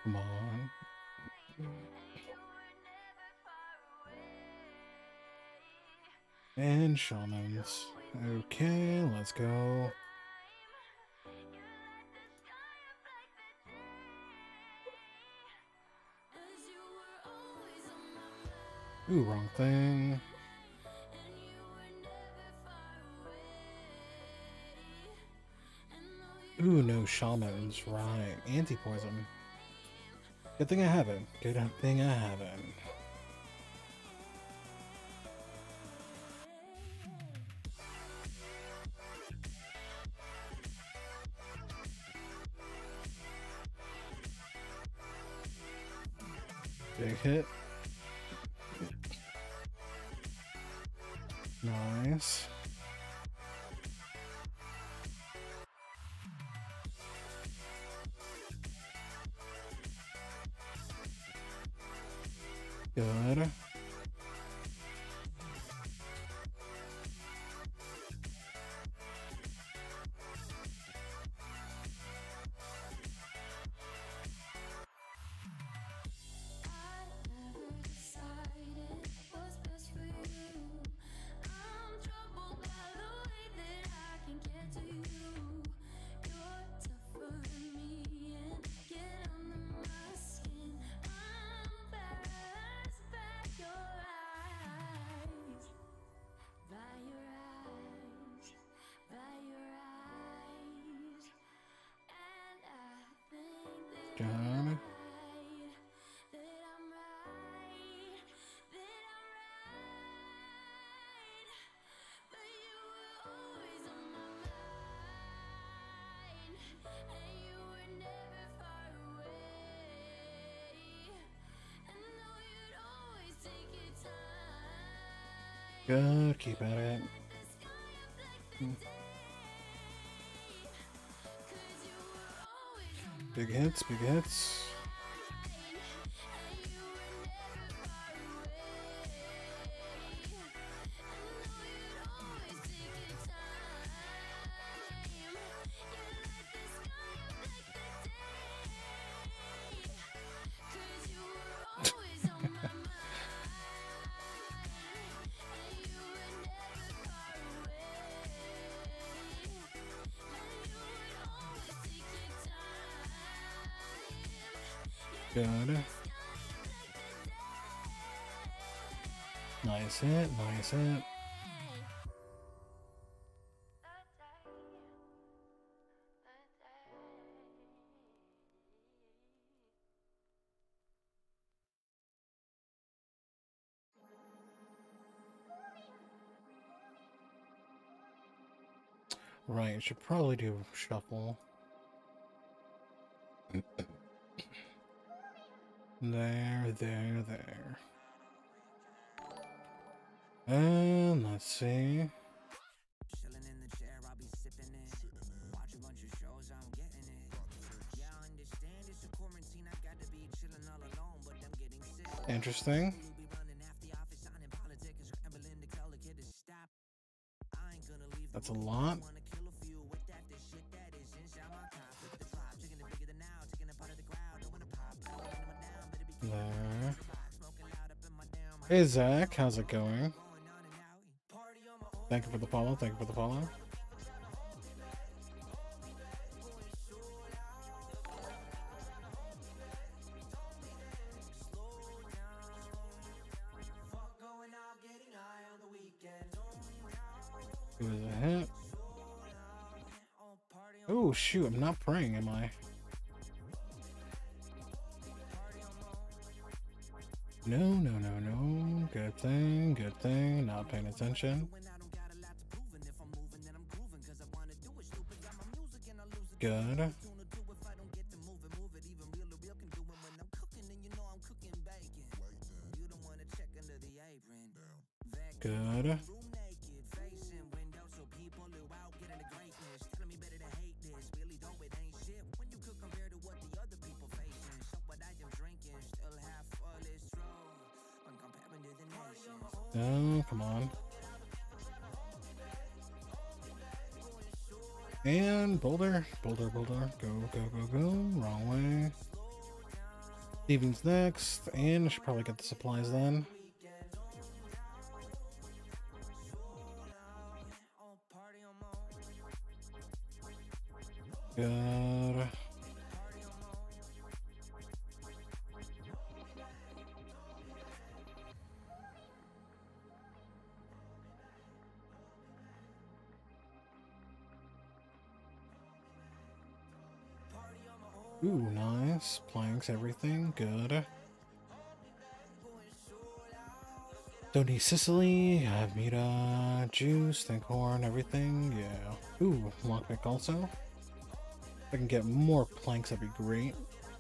Come on. And shamans. Okay, let's go. Ooh, wrong thing. Ooh, no shamans. Right. Anti-poison. Good thing I have it. Good thing I have it. Big hit. Nice. Good. Good. Good. Keep at it. Big hits, big hits. Good. Nice hit, nice hit. Right, should probably do shuffle. There. And let's see. Interesting. That's a lot. There. Hey Zach, how's it going? Thank you for the follow, thank you for the follow. It was a hit. Oh shoot, I'm not praying, am I? No. Good thing. Not paying attention. Good. Good. Oh, come on. And boulder. Go. Wrong way. Thieving's next, and I should probably get the supplies then. Good. Ooh, nice. Planks, everything. Good. Don't need Sicily. I have Mita, juice, Thinkhorn, everything. Yeah. Ooh, lockpick also. If I can get more planks, that'd be great.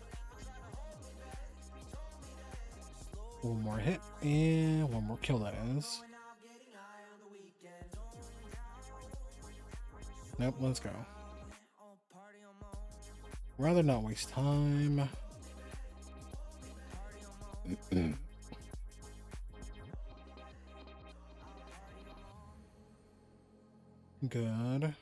One more hit, and one more kill, that is. Nope, let's go. Rather not waste time. Good.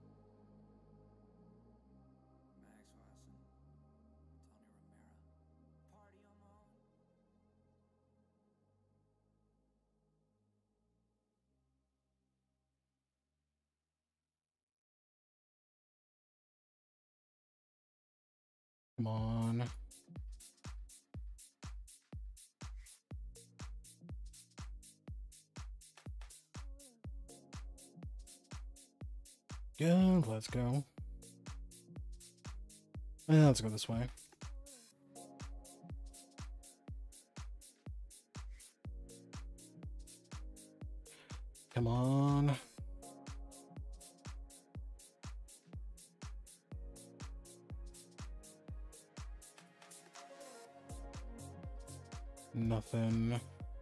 Come on. Good, let's go. And let's go this way. Come on. Nothing.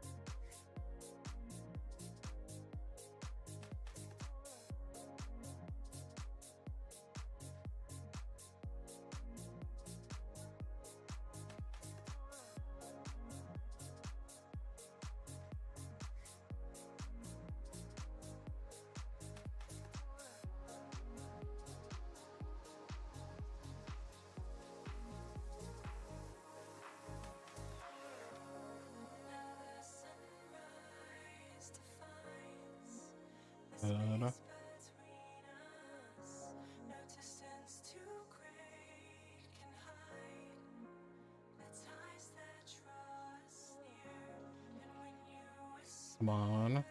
Come on.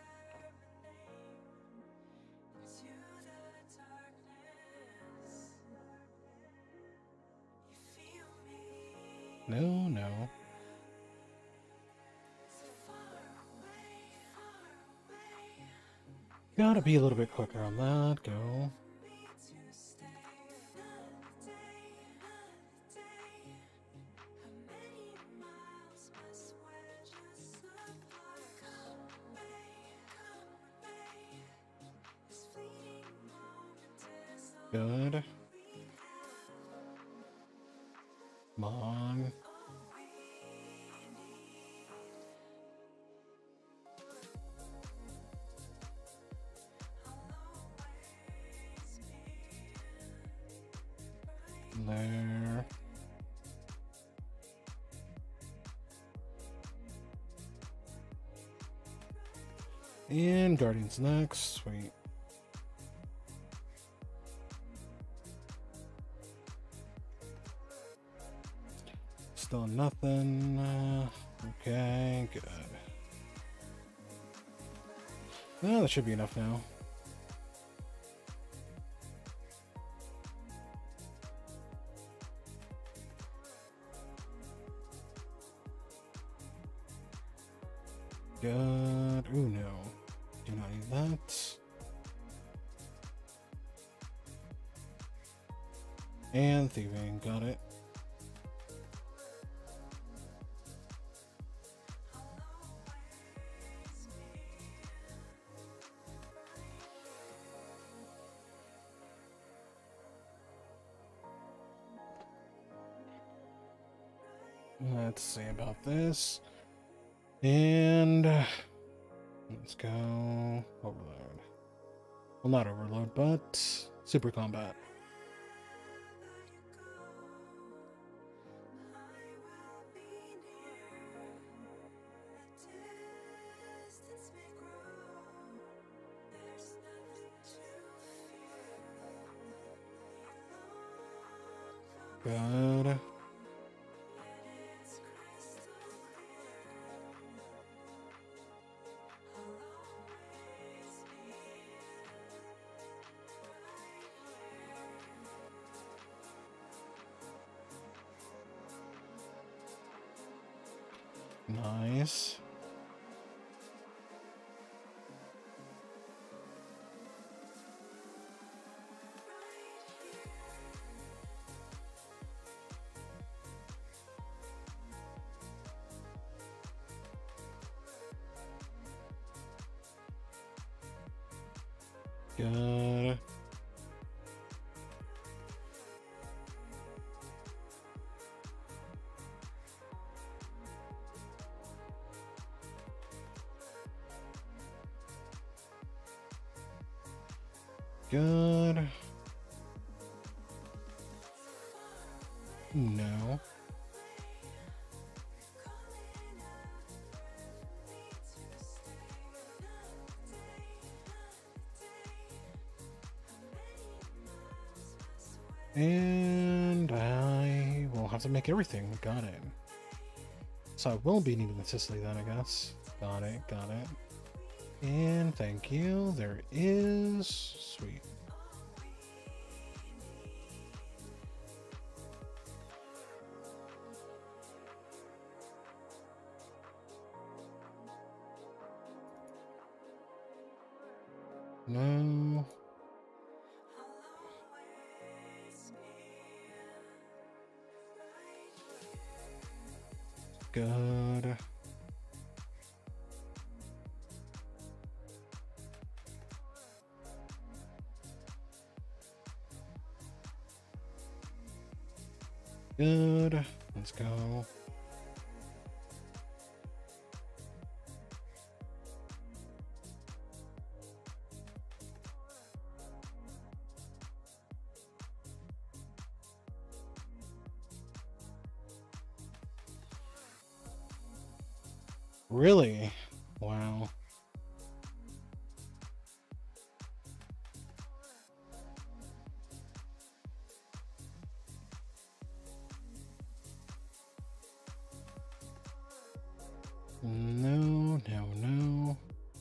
No, no. Gotta be a little bit quicker on that. Go. Good. Come on. There. And Guardian's next. Sweet. Still nothing. Okay, good. Well, that should be enough now. Good. Ooh, no. Do not need that. And thieving. Got it. Let's see about this. And let's go overload. Well, not overload, but super combat. Good. Nice. Good. Good. No. And I will have to make everything. Got it. So I will be needing the Sicily then, I guess. Got it, got it. And thank you. There is... Sweet. No. Good. Good. Let's go. Really? Wow. No, no, no.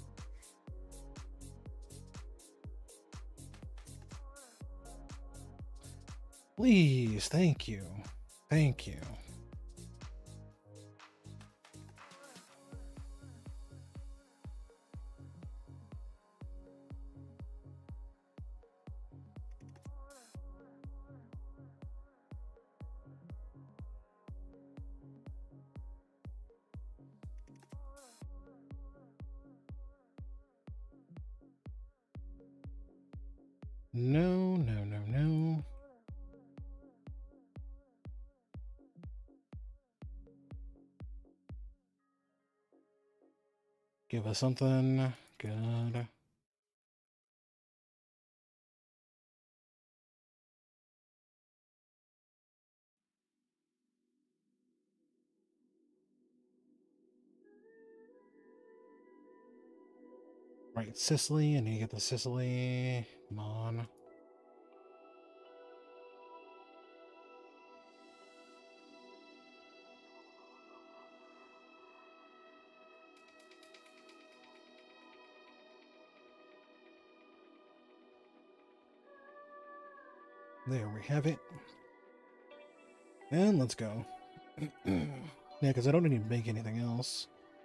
Please, thank you. Thank you. No, no, no, no. Give us something good. Right, Sicily. I need to get the Sicily. Come on. There we have it. And let's go. Yeah, because I don't need to make anything else.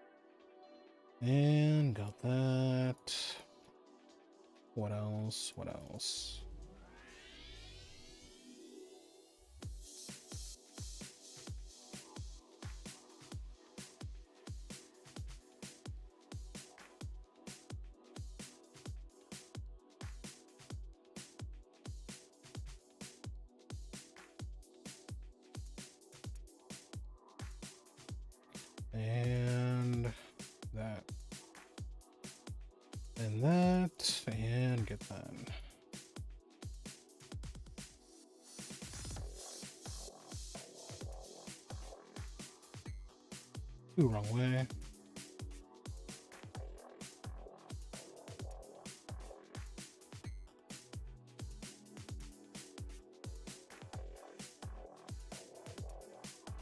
And got that. What else? What else? And that. And that. And get that. Ooh, wrong way.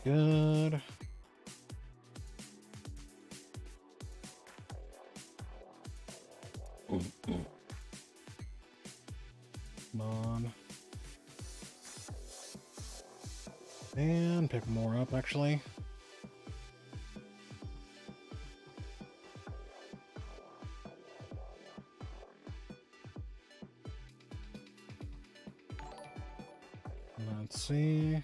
Good. Come on. And pick more up, actually. Let's see.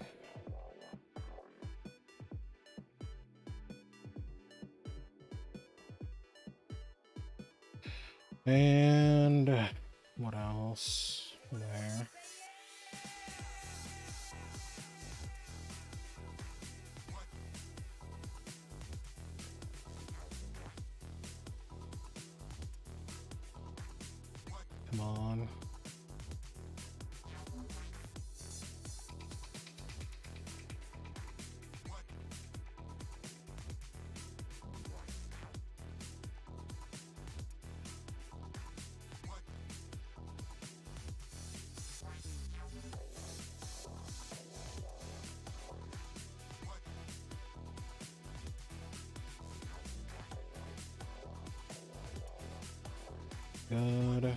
And what else? There. Come on. Good.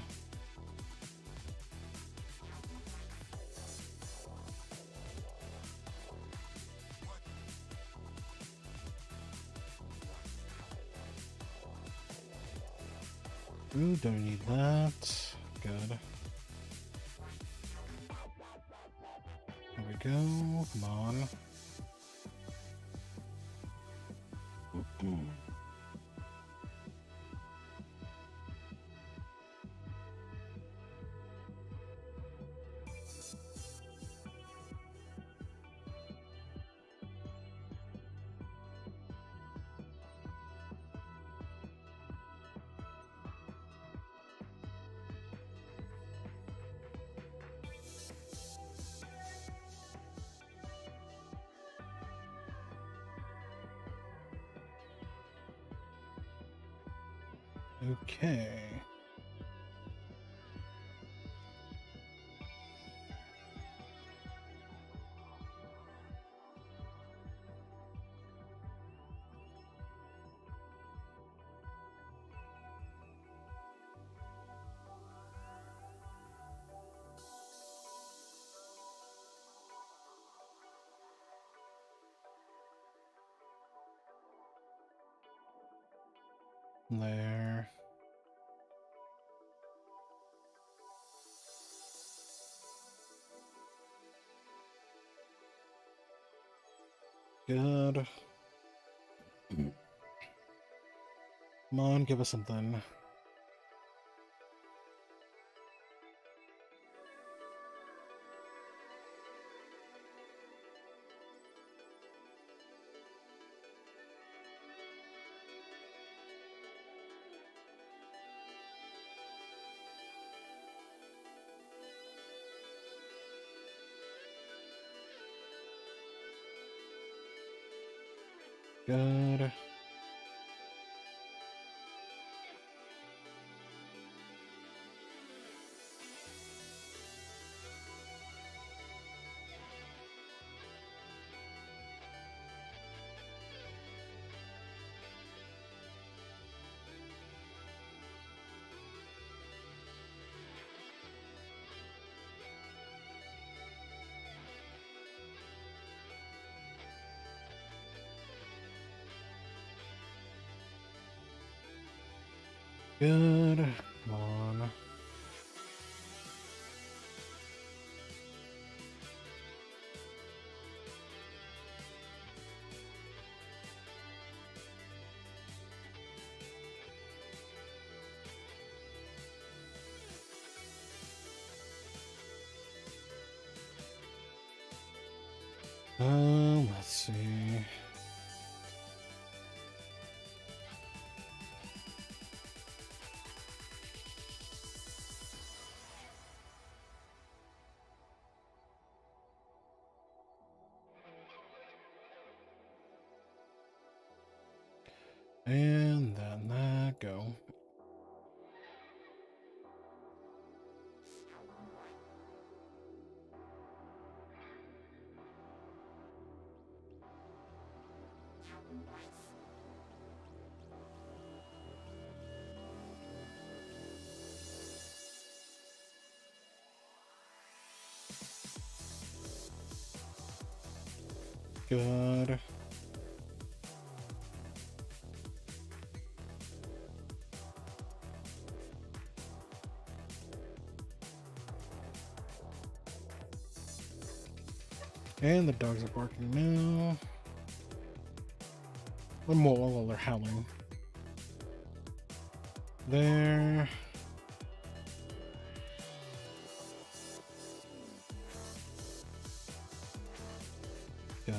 Ooh, don't need that. Good. There we go. Come on. Okay. There. Good. Come on, give us something. Good. Good. Come on. Let's see. And then that go. Good. And the dogs are barking now. One more while they're howling. There. Good.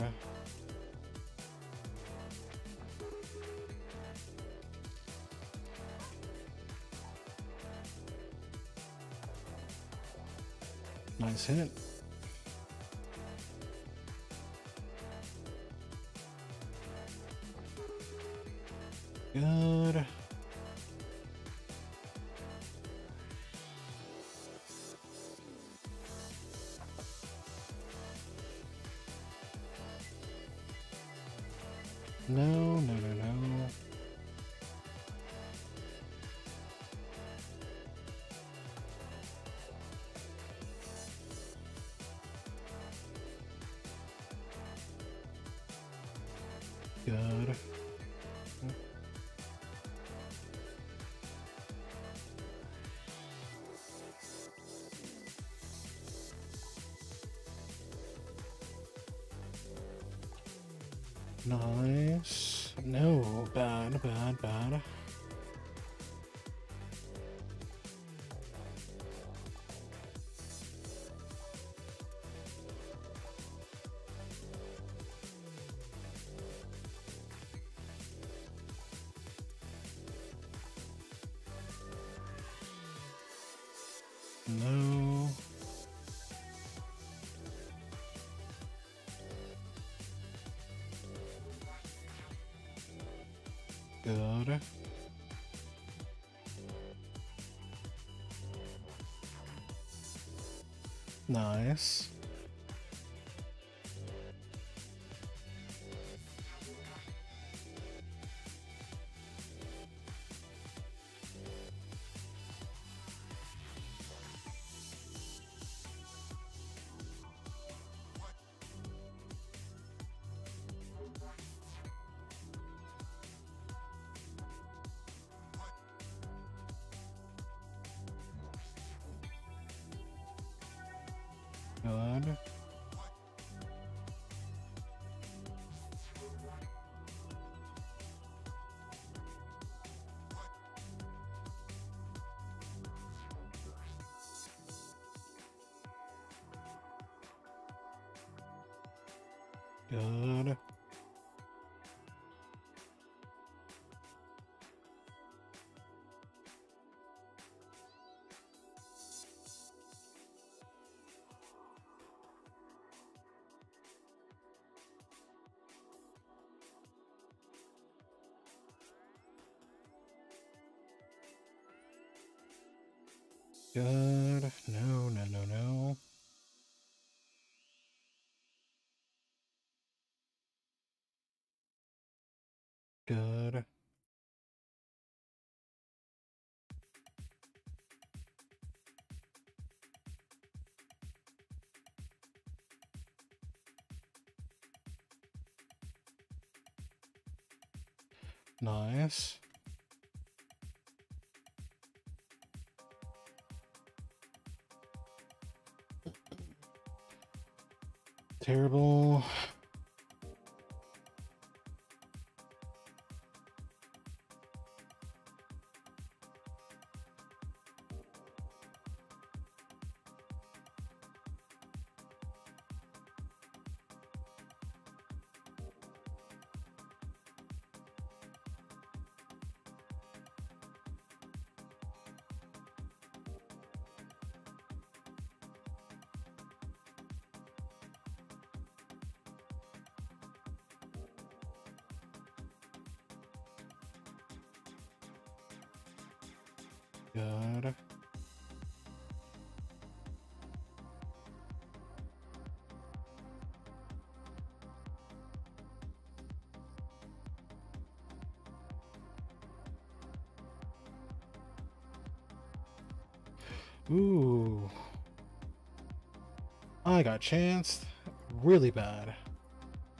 Nice hit. Good. No, no, no, no. Good. Nice. No, bad, bad, bad. No. Good. Nice. Good. Good. Good. No, no, no, no. Good. Nice. Terrible. Good. Ooh. I got chanced really bad.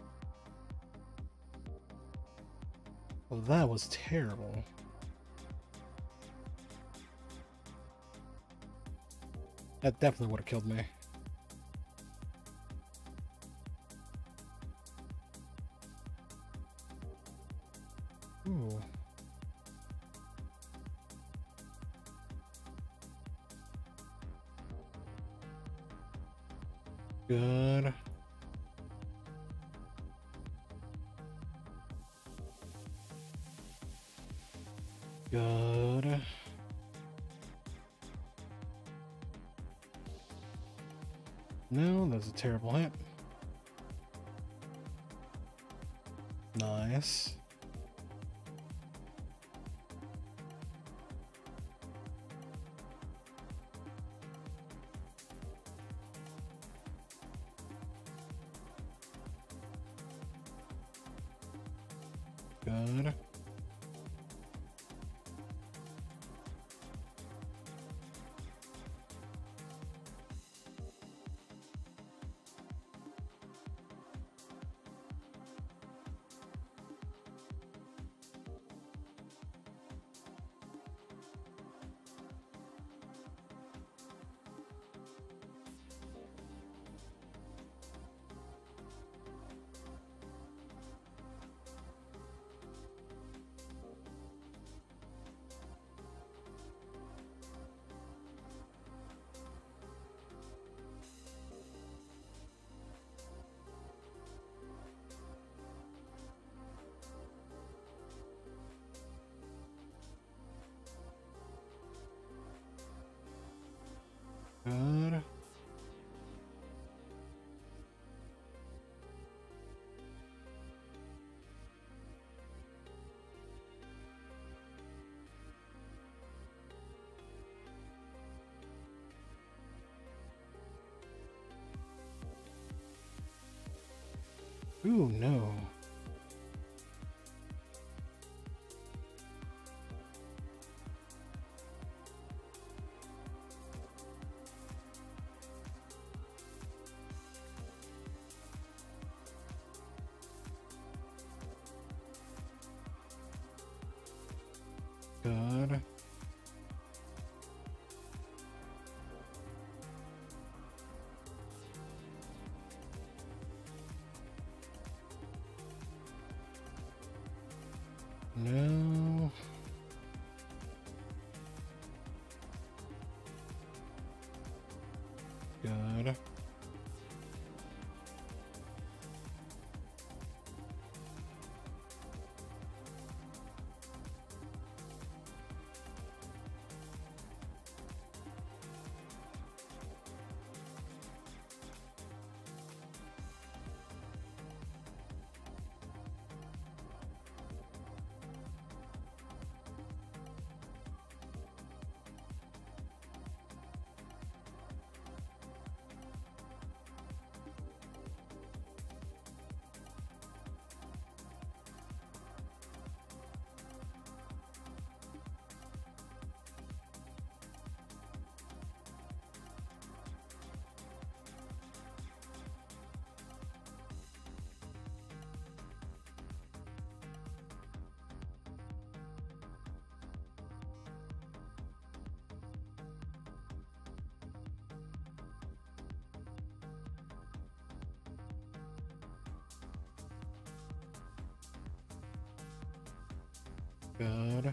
That was terrible. That definitely would have killed me. Ooh. Good. Good. No, that's a terrible hit. Nice. Good. Good. Ooh, no. Good. No. Good. Good.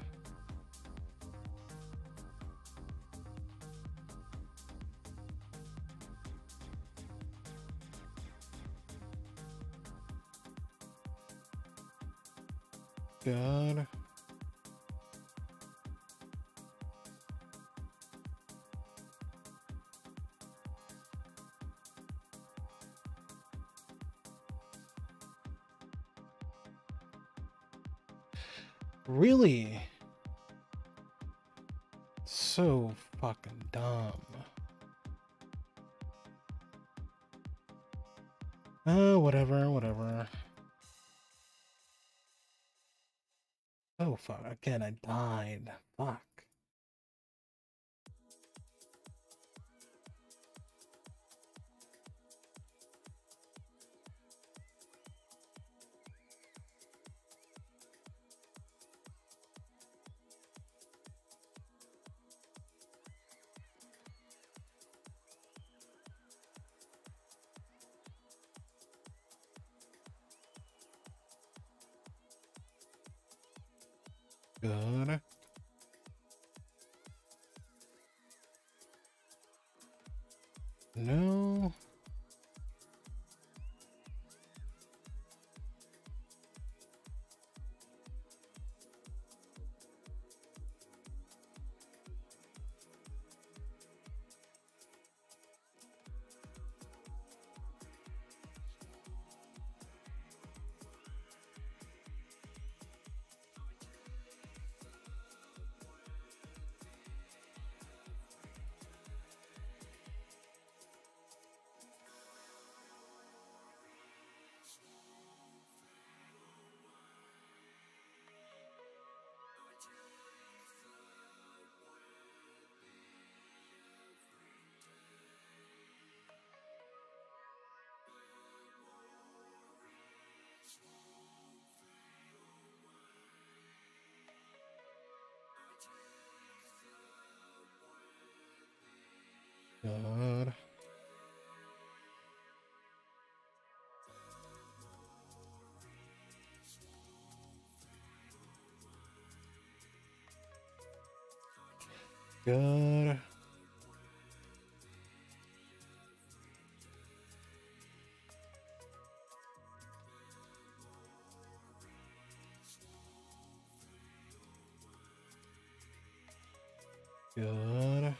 Good. Really? So fucking dumb. Oh, whatever. Oh, fuck. Again, I died. Fuck. Good. No. Good. Good. Good.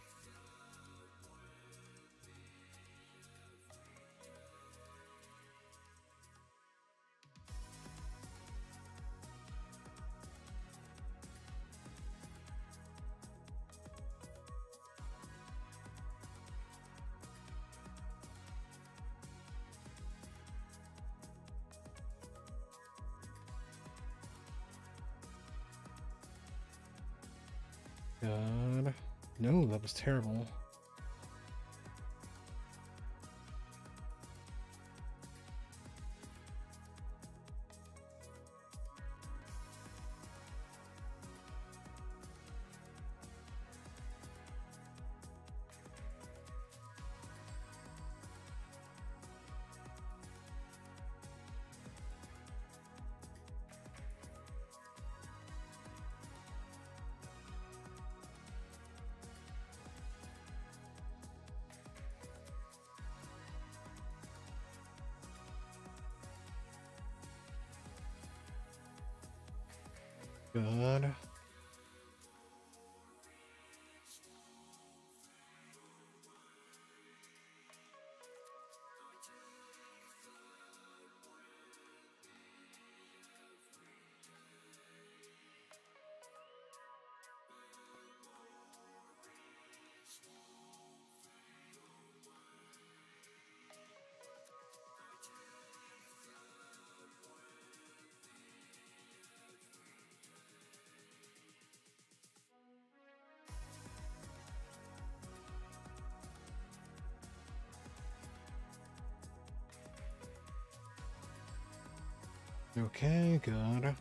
Good. No, that was terrible. Good. Okay, good.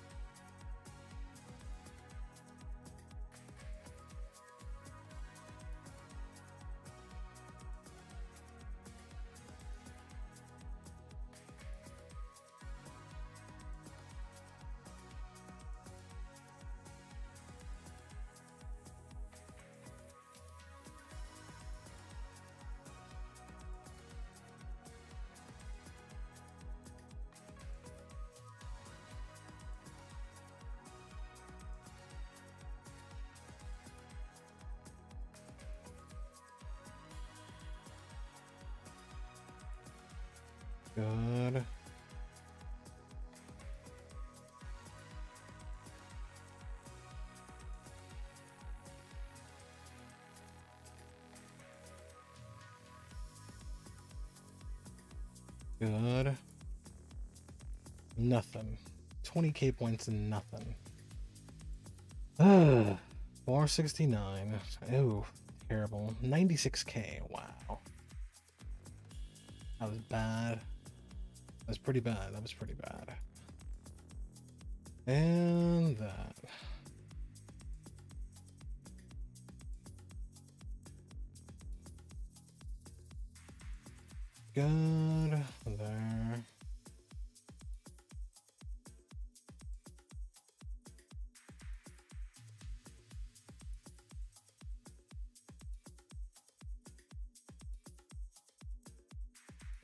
Good. Good. Nothing. 20k points and nothing. 469. Oh, terrible. 96k. Wow. That was bad. That was pretty bad. That was pretty bad. And that. Good. There.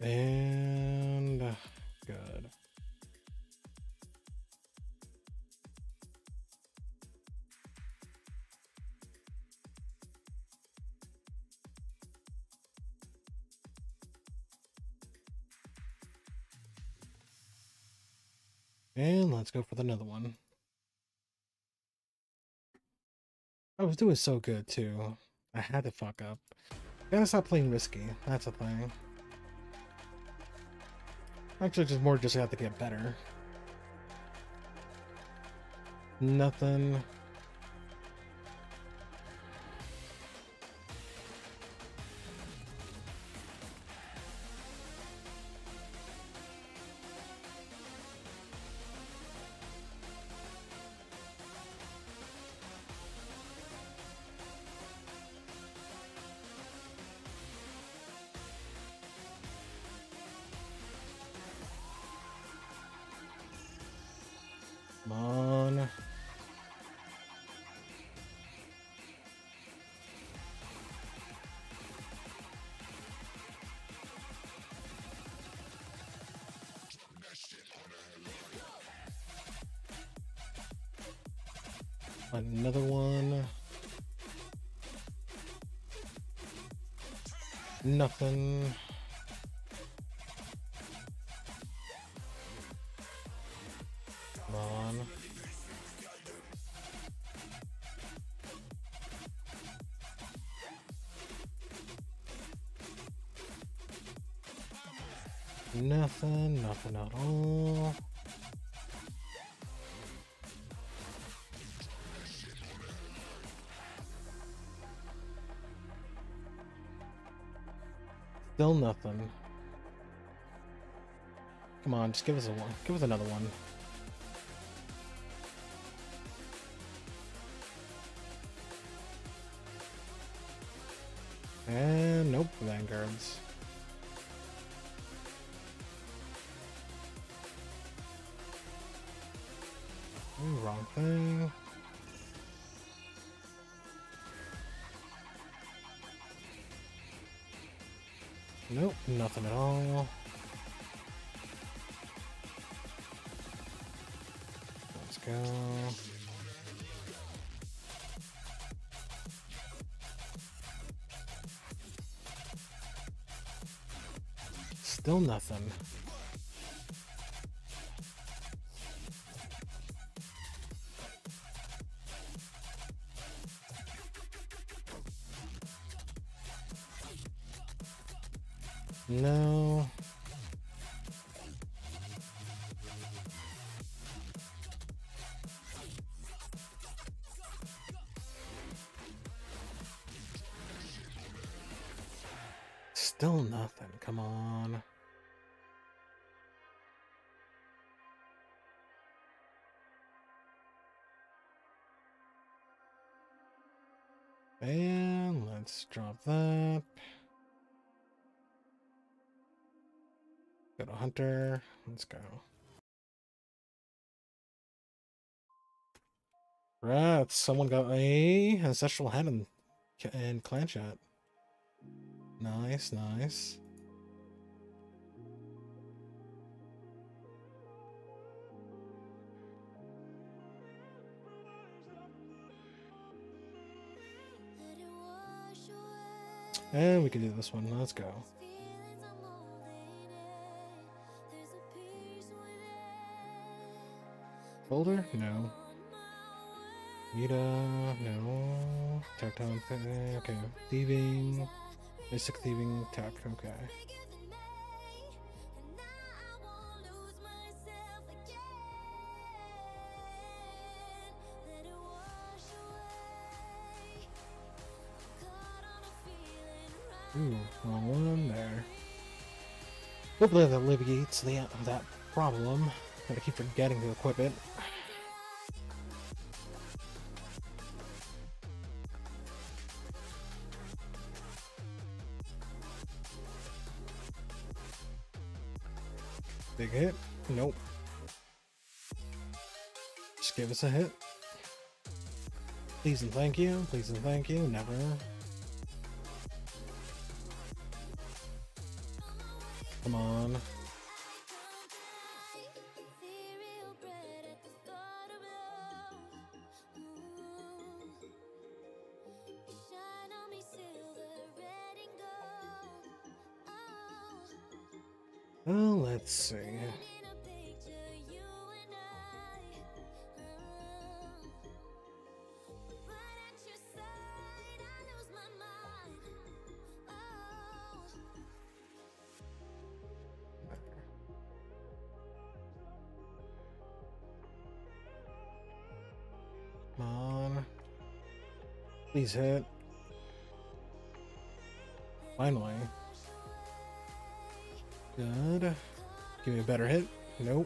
And good. And let's go for another one. I was doing so good too. I had to fuck up. Gotta stop playing risky. That's a thing. Actually, just more just have to get better. Nothing. Come on. Another one. Nothing. Come on. Nothing, nothing at all. Still nothing. Come on, just give us a one. Give us another one. And nope, vanguards. Ooh, wrong thing. Nope, nothing at all. Let's go. Still nothing. No. Still nothing. Come on. And let's drop that. Go to Hunter. Let's go. Right, someone got a ancestral head in clan chat. Nice, nice. And we can do this one. Let's go. Folder? No. Mita? No. Tactile? Okay. Thieving. Basic thieving. Tech. Okay. Ooh, wrong one there. Hopefully that alleviates that problem. Gotta keep forgetting to equip it. Big hit? Nope. Just give us a hit. Please and thank you. Please and thank you. Never. Come on. Well, let's see. Come on. Please hit. Finally. Good. Give me a better hit. Nope.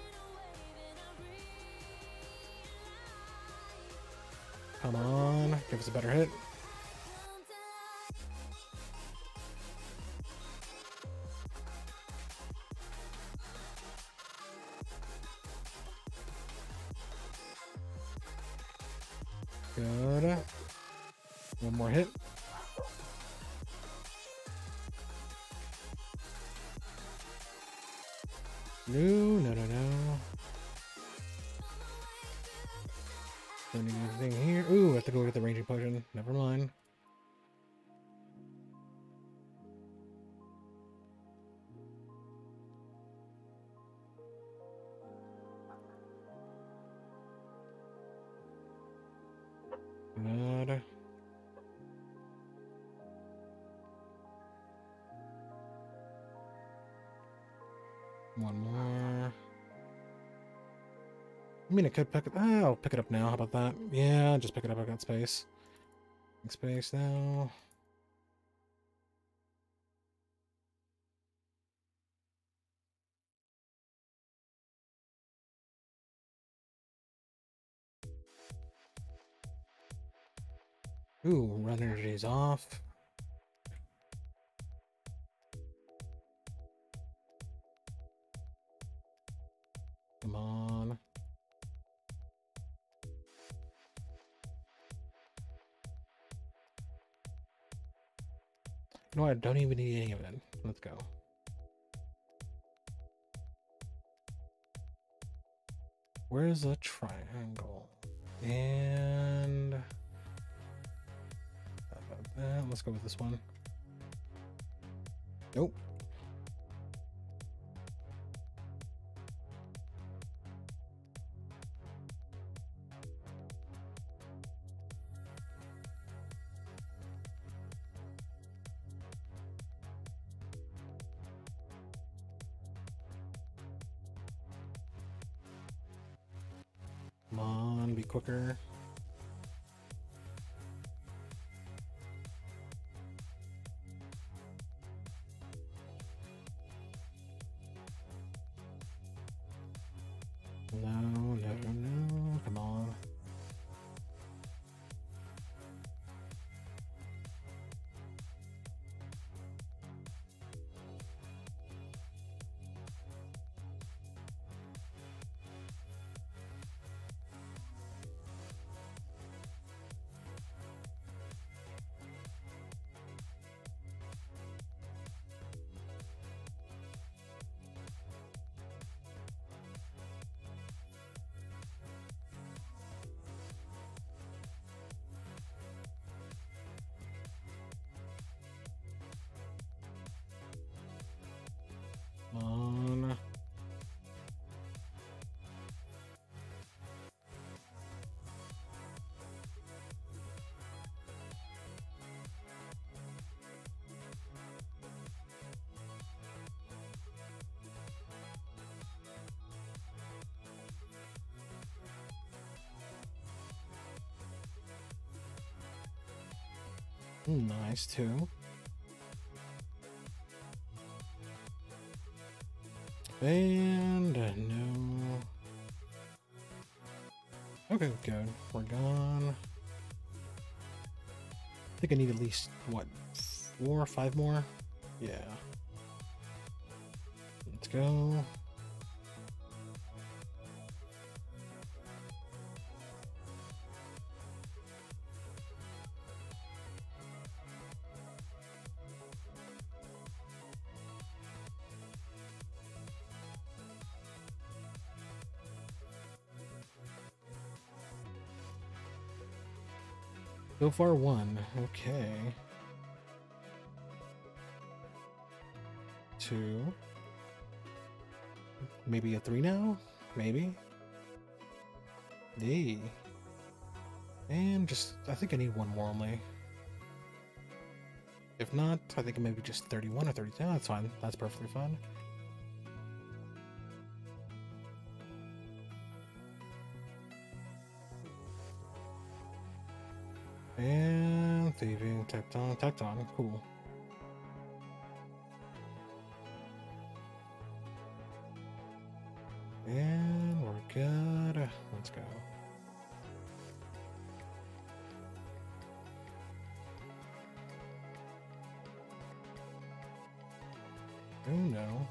Come on. Give us a better hit. Good. One more hit. No, no, no, no. Don't need anything here. Ooh, I have to go get the ranging potion. Never mind. Good. One more. I mean, I could pick it. Oh, I'll pick it up now. How about that? Yeah, just pick it up. I got space. Space now. Ooh, run energy's off. Come on. You know what? I don't even need any of it. Let's go. Where's a triangle? And let's go with this one. Nope. Come on, be quicker. No, no, no, come on. Come on. Nice too. And no. Okay, good. We're gone. I think I need at least, what, 4 or 5 more? Yeah. Let's go. So far, one. Okay. Two. Maybe a three now? Maybe? Yay. And just, I think I need one more only. If not, I think maybe just 31 or 32. That's fine. That's perfectly fine. And thieving, tecton, cool. And we're good. Let's go. Oh no.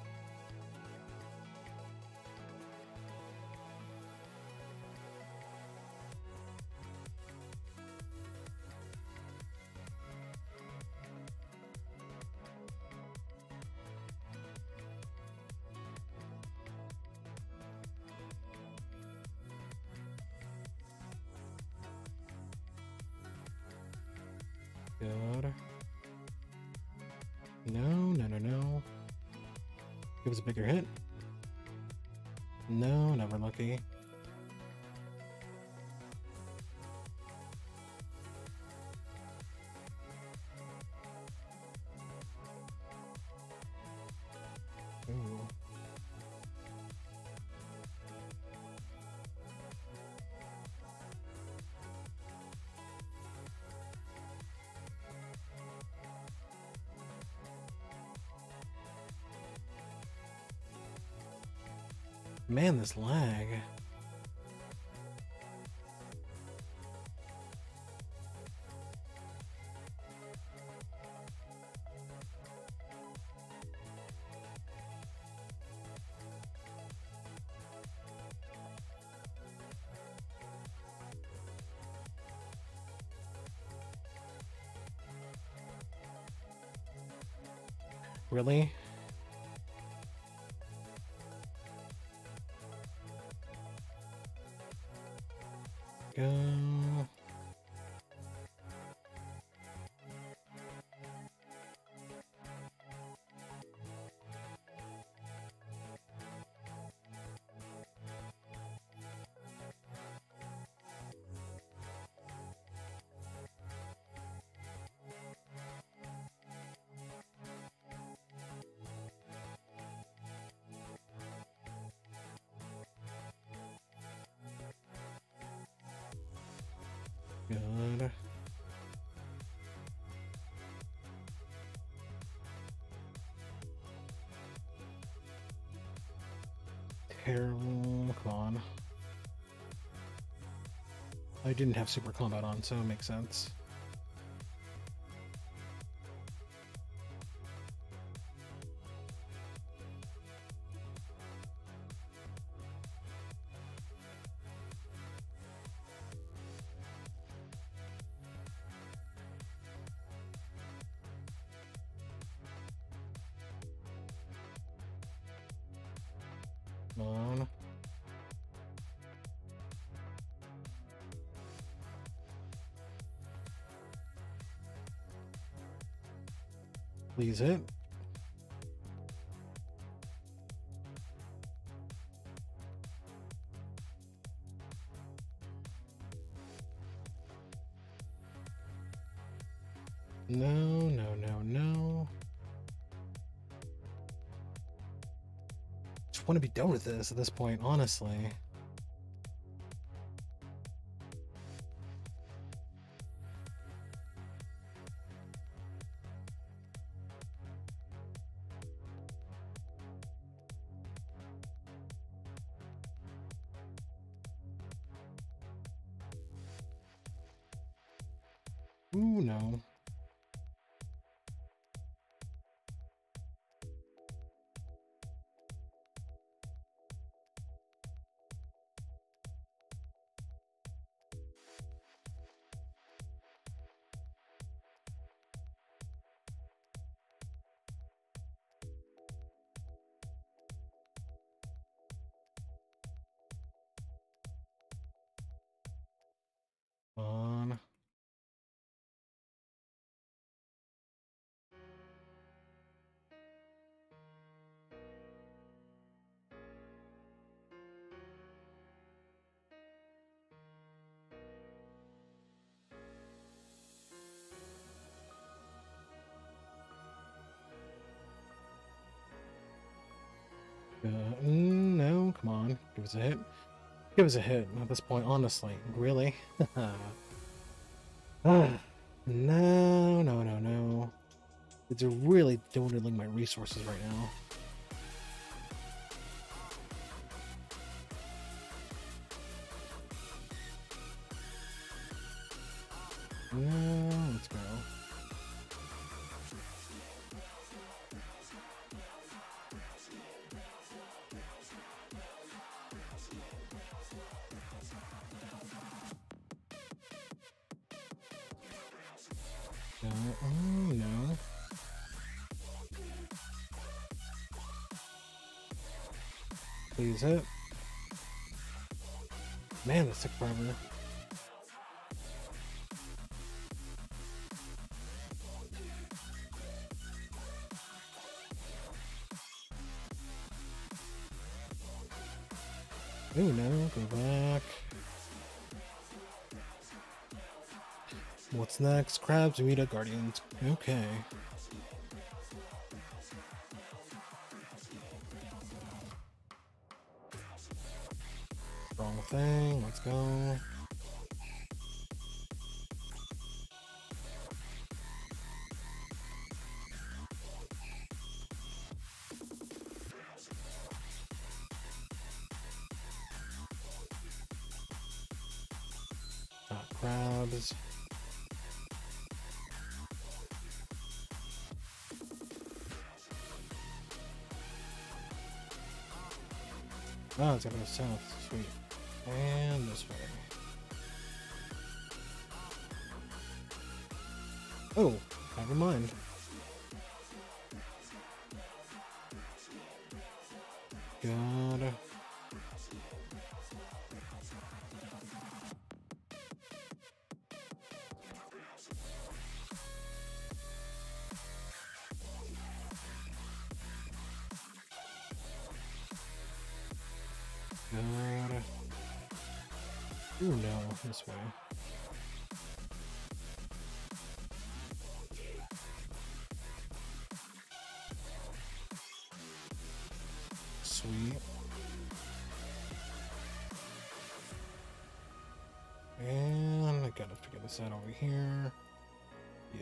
Good. No. Give us a bigger hit. No, never lucky. Ooh. Man, this lag. Really? Go. Good. Terrible. Come on. I didn't have super combat on, so it makes sense. Come on. Please hit. No. Just want to be done with this at this point, honestly. Ooh, no. On. us a hit. Give us a hit at this point, honestly. Really? No, no, no, no. It's really dwindling my resources right now. No, let's go. No. Please hit. Man, this took forever. Oh no, go back. What's next? Crabs, Rita, Guardians. Okay. Wrong thing, let's go. Crabs. Oh, it's gonna go south. Sweet. And this way. Oh, never mind. Gotta. Gotta. Ooh, no, this way. Sweet. And I gotta figure this out over here. Yeah.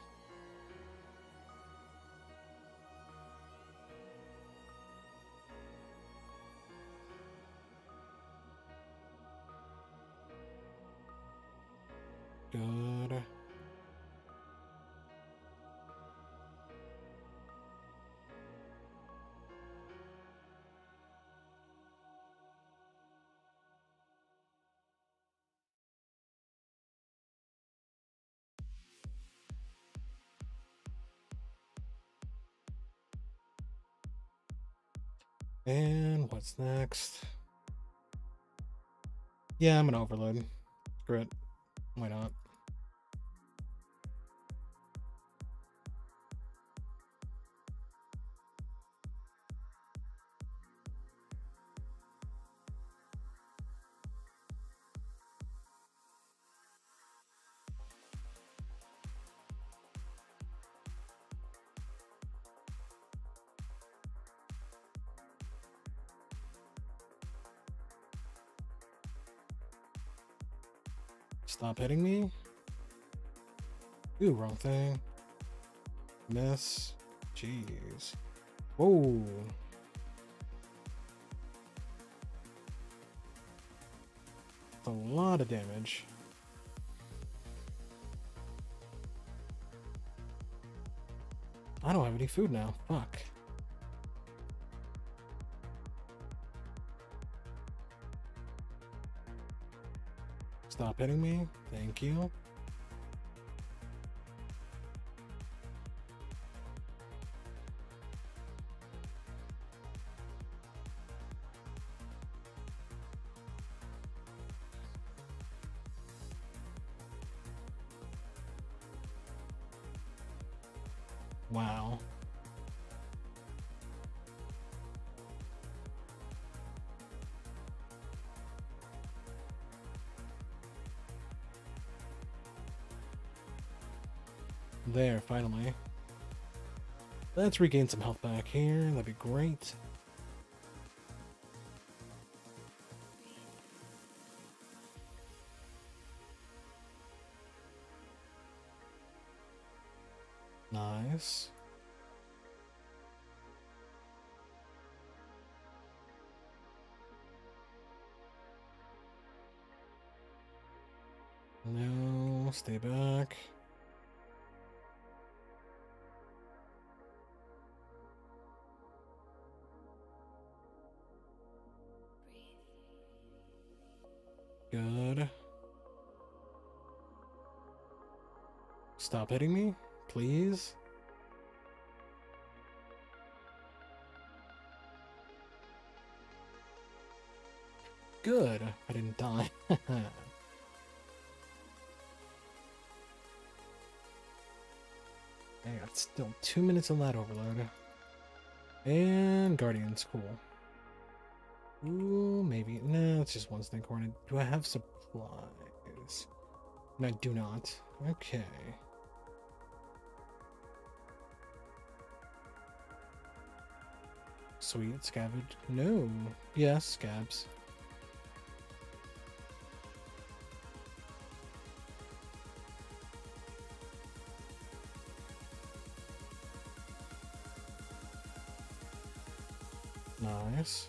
Good. And what's next? Yeah, I'm gonna overload. Screw it. Why not? Stop hitting me. Ooh, wrong thing. Miss. Jeez. Whoa. That's a lot of damage. I don't have any food now. Fuck. Stop hitting me. Thank you. Wow. There, finally. Let's regain some health back here. That'd be great. Nice. No, stay back. Good. Stop hitting me, please. Good. I didn't die. I got still 2 minutes on that overload. And Guardian's cool. Ooh, maybe. No, it's just one snake hornet. Do I have supplies? No, I do not. Okay. Sweet, scavenge. No. Yes, scabs. Nice.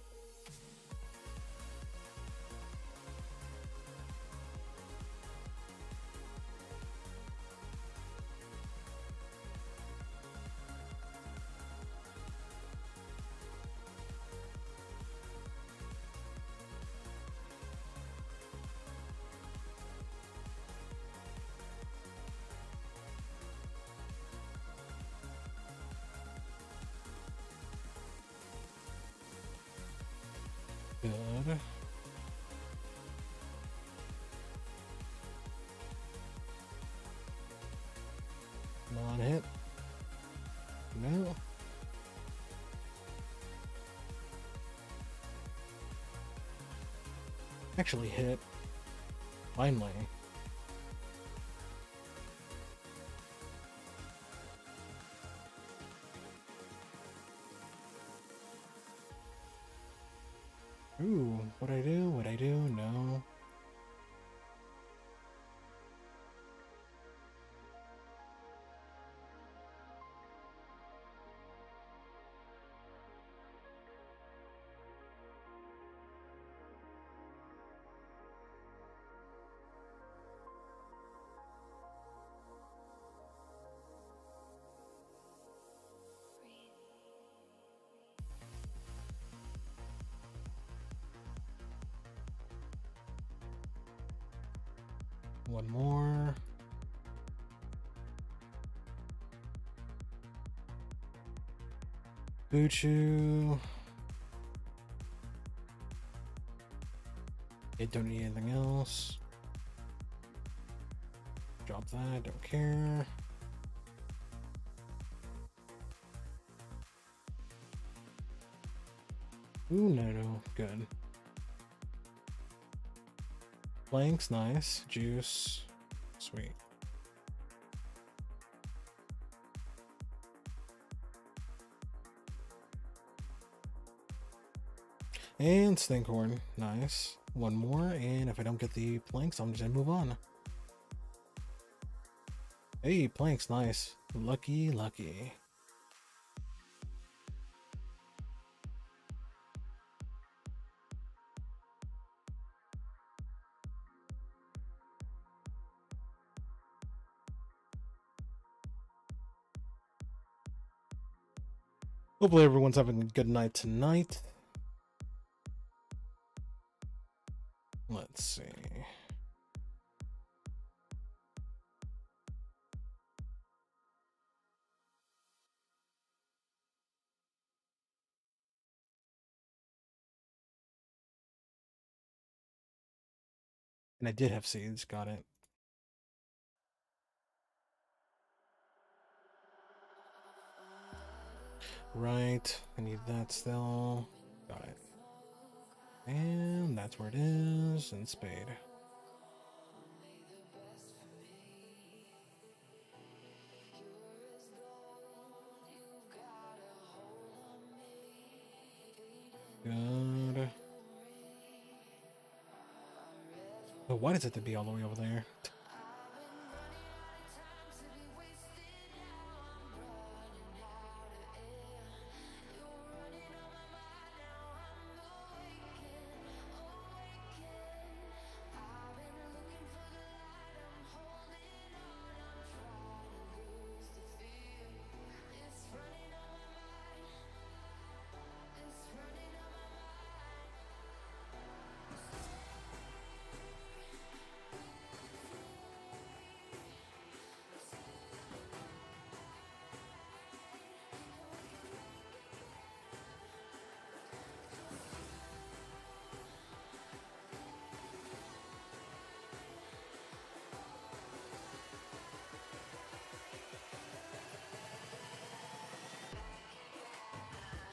Good. Non-hit. No. Actually hit. Finally. Ooh, what'd I do? What'd I do? No. One more. Buchu. I don't need anything else. Drop that, don't care. Ooh, no, good. Planks, nice. Juice, sweet. And Stinkhorn, nice. One more, and if I don't get the planks, I'm just gonna move on. Hey, planks, nice. Lucky, lucky. Hopefully everyone's having a good night tonight. Let's see. And I did have seeds, got it. Right, I need that still. Got it. And that's where it is, and spade. Good. But why does it have to be all the way over there?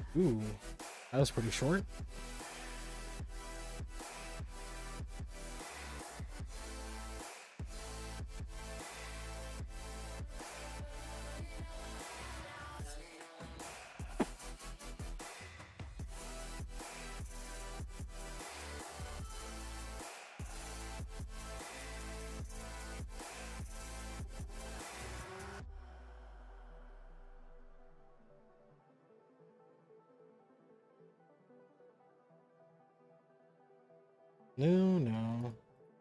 Ooh, that was pretty short. No, no.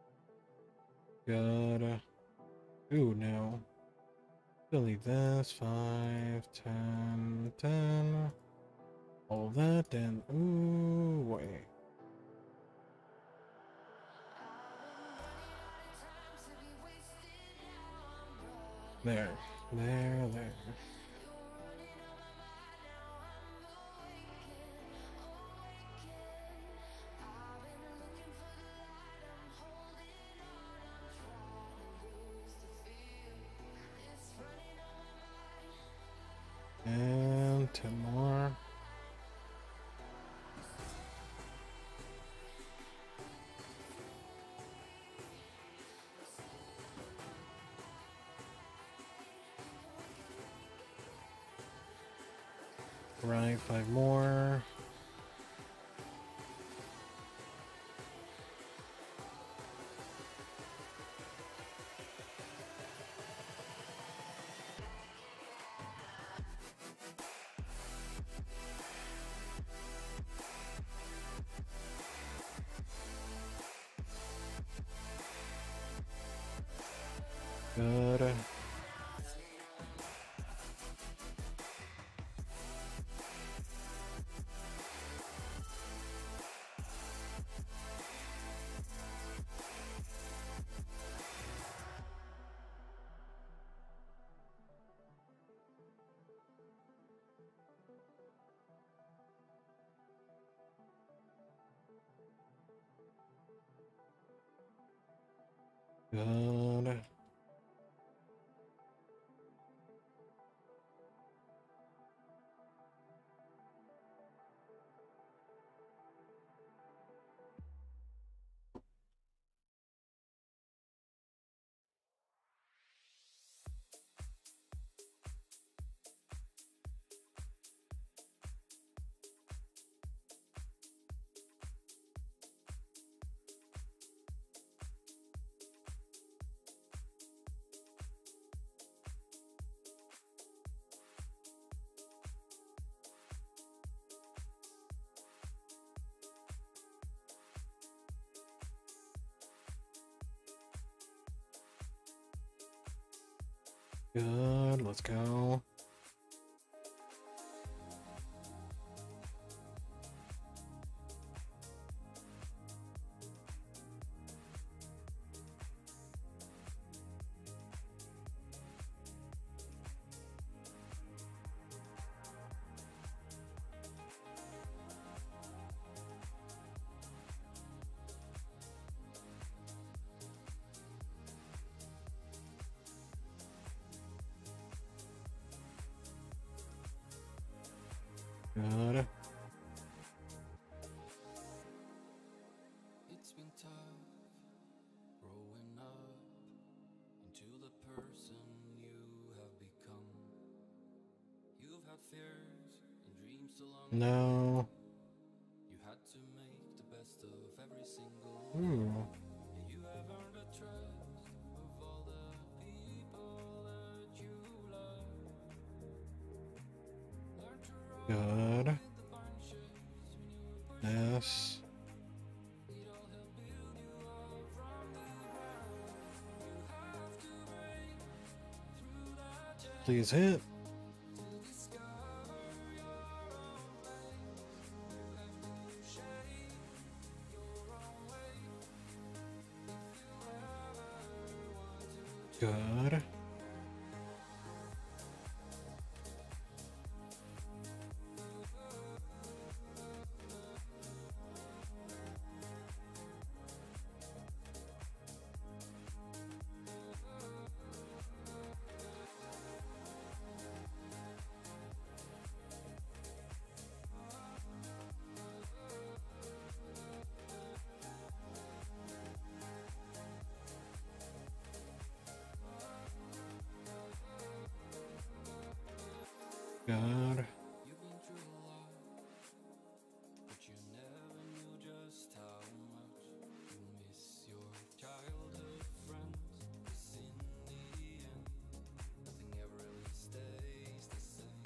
Gotta. Ooh, no. Delete this. 5, 10, 10. All of that, and ooh, wait. There. There. And 10 more. Right, 5 more. Good. Good. Good. Let's go. Good. It's been tough growing up into the person you have become. You've had fears and dreams along the way. No. You had to make the best of every single day. Ooh. And you have earned the trust of all the people that you love. Learn to roll Good. with the punches when you were pushed Yes. it all helped build you up from the ground. You have to break through that chain Please hit. to discover your own place. You have to shape your own way if you ever want to change. Good. Good. You've been through a lot, but you never knew just how much you miss your childhood friends. 'Cause in the end, nothing ever really stays the same.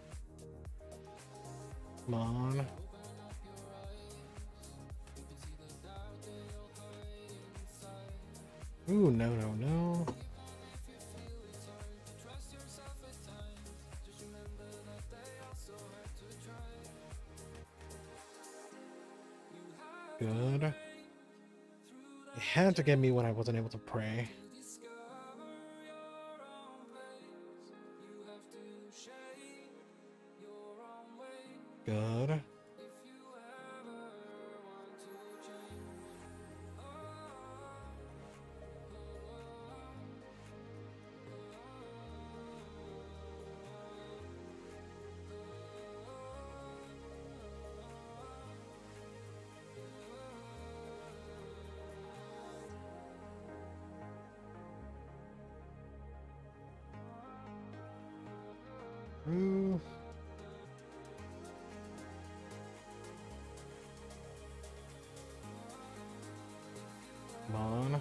Come on. Open up your eyes, you can see the doubt they all hide inside. Ooh, no, no, no. Even if you feel it's hard to trust yourself at times, just remember that they also had to try. You have Good. through It had to get me when I wasn't able to pray. to discover your own pace. You have to shape your own way. Good. If you ever want to change, Ooh. Come on.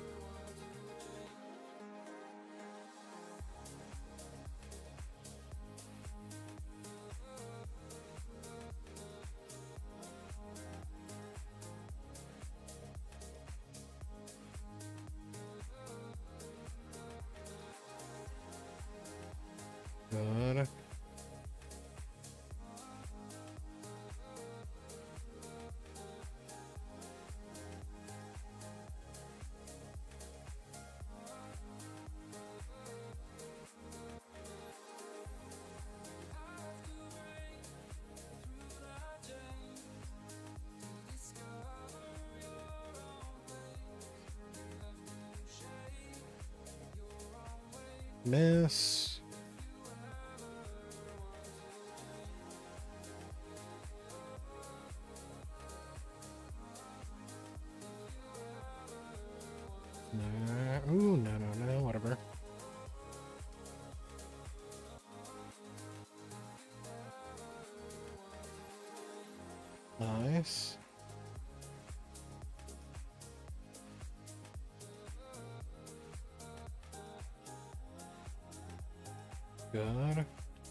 Good. Miss. No. Ooh, no, no, no, whatever. Nice. Good.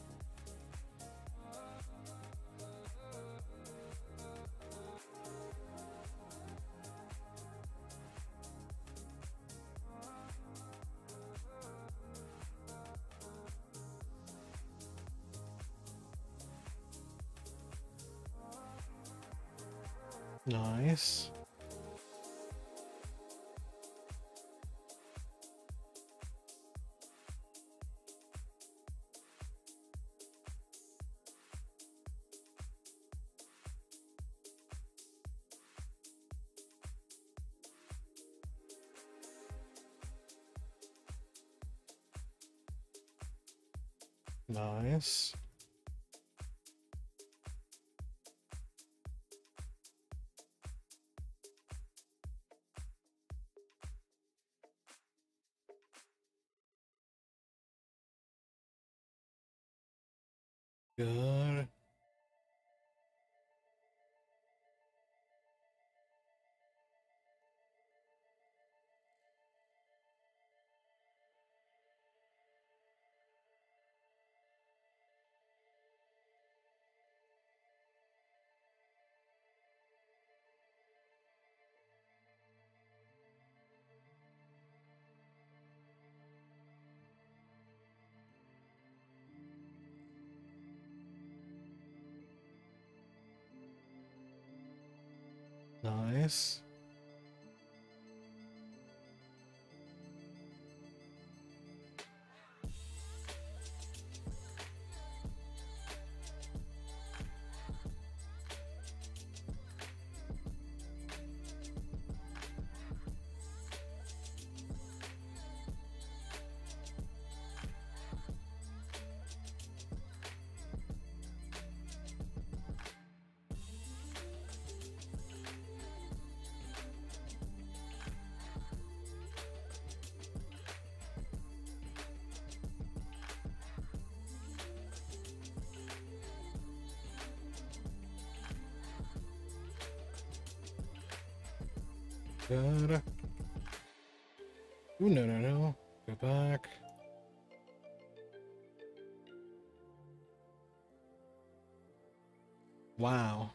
Nice. Nice. Good. Nice. Good. Ooh, no, no, no. Go back. Wow.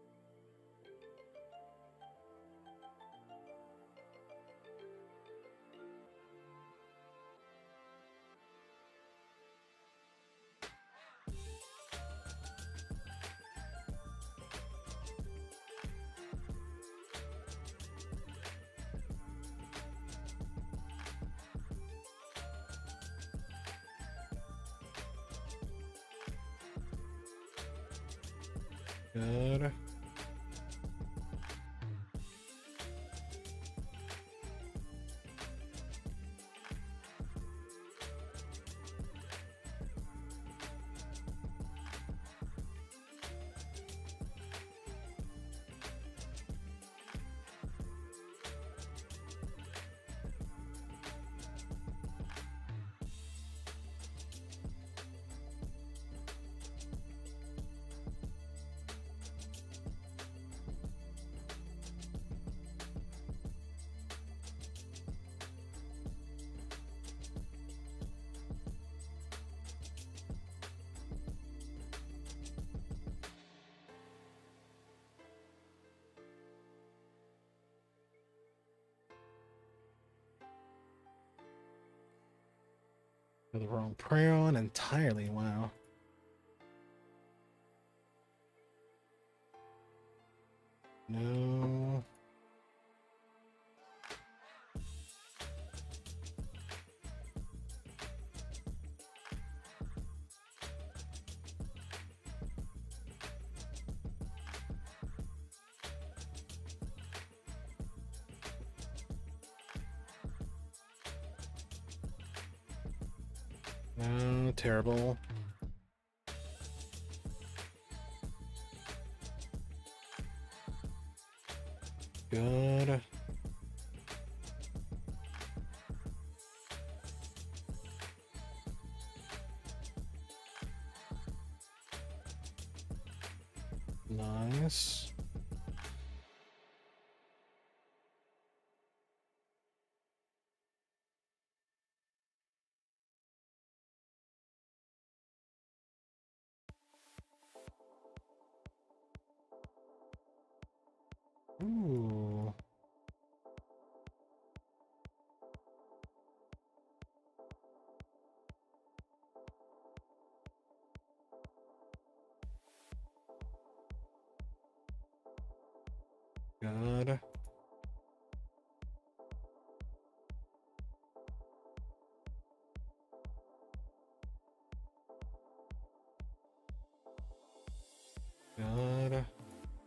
Good. Got the wrong prayer on entirely. Wow. No. No, terrible. Good. Nice. Ooh. Good. Good.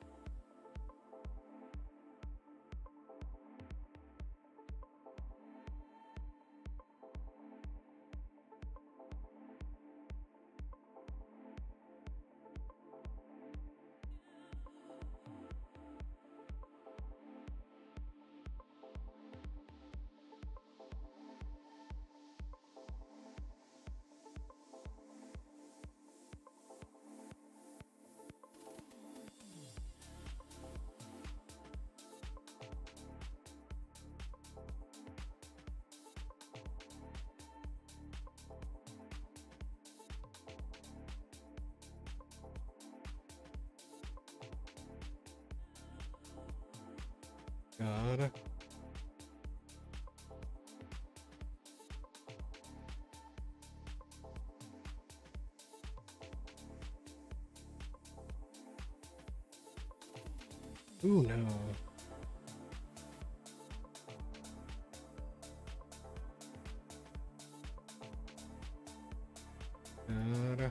Good. Ooh, no. Good.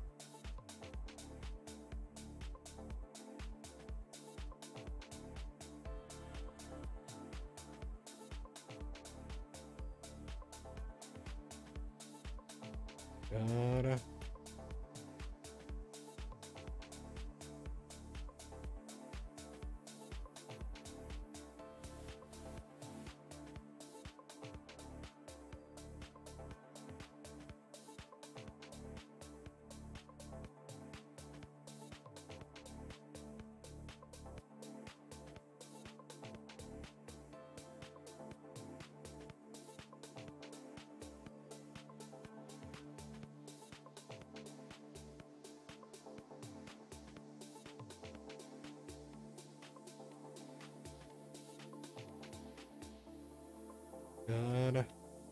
Good. Good.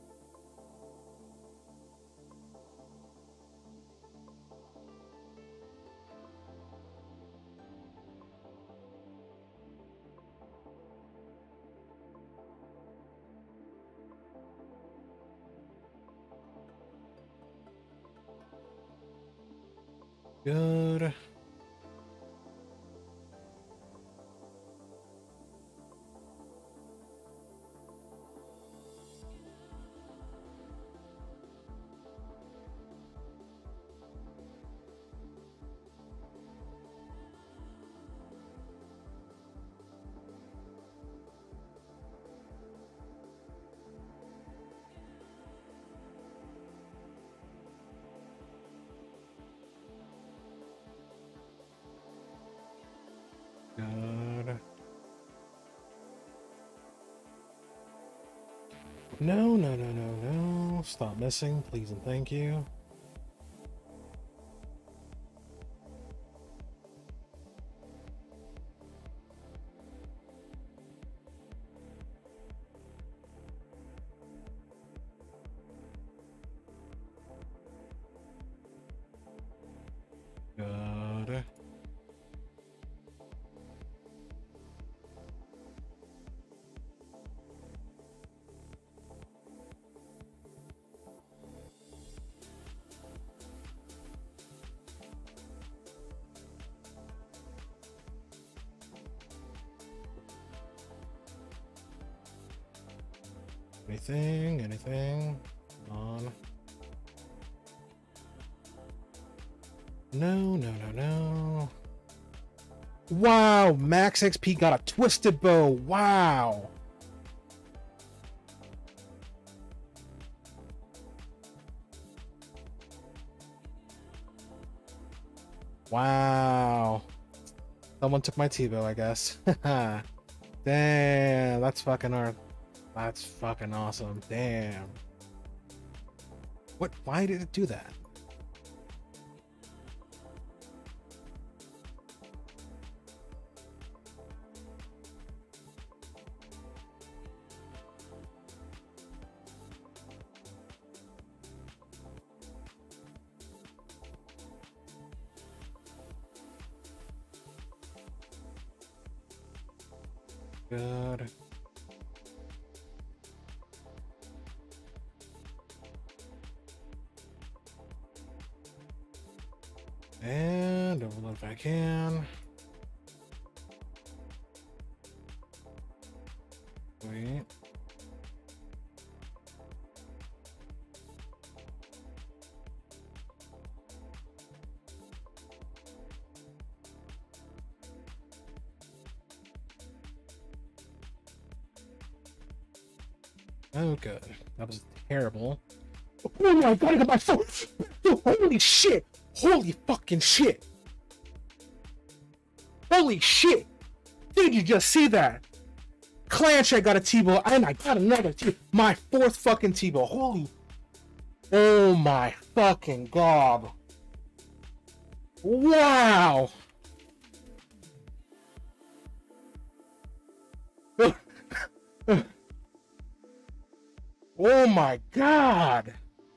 Good. Good. No, no, no, no, no. Stop missing, please and thank you. Good. Anything? Come on. No, no, no, no. Wow, Max XP got a twisted bow. Wow. Wow. Someone took my T-bow, I guess. Damn, that's fucking art. That's fucking awesome. Damn. What? Why did it do that? Good. And overload if I can. Wait. Oh, good. That was terrible. Oh my god, I got my phone! Holy shit! Holy fucking shit! Holy shit! Did you just see that? Clanche got a T-bow, and I got another T-bow. My fourth fucking T-bow. Holy... Oh my fucking god. Wow! Oh my god!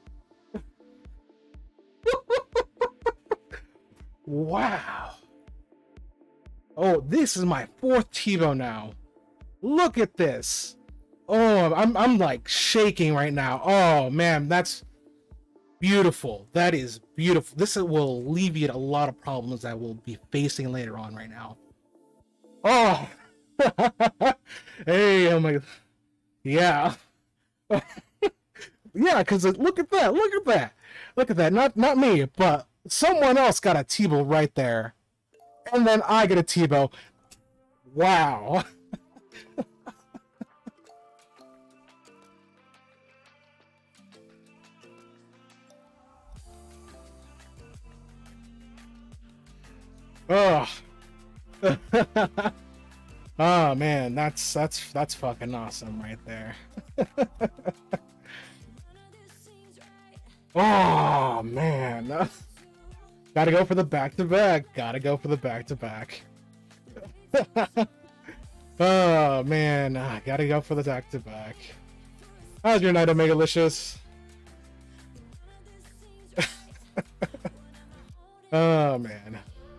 Wow! Oh, this is my fourth T-bow now. Look at this. Oh, I'm like shaking right now. Oh man, that's beautiful. That is beautiful. This will alleviate a lot of problems that we'll be facing later on right now. Oh! Hey, oh my... Yeah. Yeah, because look at that, look at that, look at that. Not me, but someone else got a T-bow right there, and then I get a T-bow. Wow. Oh. Oh man, that's fucking awesome right there. Oh man, gotta go for the back-to-back. Gotta go for the back-to-back. Oh man, gotta go for the back-to-back. How's your night, Omegalicious? Oh man.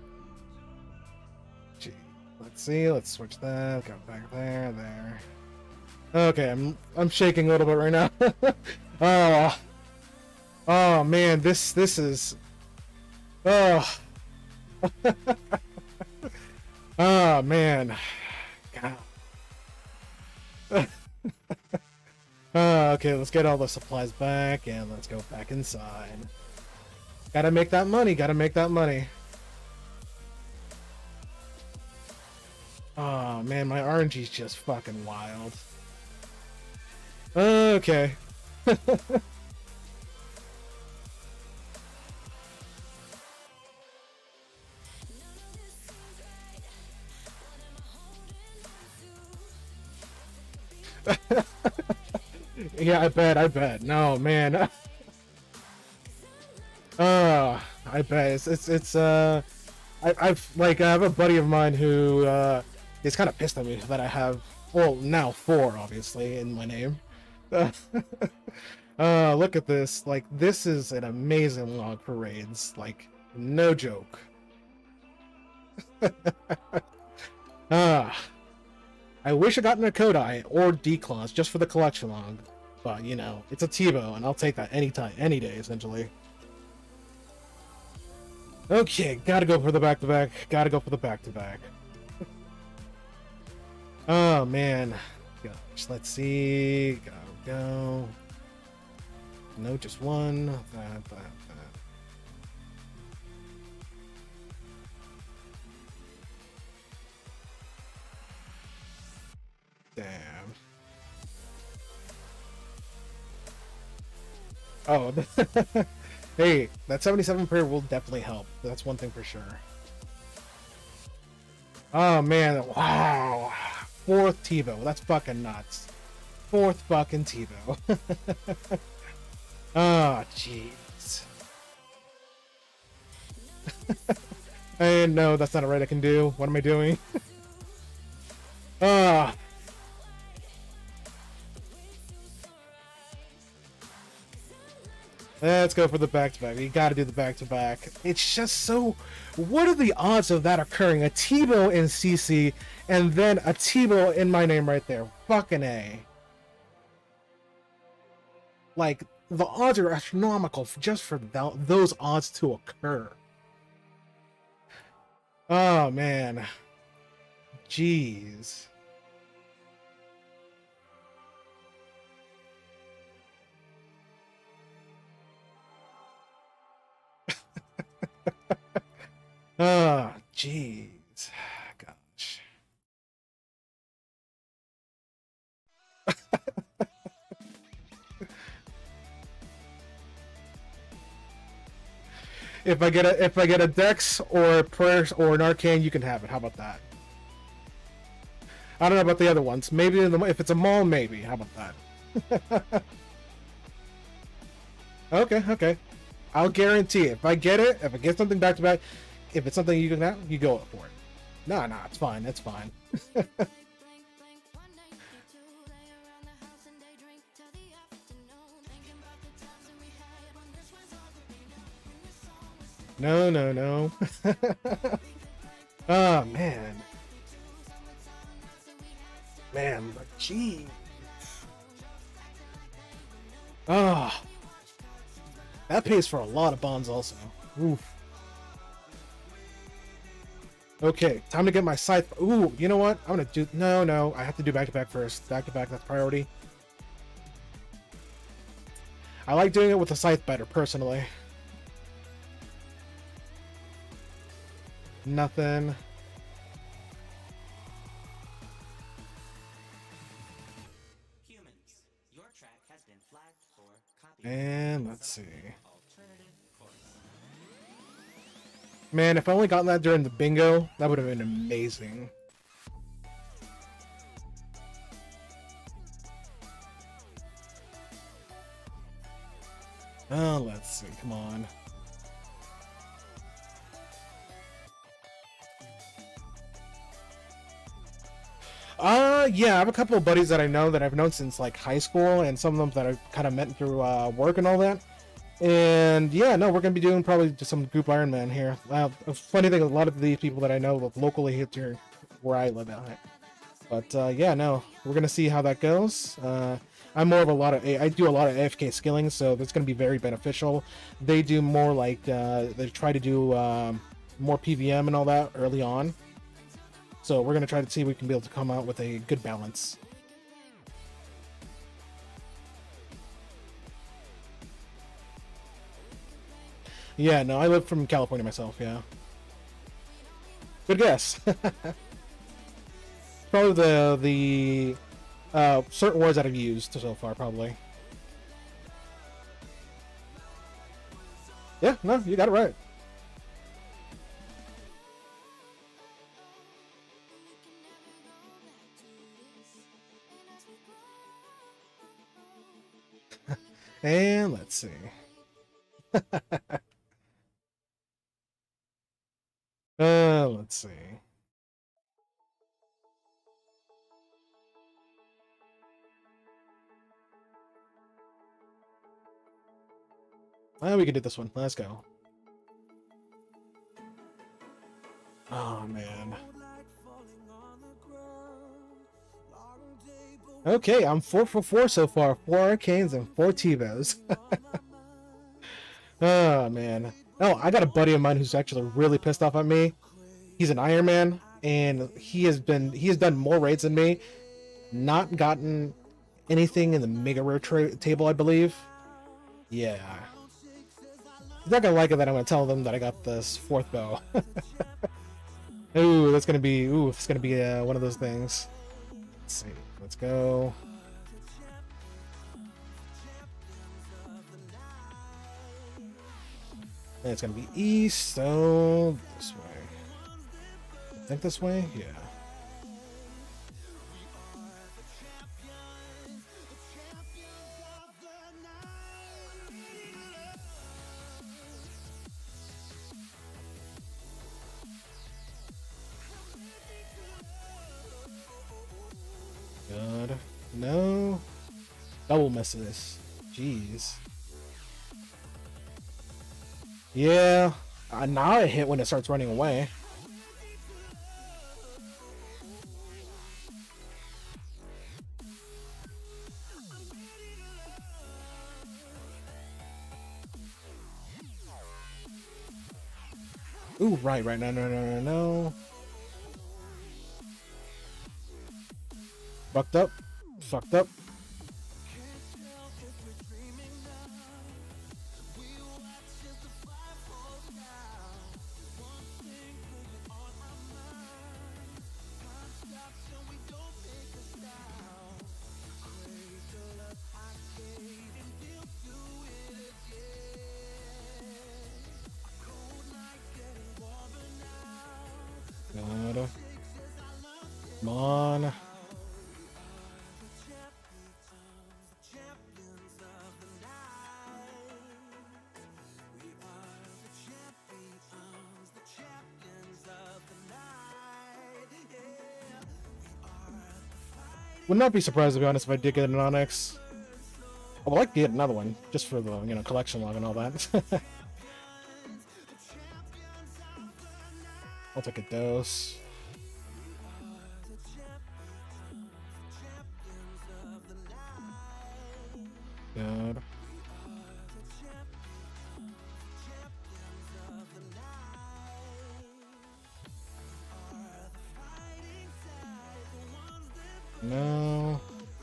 Gee, let's see. Let's switch that. Go back there. There. Okay, I'm shaking a little bit right now. Oh. Oh man, this is. Oh. Oh man. God. Okay, let's get all the supplies back and let's go back inside. Gotta make that money, gotta make that money. Oh man, my RNG's just fucking wild. Okay. Yeah, I bet. No, man. I bet I have a buddy of mine who is kind of pissed at me that I have, well, now 4 obviously in my name. Look at this. Like, this is an amazing log for raids. Like, no joke. I wish I got an Kodai or D-Claws just for the collection log. But, you know, it's a T-Bow, and I'll take that anytime, any day, essentially. Okay, gotta go for the back-to-back. Gotta go for the back-to-back. Oh, man. Gosh, let's see. Go. No, just one. That. Damn. Oh, hey, that 77 prayer will definitely help. That's one thing for sure. Oh man, wow. 4th T-Bow. That's fucking nuts. 4th fucking T-Bow. Oh, jeez. And no, that's not a right I can do. What am I doing? Ah. Let's go for the back-to-back. You gotta do the back-to-back. It's just so... What are the odds of that occurring? A T-Bow in CC, and then a T-Bow in my name right there. Fucking A. Like, the odds are astronomical just for those odds to occur. Oh, man. Jeez. Oh, jeez. Gosh. If I get a Dex or a Prayers or an Arcane, you can have it. How about that? I don't know about the other ones. Maybe if it's a Maul, maybe. How about that? Okay. I'll guarantee it. If I get something back to back, if it's something you can have, you go for it. No, it's fine. It's fine. No. Oh, man. Man, but gee. Oh. That pays for a lot of bonds also. Oof. Okay, time to get my scythe. Ooh, you know what? I'm gonna do... No. I have to do back-to-back first. Back-to-back, that's priority. I like doing it with the scythe better, personally. Nothing. Humans, your track has been flagged for copyright. And let's see. Man, if I only gotten that during the bingo, that would have been amazing. Oh, let's see. Come on. Yeah, I have a couple of buddies that I know that I've known since like high school, and some of them that I've kind of met through work and all that. And yeah, no, we're gonna be doing probably just some group Ironman here. A funny thing, a lot of these people that I know locally here where I live at. But yeah, no, we're gonna see how that goes. I'm more of I do a lot of AFK skilling, so that's gonna be very beneficial. They do more like they try to do more PVM and all that early on. So we're gonna try to see if we can be able to come out with a good balance. Yeah, no, I live from California myself, yeah. Good guess. Probably the certain words that I've used so far, probably. Yeah, no, you got it right. And let's see. Let's see. We can do this one. Let's go. Oh, man. Okay, I'm 4 for 4 so far. 4 Arcanes and 4 Tivos. Oh, man. No, I got a buddy of mine who's actually really pissed off at me. He's an Iron Man, and he has done more raids than me. Not gotten anything in the Mega Rare table, I believe. Yeah. He's not gonna like it that I'm gonna tell them that I got this 4th bow. Ooh, it's gonna be one of those things. Let's see. Let's go. And it's gonna be east, so this way. I think this way? Yeah. Good. No. Double misses. Jeez. Yeah. Now I hit when it starts running away. Ooh, right. No. Fucked up. Good. Come on. Would not be surprised, to be honest, if I did get an Onyx. I would like to get another one, just for the, collection log and all that. I'll take a dose. Good. No.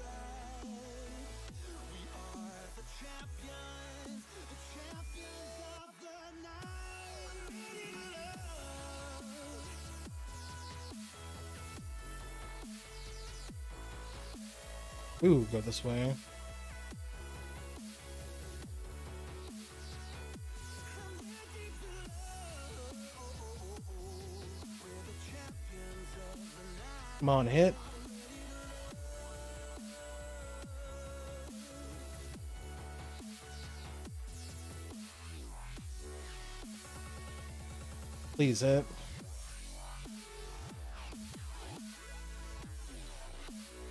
Ooh, go this way. Come on, hit. Please hit.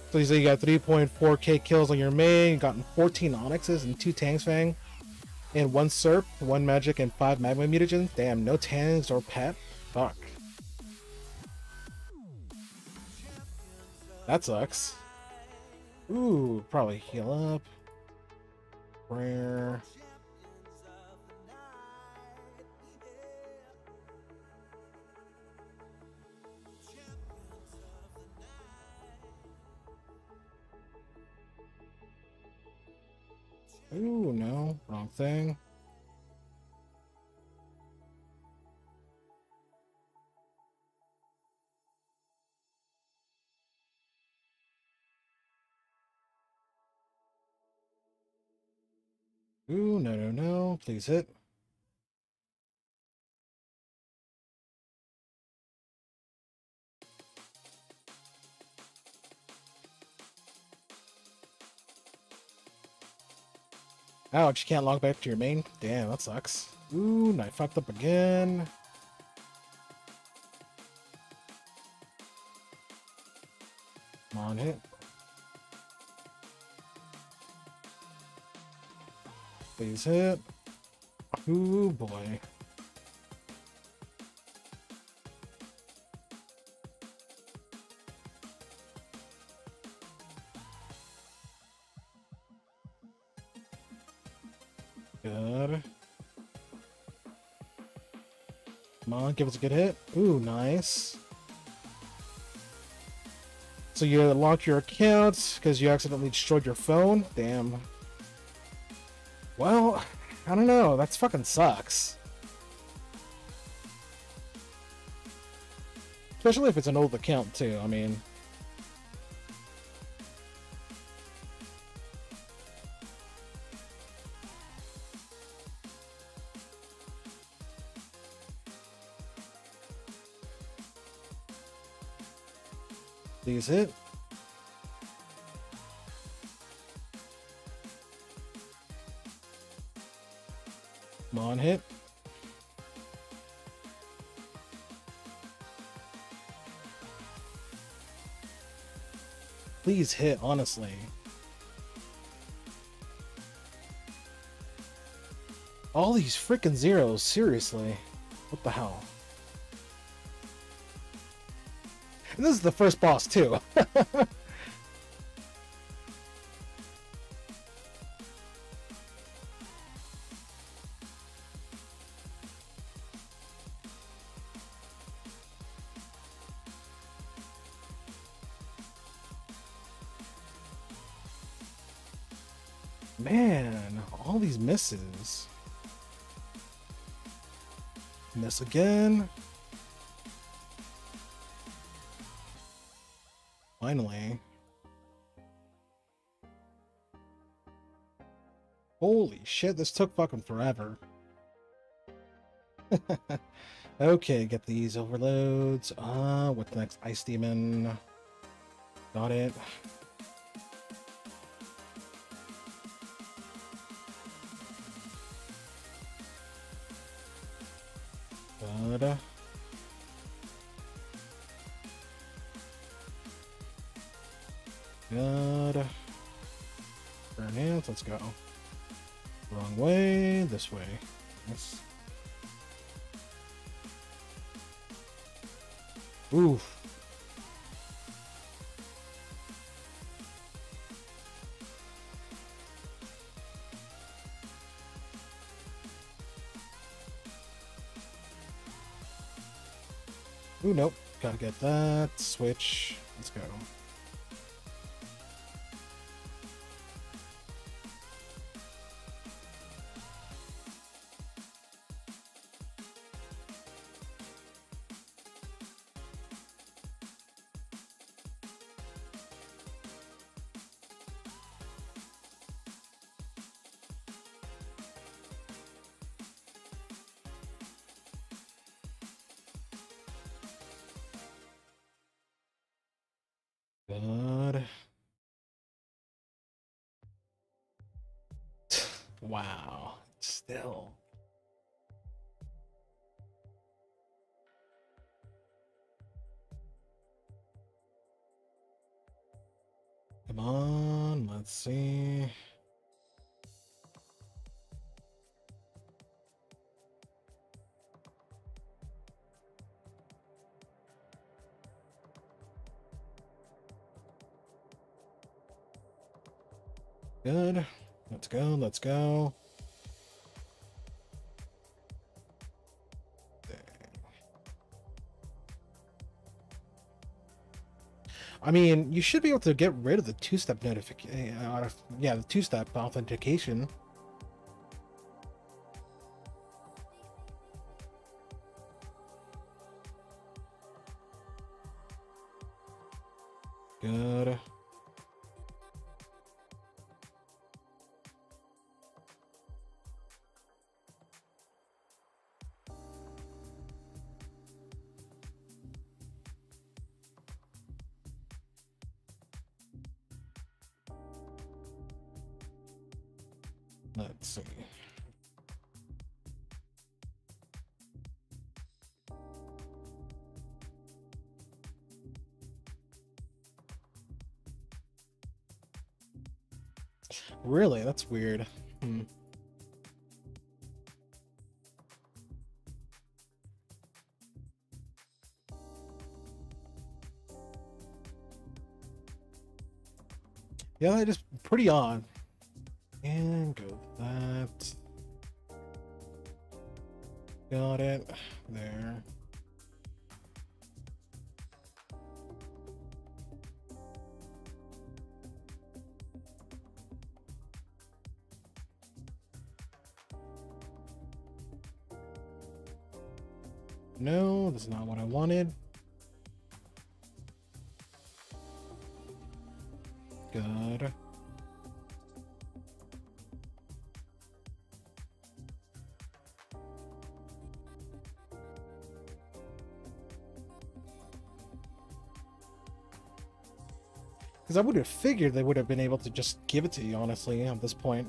So you say you got 3.4k kills on your main, you gotten 14 Onyxes and 2 Tanks Fang, and 1 Serp, 1 Magic, and 5 Magma Mutagens. Damn, no Tanks or Pet? Fuck. That sucks. Ooh, probably heal up. Rare. Ooh, no. Wrong thing. Ooh, no, no, no. Please hit. Ouch, you can't log back to your main? Damn, that sucks. Ooh, I fucked up again. Come on, hit. Please hit. Ooh, boy. Good. Come on, give us a good hit. Ooh, nice. So you locked your account because you accidentally destroyed your phone? Damn. Well, I don't know. That fucking sucks. Especially if it's an old account, too. I mean... Please hit. Come on, hit. Please hit, honestly. All these freaking zeros, seriously. What the hell? And this is the first boss, too. Man, all these misses. Miss again. Finally. Holy shit, this took fucking forever. Okay, get these overloads. What's the next? Ice Demon. Got it. Good. Good. Burn hands, let's go. Wrong way, this way. Yes. Oof. Ooh, nope. Gotta get that. Switch. Let's go. Good. Wow. Still. Come on, let's see. Good. Let's go, let's go. I mean, you should be able to get rid of the two-step notification. Yeah, the two-step authentication. Good. Let's see. Really? That's weird. Hmm. Yeah, that is pretty odd. And go with that. Got it. There. No, that's not what I wanted. Good. Because I would have figured they would have been able to just give it to you, honestly, at this point.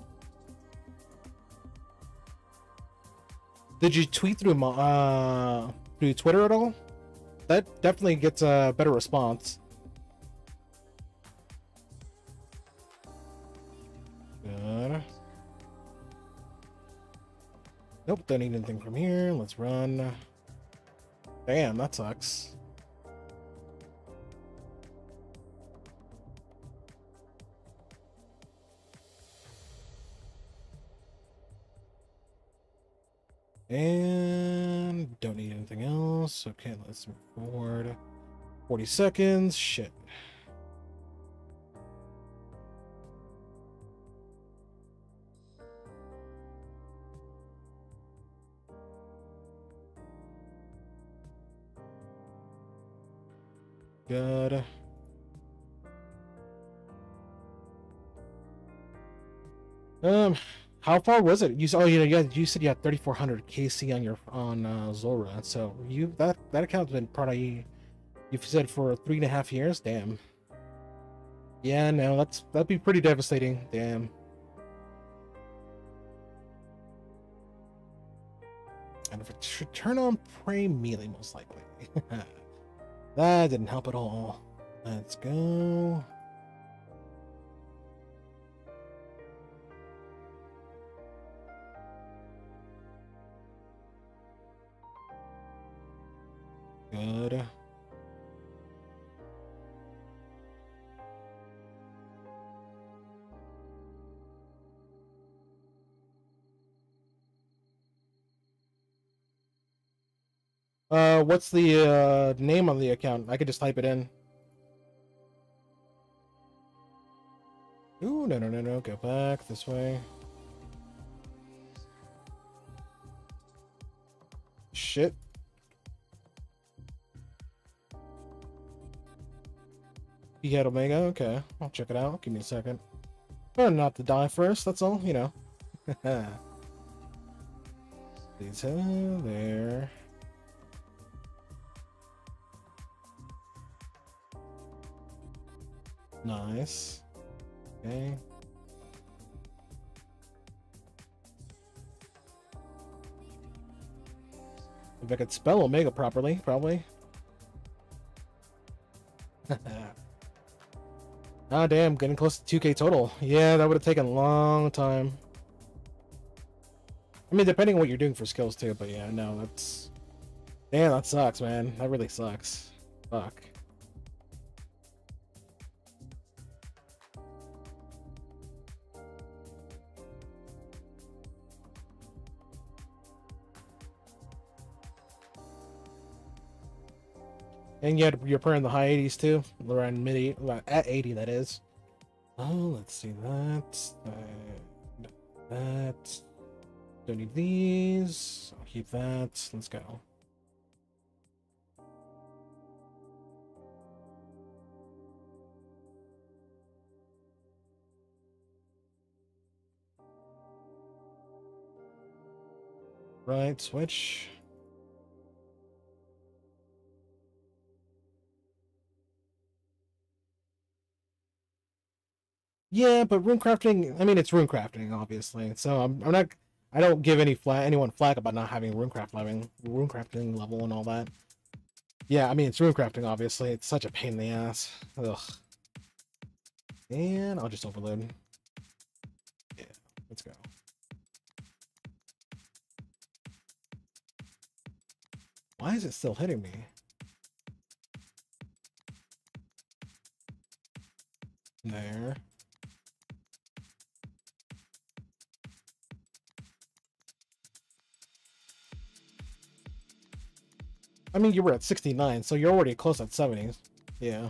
Did you tweet through Twitter at all? That definitely gets a better response. Good. Nope, don't need anything from here. Let's run. Damn, that sucks. And don't need anything else. Okay, let's move forward. 40 seconds. Shit. Good. How far was it? You said, oh, you said you had 3,400 KC on your Zora. So that account's been probably, you've said, for 3.5 years. Damn. Yeah, no, that'd be pretty devastating. Damn. And if it should turn on Prey melee, most likely. That didn't help at all. Let's go. Good. What's the name on the account? I could just type it in. Ooh, no. Go back this way. Shit. He had Omega? Okay, I'll check it out. Give me a second. Not to die first, that's all, you know. Please, there. Nice. Okay. If I could spell Omega properly, probably. Ah, damn, getting close to 2K total. Yeah, that would have taken a long time. I mean, depending on what you're doing for skills too, but yeah, no, that's... Damn, that sucks, man. That really sucks. Fuck. And yet you're playing the high 80s too, around mid at 80 that is. Oh, let's see that. Don't need these. I'll keep that. Let's go. Right, switch. Yeah, but rune crafting, I mean, it's rune crafting, obviously. So I'm not, I don't give anyone flack about not having rune crafting level and all that. Yeah, I mean, it's rune crafting, obviously. It's such a pain in the ass. Ugh. And I'll just overload. Yeah, let's go. Why is it still hitting me? There. I mean, you were at 69, so you're already close at 70s. Yeah.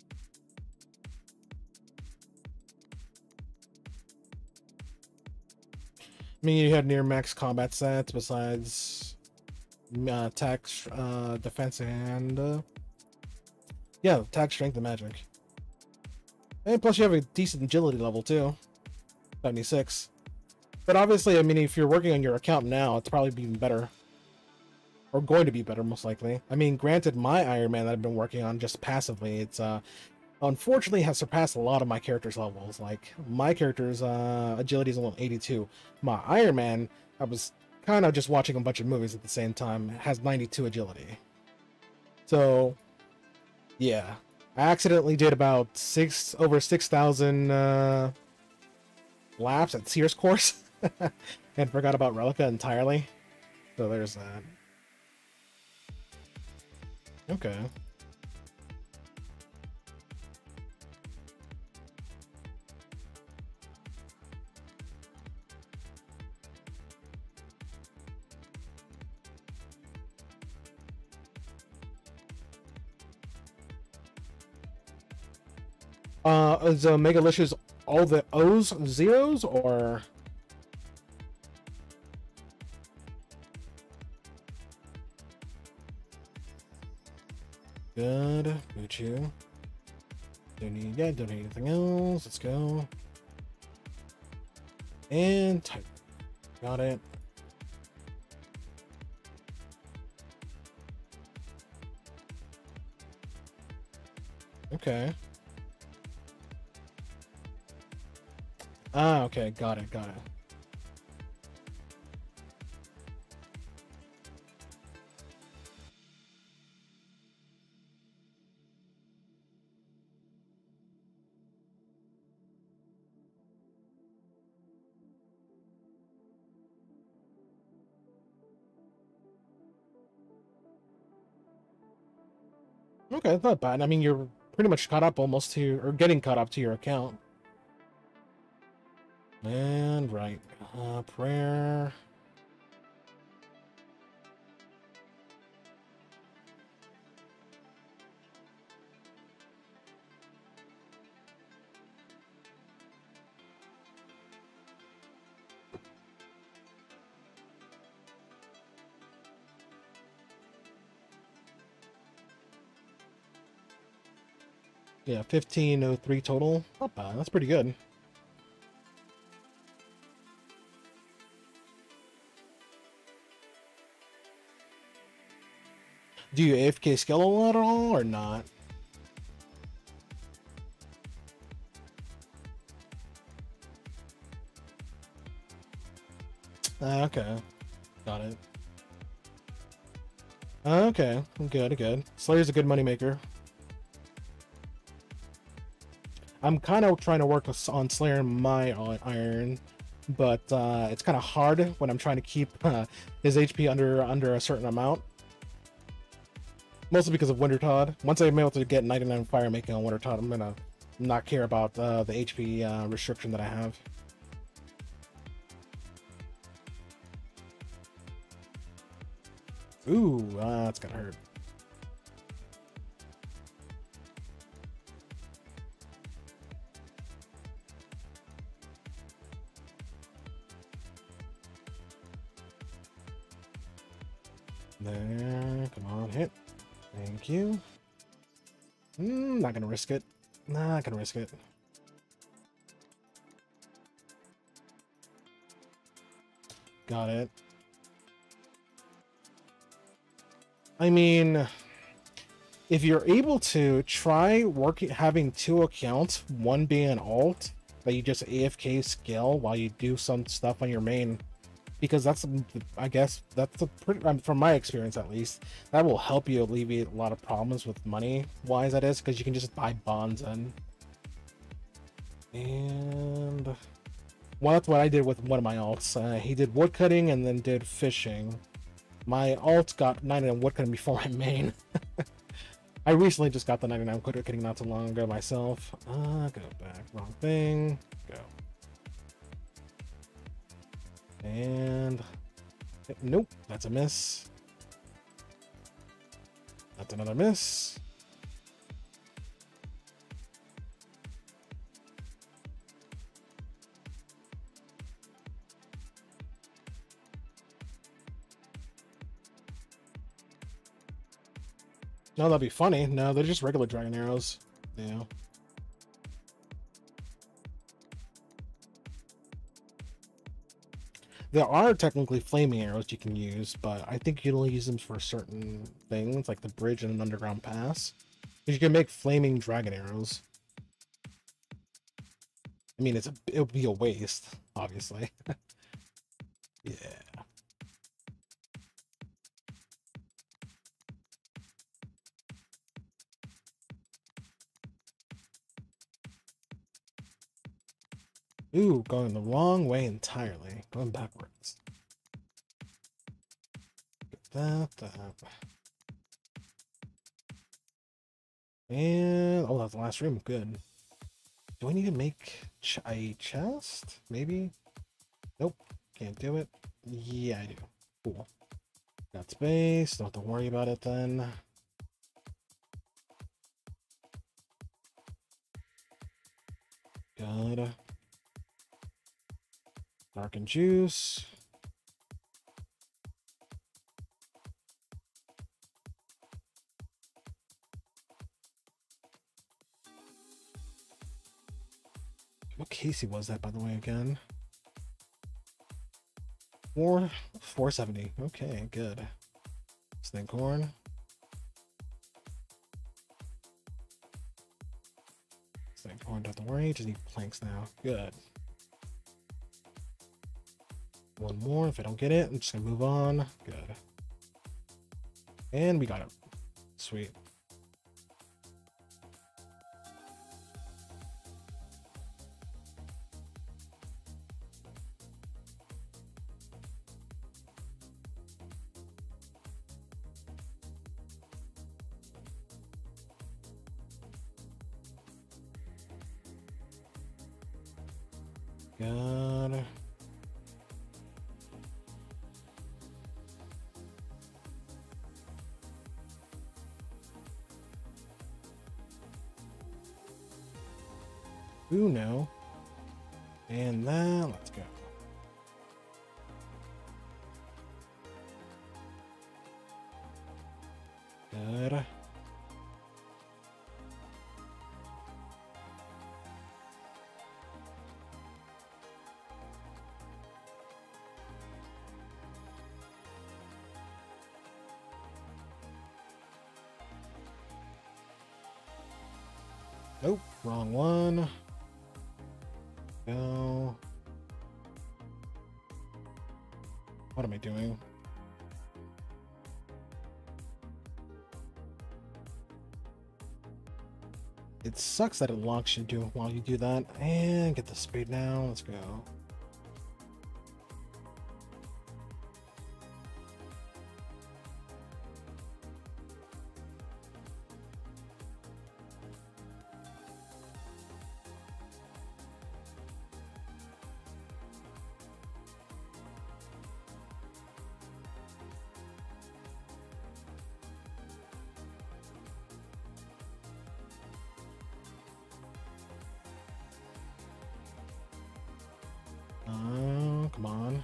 I mean, you had near max combat stats besides attack, defense, and yeah, attack, strength, and magic. And plus, you have a decent agility level too, 76. But obviously, I mean, if you're working on your account now, it's probably being better. Or going to be better, most likely. I mean, granted, my Iron Man that I've been working on just passively, it's unfortunately has surpassed a lot of my character's levels. Like, my character's agility is a level 82. My Iron Man, I was kind of just watching a bunch of movies at the same time, has 92 agility. So, yeah. I accidentally did about over 6,000 laps at Sears course and forgot about Relica entirely. So there's that. Okay. Is Megalicious all the O's zeros or? Good, Buchu. Don't need anything else. Let's go. And type. Got it. Okay. Ah, okay, got it. Okay, it's not bad. I mean, you're pretty much caught up almost to, or getting caught up to your account. And right, prayer. Yeah, 1503 total. Not bad. That's pretty good. Do you AFK skill a lot at all or not? Okay. Got it. Okay. Good. Slayer's a good moneymaker. I'm kind of trying to work on slaying my iron, but it's kind of hard when I'm trying to keep his HP under a certain amount. Mostly because of Winter Todd. Once I'm able to get 99 fire making on Winter Todd, I'm gonna not care about the HP restriction that I have. Ooh, that's gonna hurt. There, come on, hit. Thank you. Not gonna risk it. Not gonna risk it. Got it. I mean, if you're able to try having two accounts, one being an alt that you just AFK scale while you do some stuff on your main, because that's, I guess that's a pretty, from my experience at least, that will help you alleviate a lot of problems with money wise. That is because you can just buy bonds in. And well, that's what I did with one of my alts. He did woodcutting and then did fishing. My alt got 99 woodcutting before my main. I recently just got the 99 woodcutting not too long ago myself. Go back, wrong thing, go. And nope, that's a miss. That's another miss. No, that'd be funny. No, they're just regular dragon arrows. Yeah. There are technically flaming arrows you can use, but I think you only use them for certain things, like the bridge and an underground pass. Because you can make flaming dragon arrows. I mean, it'll be a waste, obviously. Yeah. Ooh, going the wrong way entirely. Going backwards. Get that. And oh, that's the last room. Good. Do I need to make a chest? Maybe? Nope. Can't do it. Yeah, I do. Cool. Got space. Don't have to worry about it then. Good. Dark and juice. What KC was that, by the way, again? 470. Okay, good. Snake horn. Snake horn, don't have to worry. Just need planks now. Good. One more. If I don't get it, I'm just gonna move on. Good. And we got it. Sweet. Good. Ooh, no. And then let's go. Good. Nope, wrong one. Go. What am I doing? It sucks that it locks you while you do that. And get the spade now. Let's go. Oh, come on.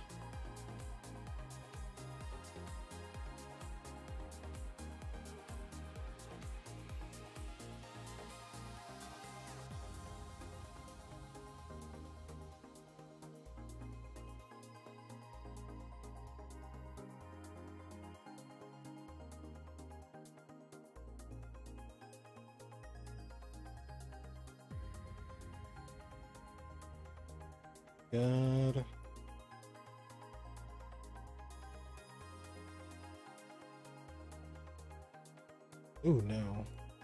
Good. Ooh, no.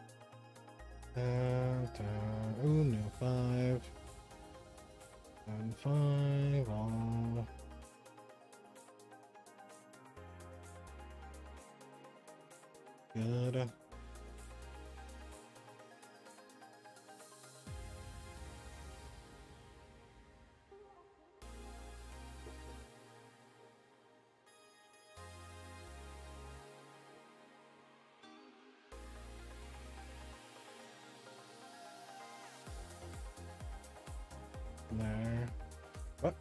Ooh, no. 5. And 5. All. Good. There. What?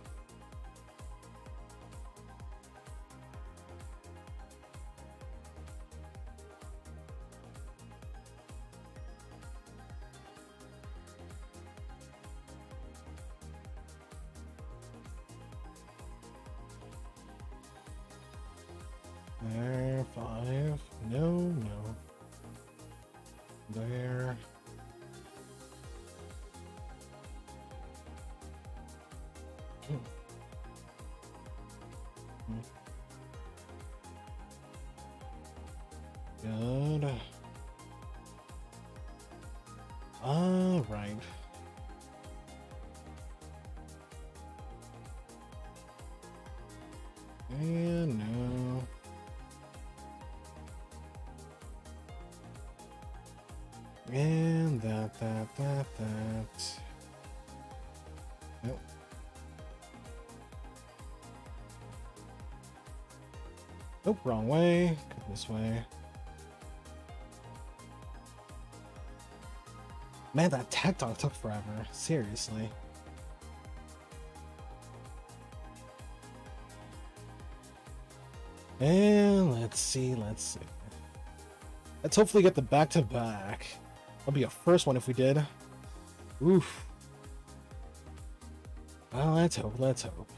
There. 5. No, no. There. Good. All right. And no. And that. Nope. Nope, wrong way. Go this way. Man, that tech talk took forever. Seriously. And let's see. Let's hopefully get the back-to-back. That'll be a first one if we did. Oof. Well, let's hope. Let's hope.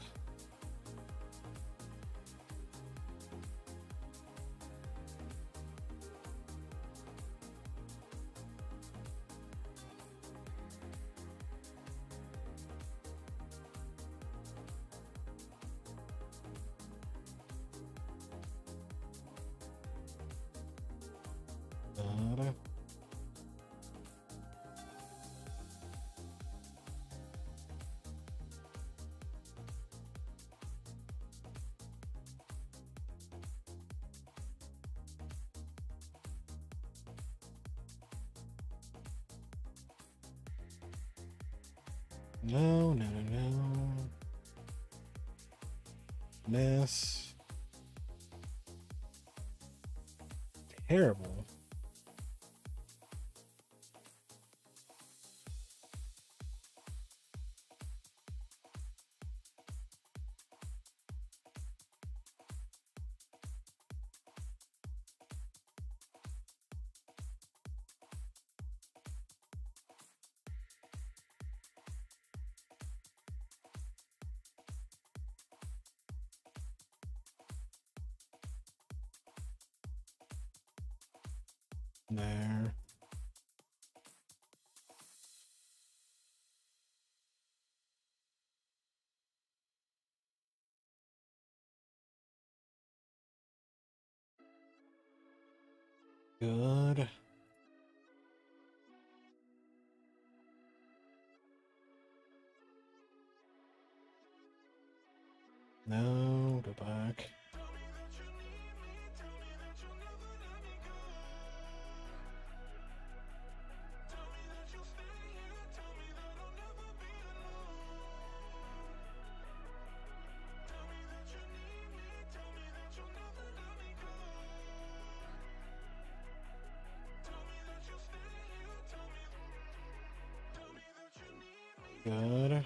No, no, no, no. Miss. Terrible. There. Good. No, go back. Good.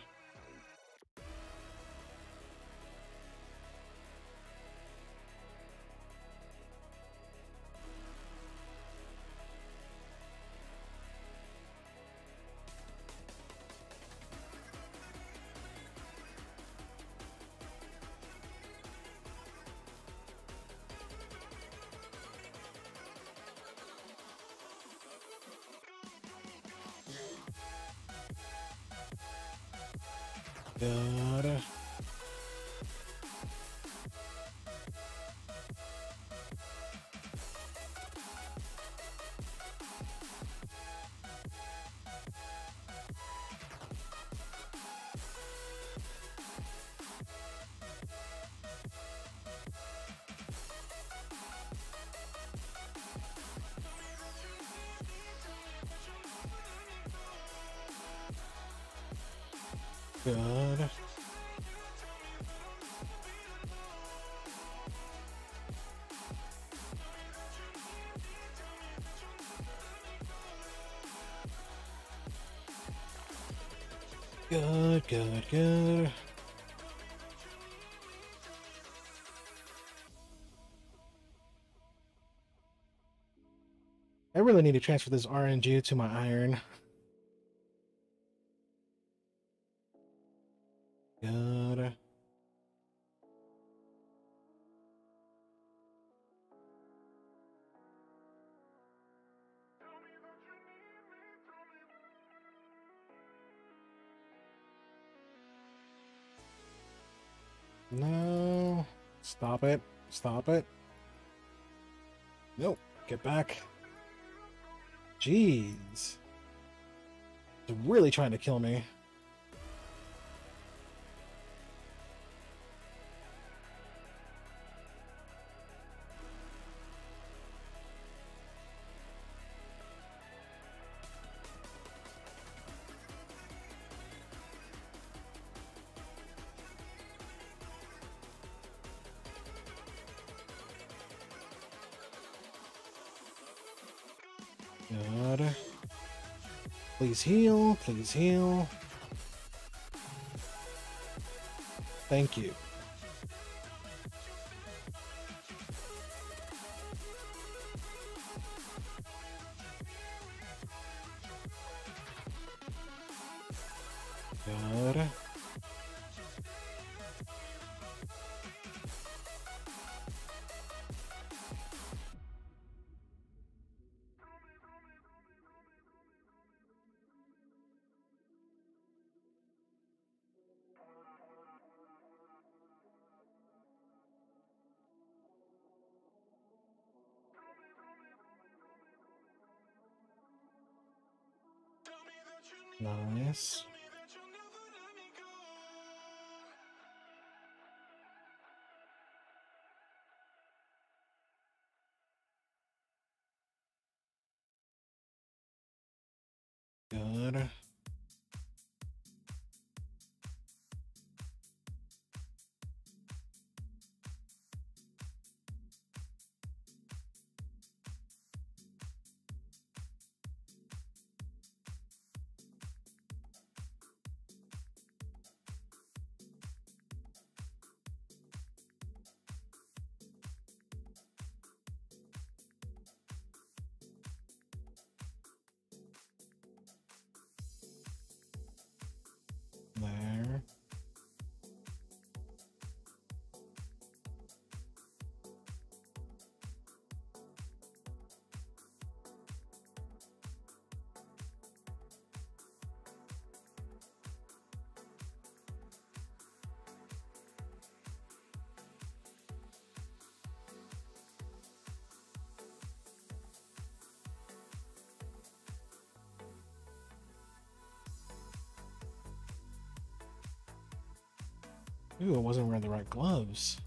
Good. Good. Good, good, good. I really need to transfer this RNG to my iron. Good. No. Stop it. Stop it. Nope. Get back. Jeez. They're really trying to kill me. Good. Please heal. Please heal. Thank you. Good. Nice. Good. Ooh, I wasn't wearing the right gloves.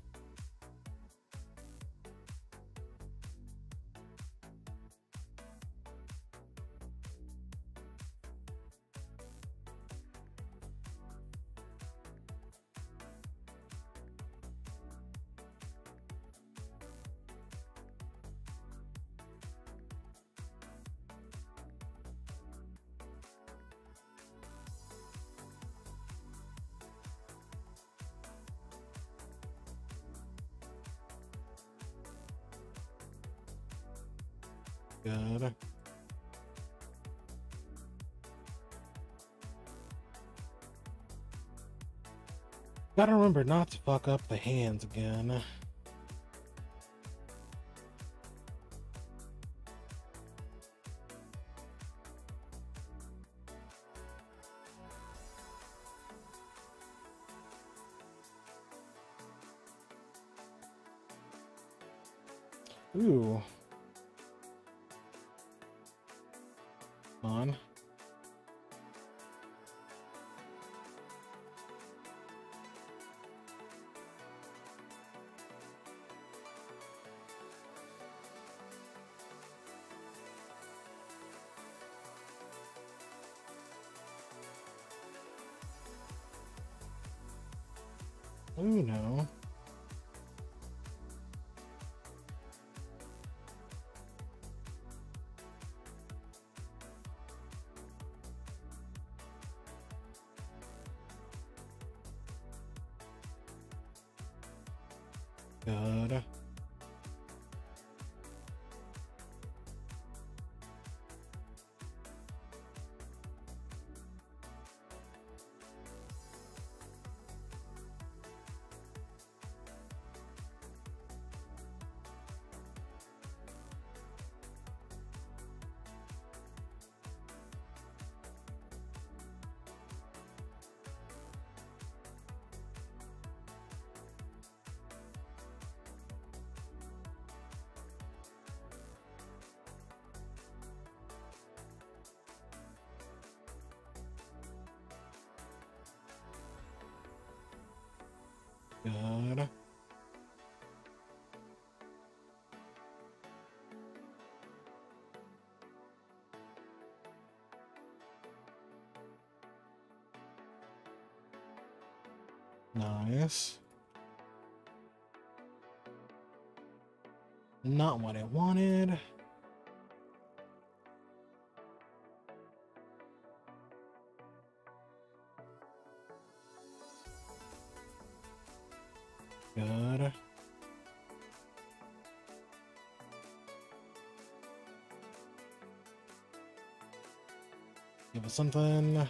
Good. Gotta remember not to fuck up the hands again. Ooh. Come on. Ooh, no. Good. Good. Nice. Not what I wanted. Good. Give us something.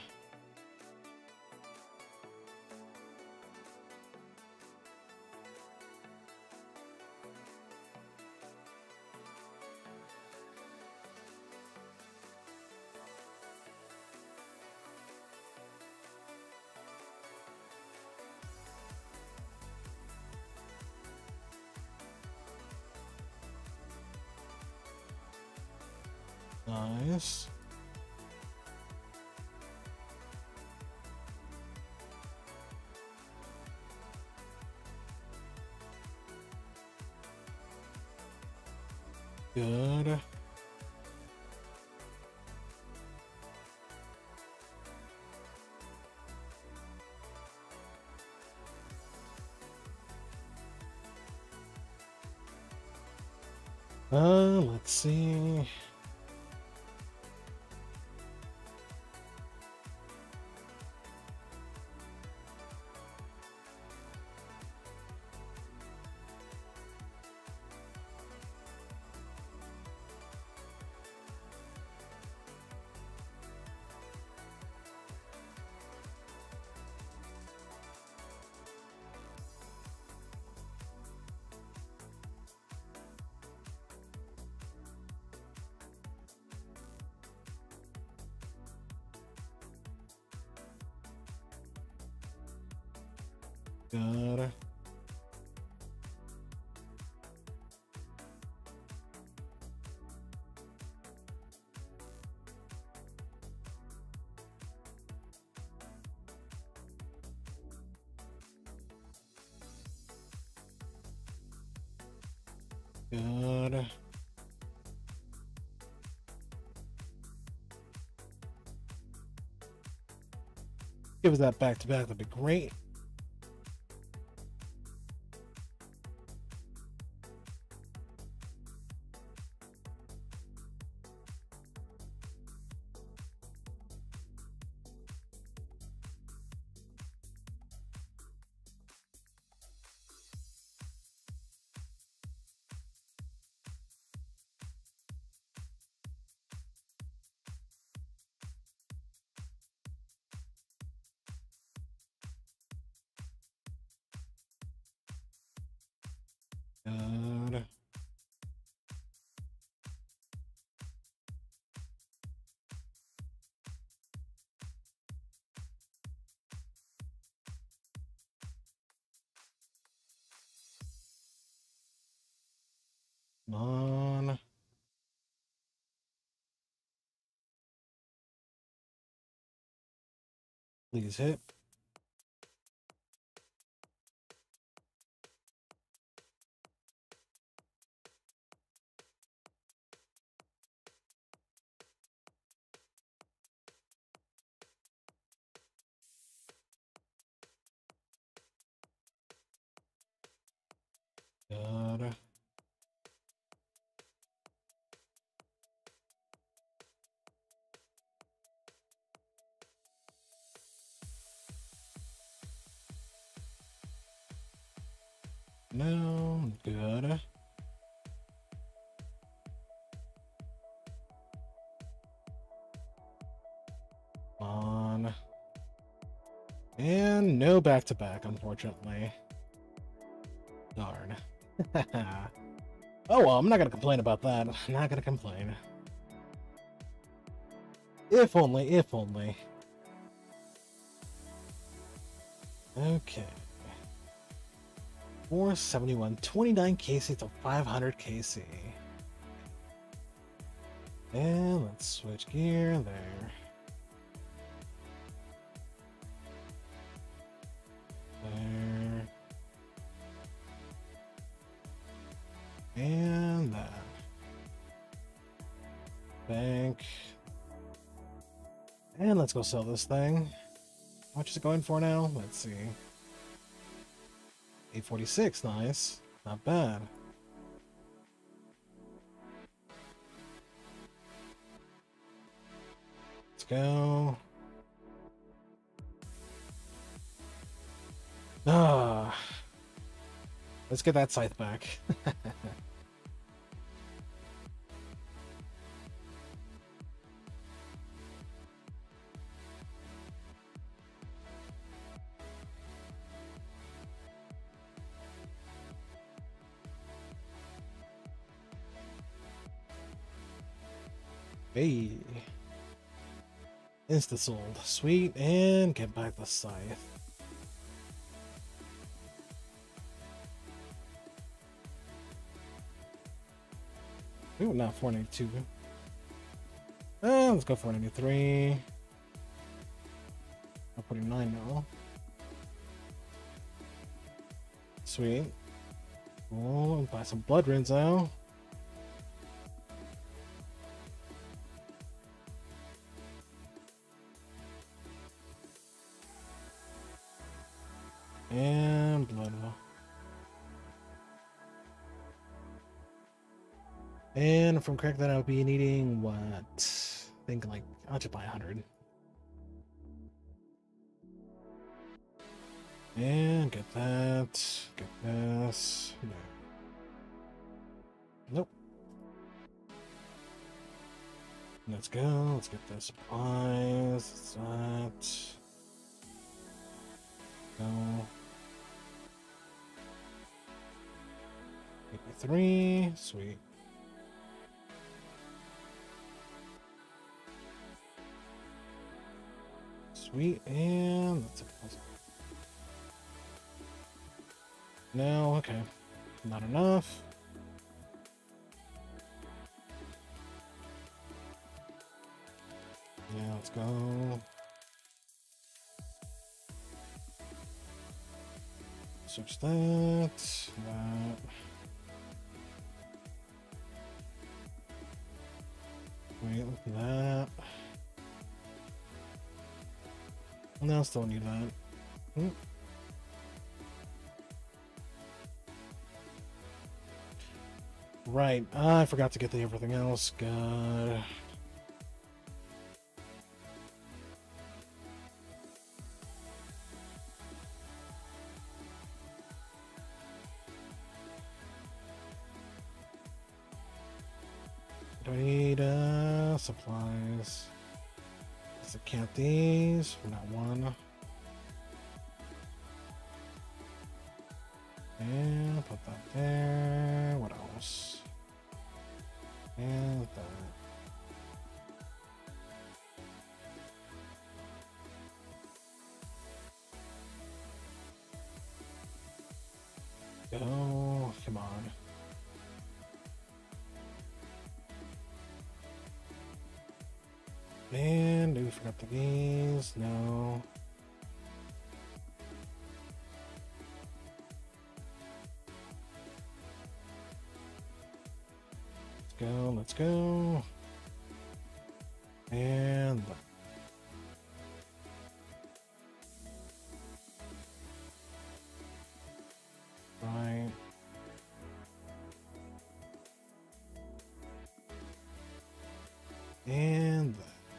Nice. Good. Let's see. Good. Good. Give us that back to back, that'd be great. Good. Come on. Please hit. Good. No, good. On. And no back to back, unfortunately. Darn. Oh well, I'm not gonna complain about that. I'm not gonna complain. If only, if only. Okay. 471, 29 KC to 500 KC. And let's switch gear there. There. And that. Bank. And let's go sell this thing. How much is it going for now? Let's see. 846, nice. Not bad. Let's go. Ah. Let's get that scythe back. Hey. Insta sold. Sweet. And get back the scythe. Ooh, not 492. Let's go 493. I'm putting 9 now. Sweet. Cool. Buy some blood runes now. And blood. And if I'm correct, then I'll be needing what? I think like I'll just buy 100. And get that. Get this. No. Nope. Let's go. Let's get the supplies. That. Go. 83. Sweet. Sweet. And that's it. No, okay. Not enough. Yeah, let's go. Switch that. That. That. No, still need that. Hmm. Right, I forgot to get the everything else. God. Do I need supplies? Let's count these. Not one. And put that there. What else? And that. Go. Come on. And we forgot the keys. No. Let's go. Let's go. And right. And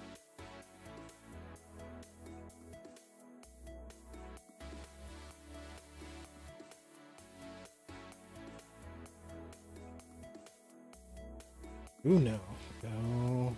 ooh, no. Go.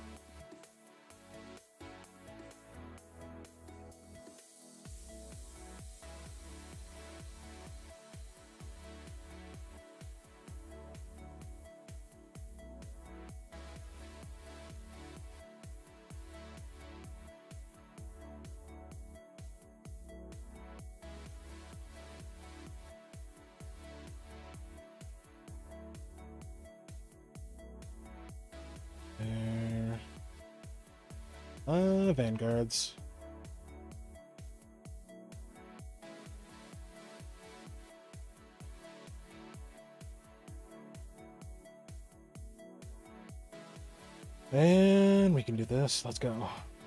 There. Vanguards. And we can do this. Let's go.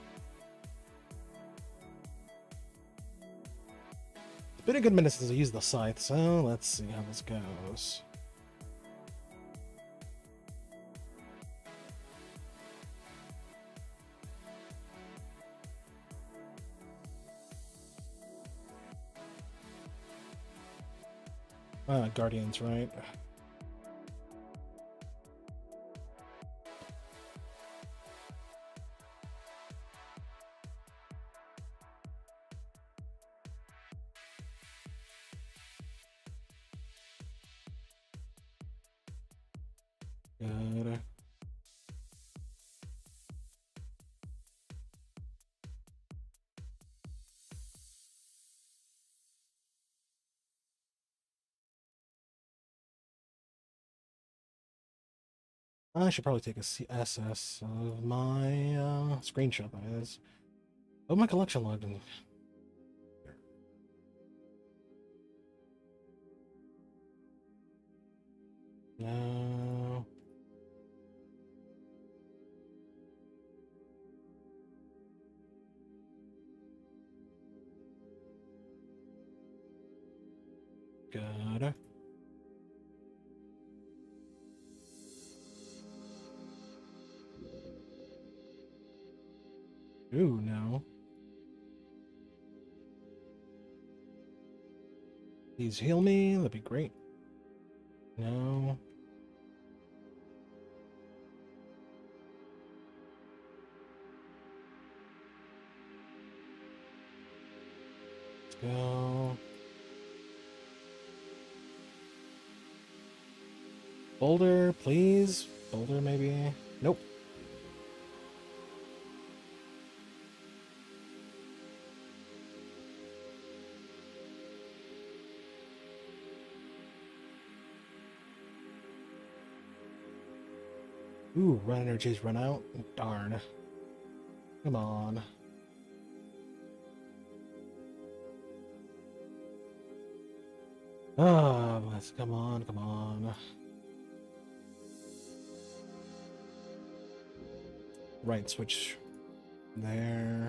It's been a good minute since I used the scythe, so let's see how this goes. Guardians, right? Good. I should probably take a CSS of my screenshot, that is. Oh, my collection logged in. No. Good. Ooh, no. Please heal me, that'd be great. No. Let's go. Boulder, please. Boulder, maybe. Nope. Ooh, run energies run out. Darn. Come on. Ah, let's come on, come on. Right switch there.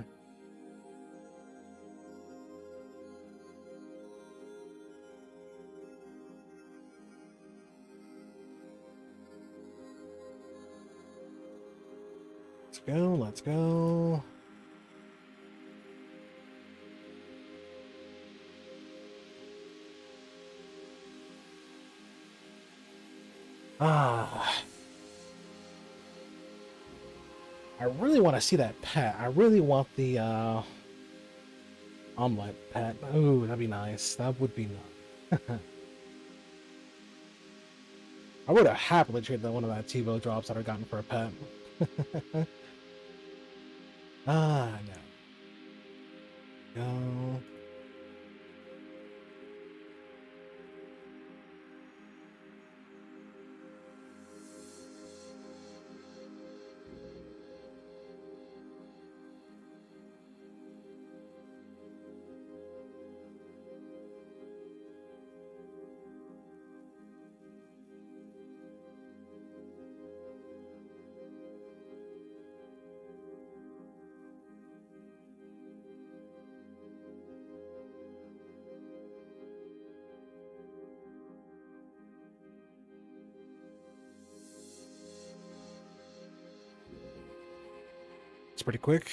Let's go, let's go. Ah. I really want to see that pet. I really want the omelet pet. Ooh, that'd be nice. That would be nice. I would have happily traded one of that TiVo drops that I gotten for a pet. Ah, no. Go. It's pretty quick.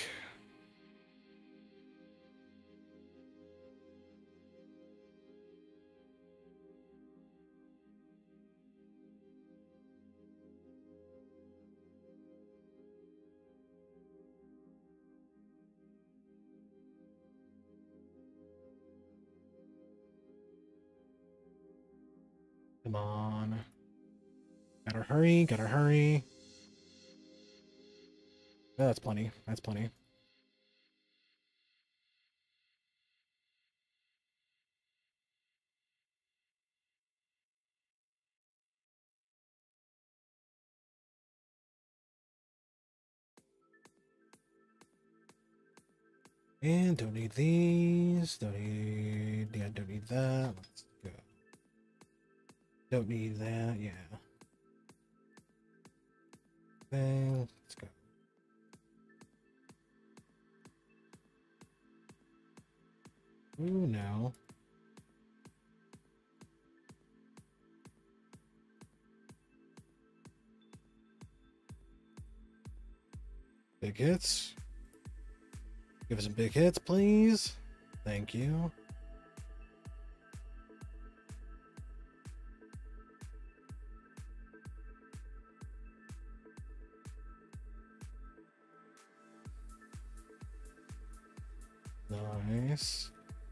Come on. Gotta hurry, gotta hurry. Oh, that's plenty. That's plenty. And don't need these. Don't need... Yeah, don't need that. Let's go. Don't need that. Yeah. Then let's go. Ooh, no. Big hits. Give us some big hits, please. Thank you. Nice.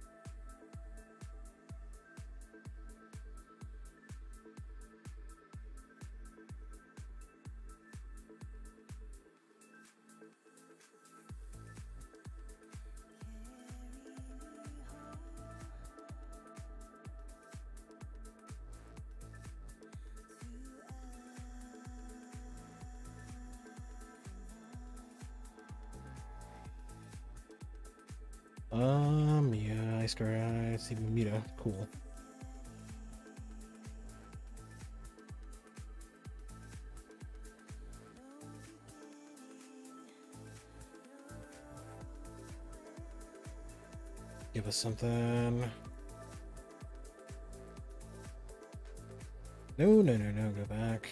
Yeah, Ice Guy, see Mita, cool. Give us something. No, no, no, no, go back.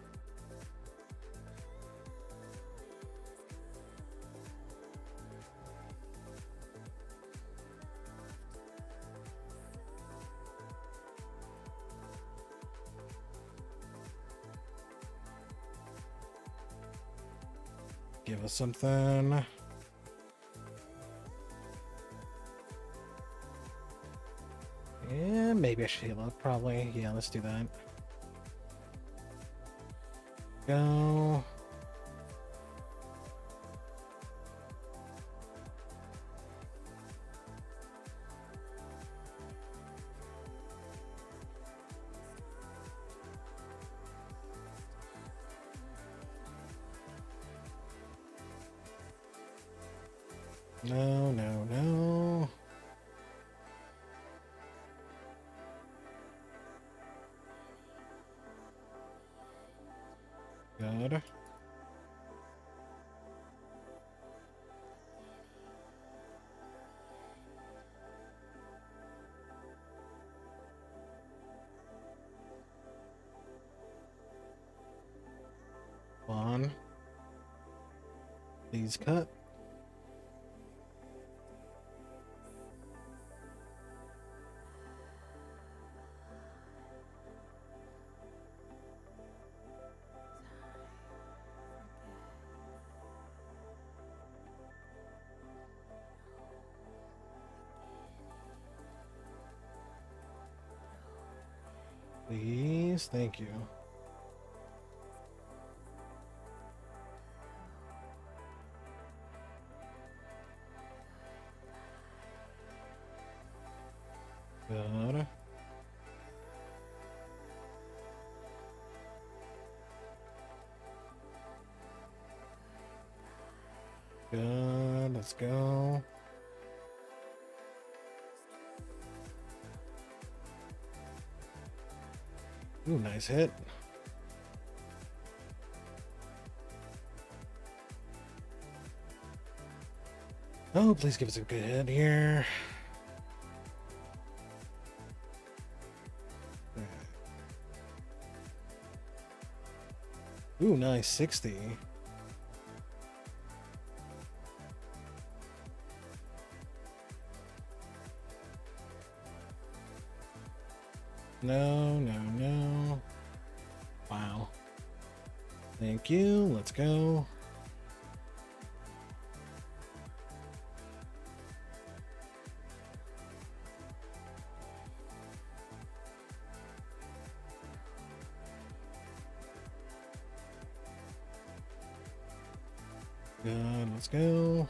Give us something. Yeah, maybe I should heal up, probably. Yeah, let's do that. Go. No, no, no. Good. Please cut. Please, thank you. Good. Good, let's go. Ooh, nice hit. Oh, please give us a good hit here. Ooh, nice 60. No, no, no. Wow. Thank you. Let's go. Good, let's go.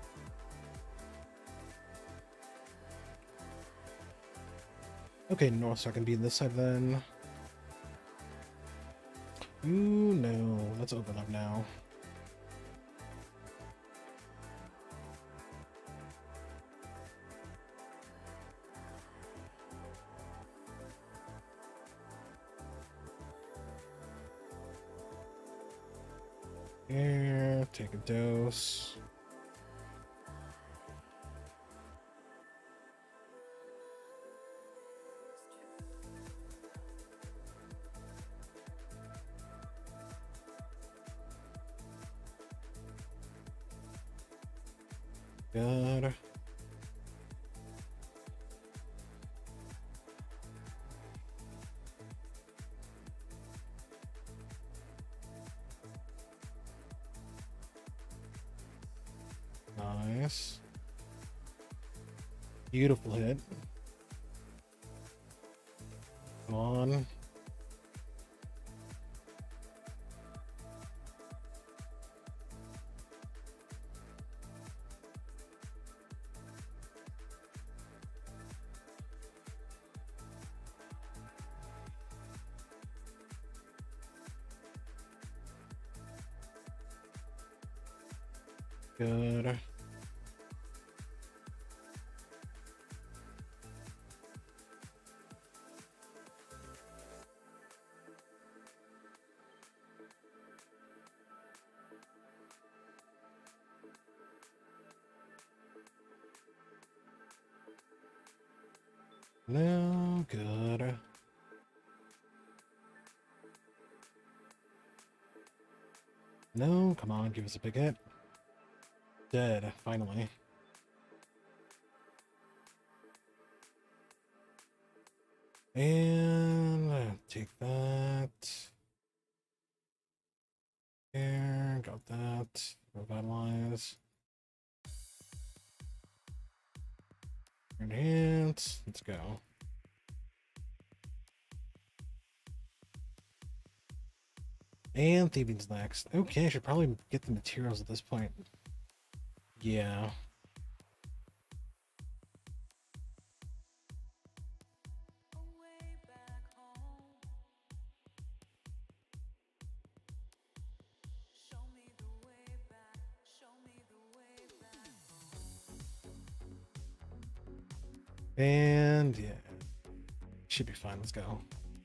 Okay, North Star can be this side then. Ooh, no. Let's open up now. Here, take a dose. Good. Nice. Beautiful hit. Come on. Good. No, good. No, come on, give us a big hit. Dead, finally. And take that. There, got that. Revitalize. Enhance. Let's go. And thieving's next. Okay, I should probably get the materials at this point. Yeah. And yeah, should be fine. Let's go.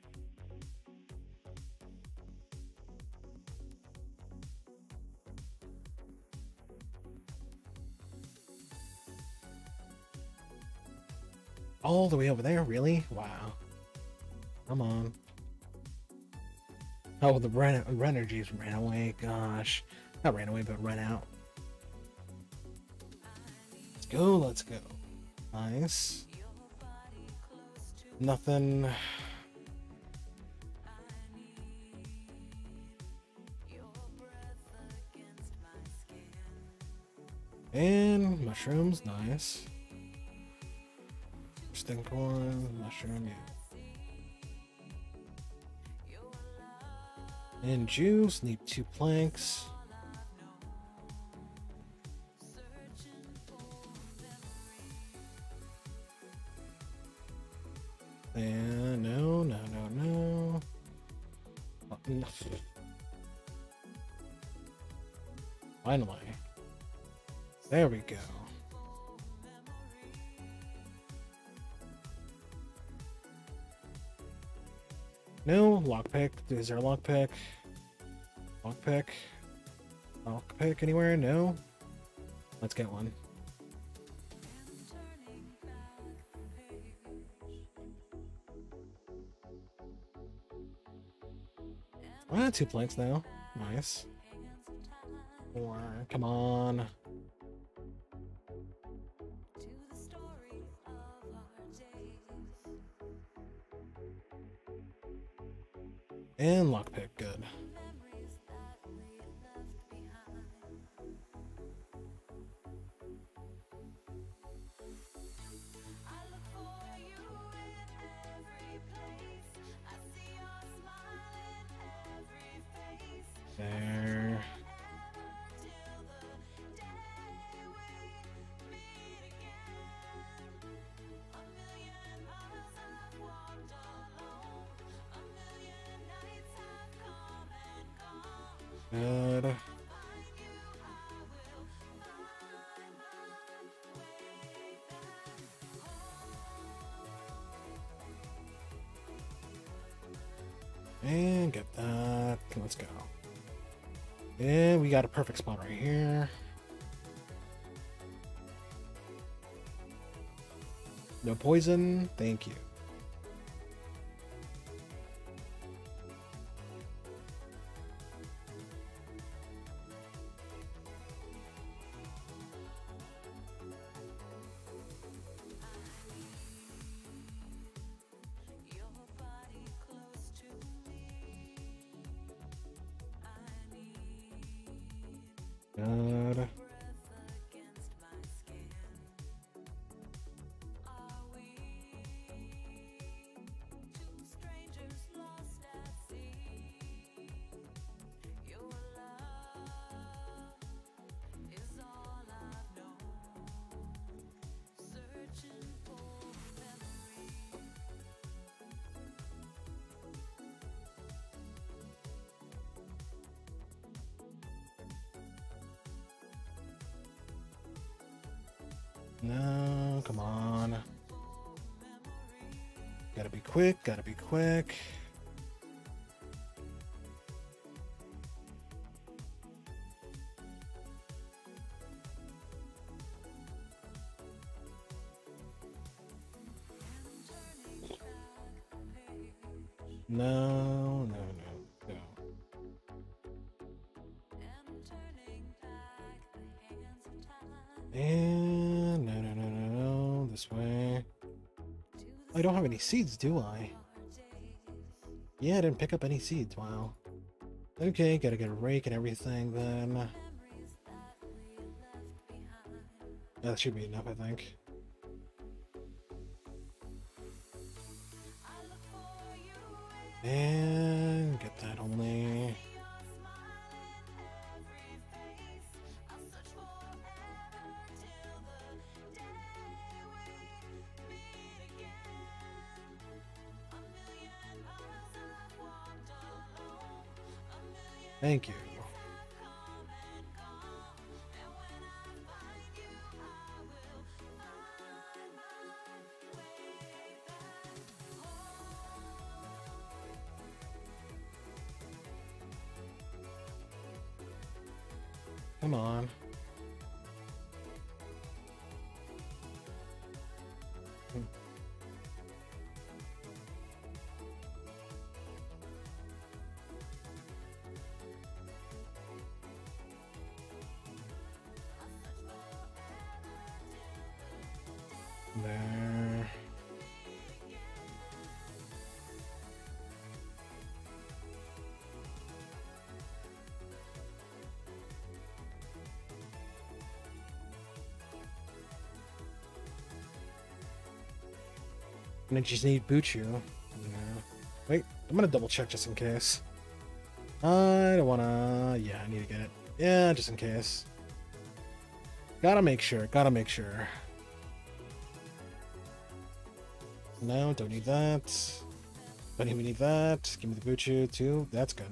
All the way over there, really? Wow. Come on. Oh, the Renergies ran away. Gosh, not ran away, but ran out. go, let's go. Nice. Nothing. And mushrooms, nice. Stinkhorn, mushroom, yeah. And juice, need 2 planks. And no. Finally. There we go. No, lockpick. Is there a lockpick? Lockpick? Lockpick anywhere? No? Let's get one. Ah, 2 planks now. Nice. 4. Come on. And lockpick, good. There. Good. And get that. Let's go. And we got a perfect spot right here. No poison. Thank you. Good. No, come on. Gotta be quick, gotta be quick. No. And no, this way. I don't have any seeds, do I? Yeah, I didn't pick up any seeds, wow. Okay, gotta get a rake and everything then. That should be enough, I think. And get that only. Thank you. Come on. And I just need Buchu. Yeah. Wait, I'm gonna double check just in case. I don't wanna... Yeah, I need to get it. Yeah, just in case. Gotta make sure, gotta make sure. No, don't need that. Don't even need that. Give me the Buchu too. That's good.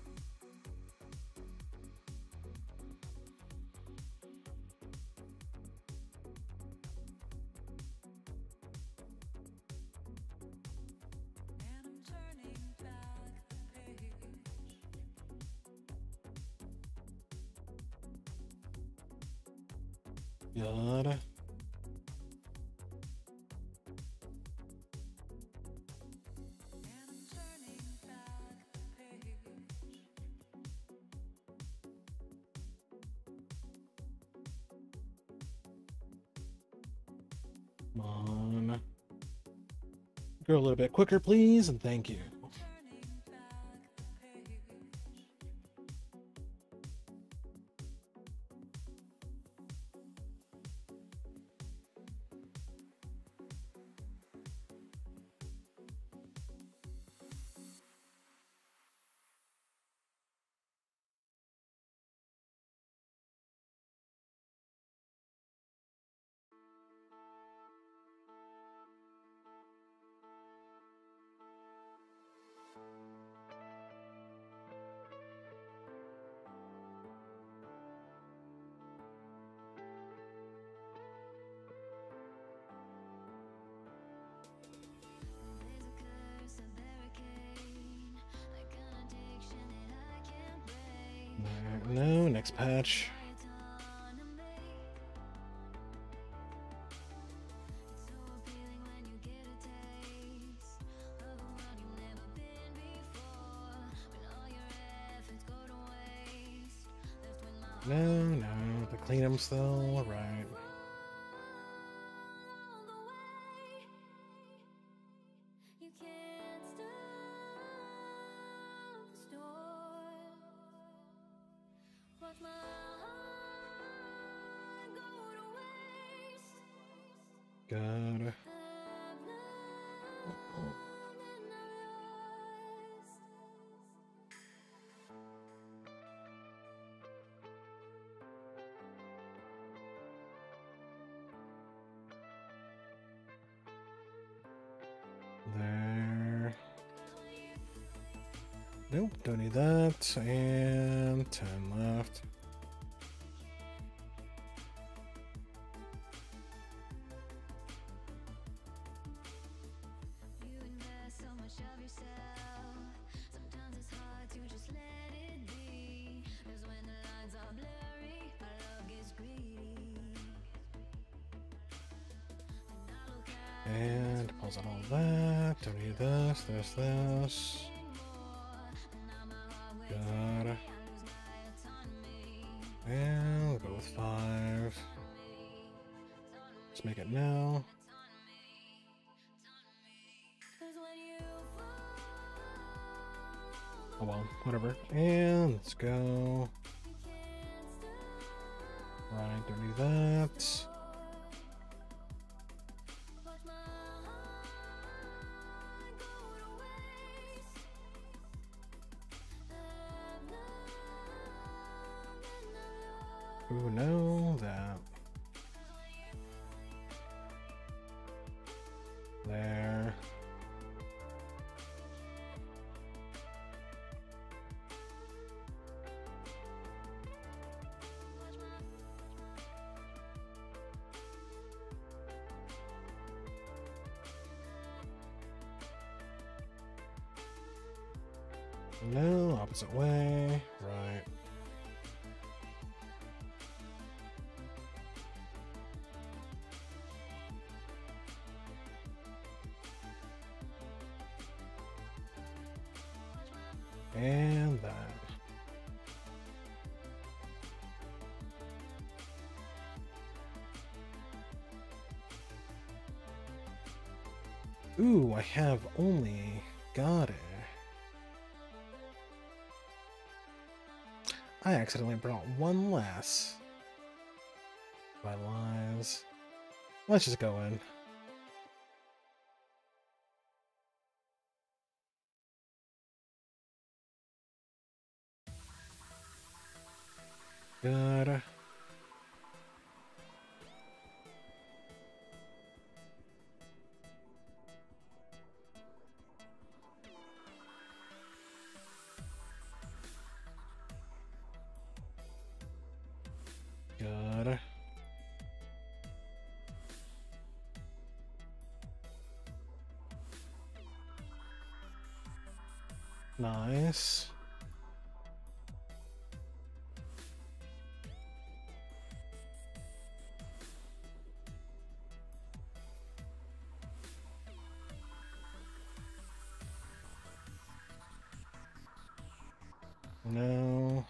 Good. Come on. Go a little bit quicker, please, and thank you. No, next patch. No, the clean them still, right. God. There. Nope, don't need that. And 10 left. And pulls out all that. Don't need this, this. Good. And we'll go with 5. Let's make it now. Oh well, whatever. And let's go. Right, don't need that. Ooh, no, that. There. No, opposite way. Right. And that. Ooh, I have only got it. I accidentally brought one less. My lies. Let's just go in. Good. Good. Nice. No.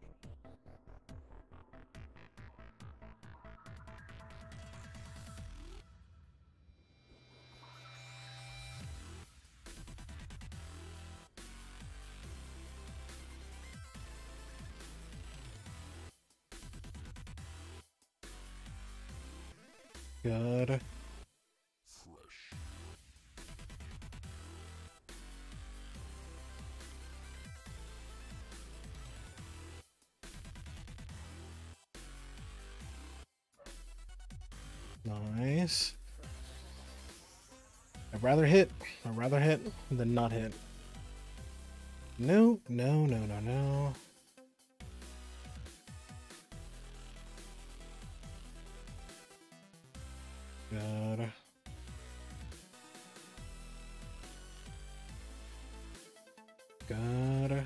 Good. Nice. I'd rather hit. I'd rather hit than not hit. No, no, no, no, no. Good. Good.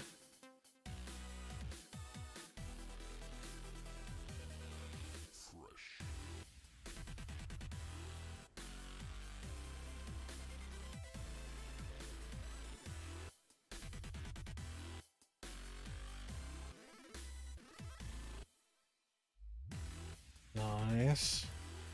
Nice.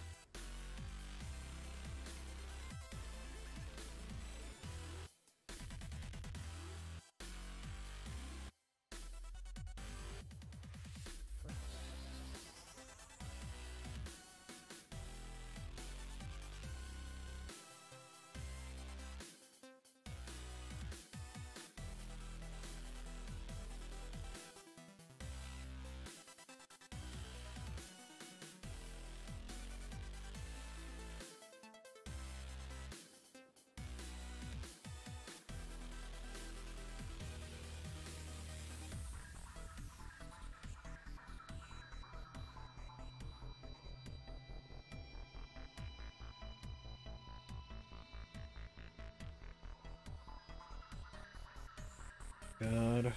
Good.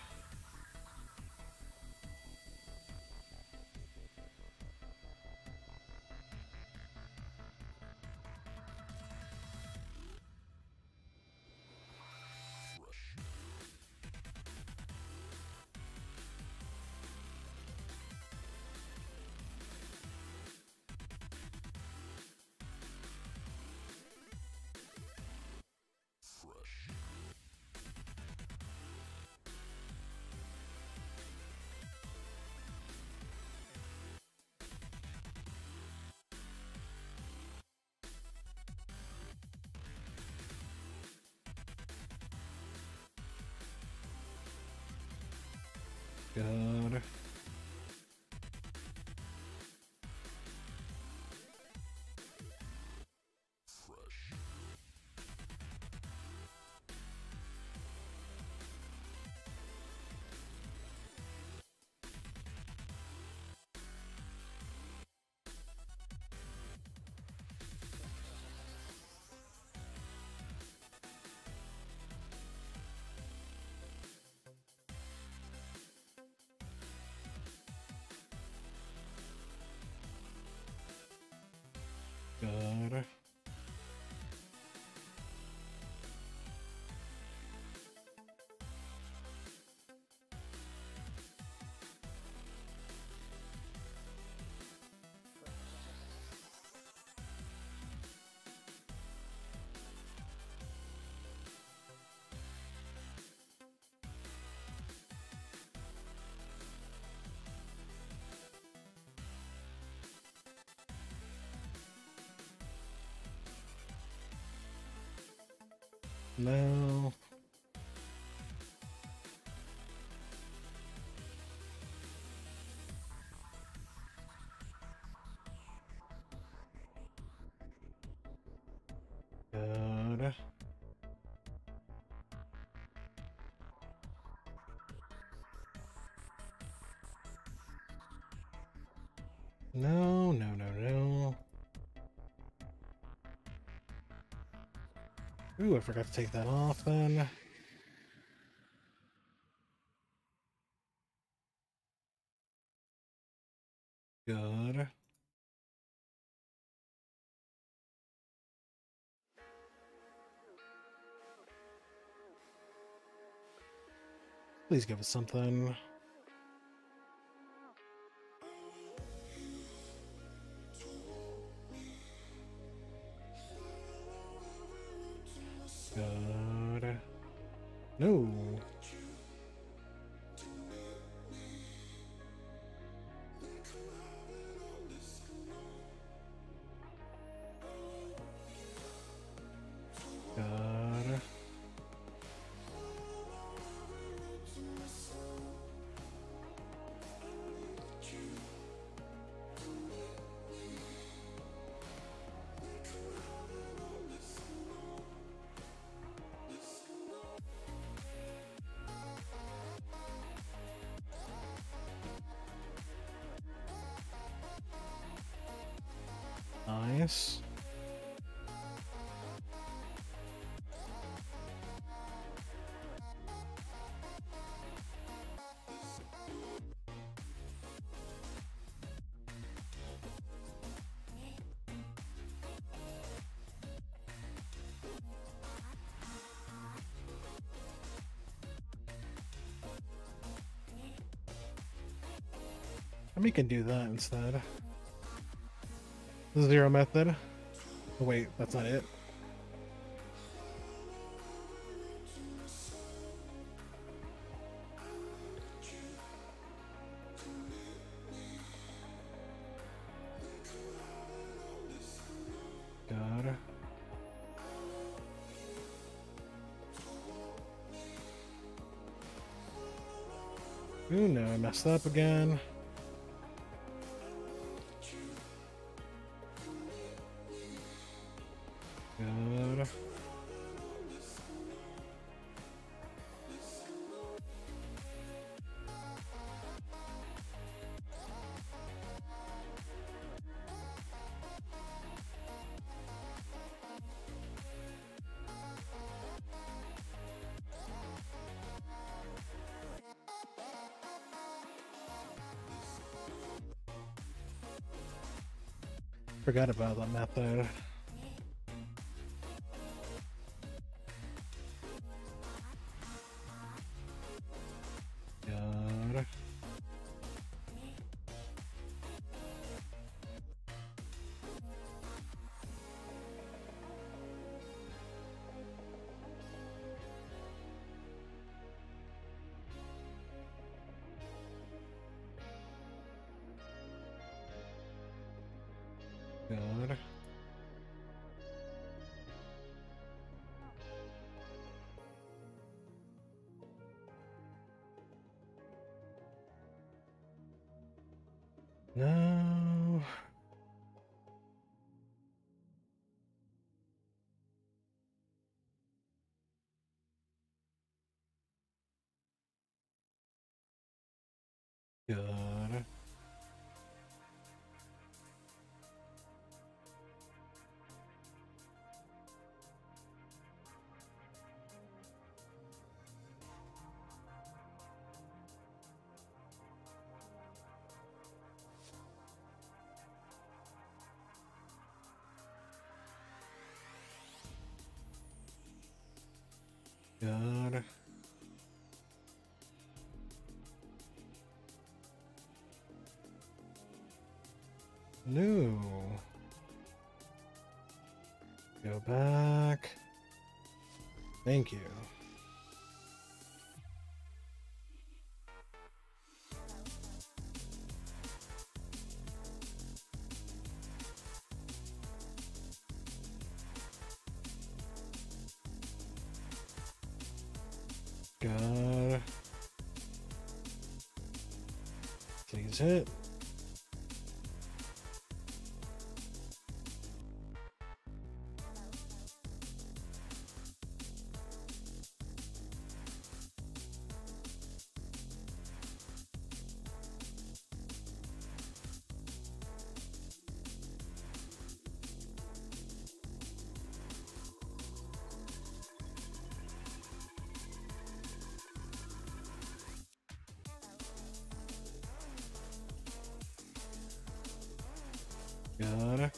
Good. Good. No. No, no, no, no. Ooh, I forgot to take that off then. Good. Please give us something. Good. No. Good. Nice. And we can do that instead. The zero method. Oh, wait, that's not it. God. Ooh, no, I messed up again. Good. Forgot about that method. God. God. No. God. God. No. Go back. Thank you. God. Please hit. Good.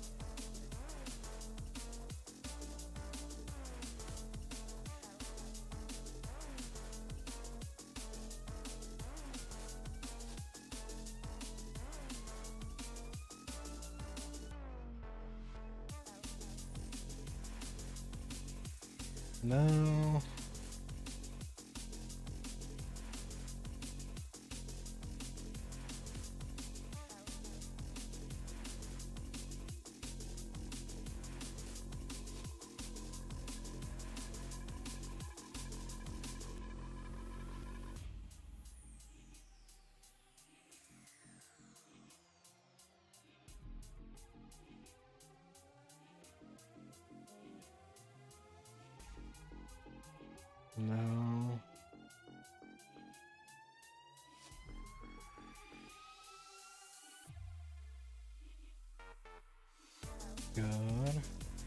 No. No. Good.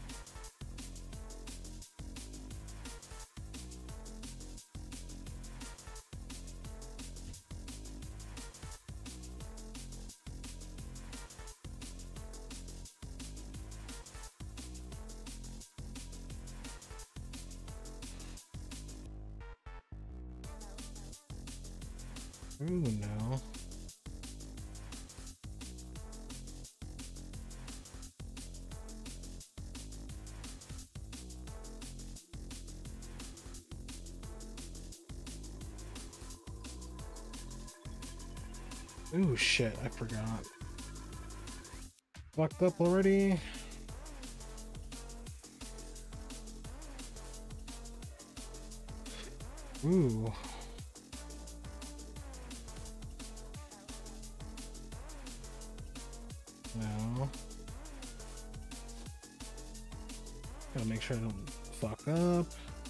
Ooh, no. Ooh, shit, I forgot. Fucked up already. Ooh. No. Gotta make sure I don't fuck up.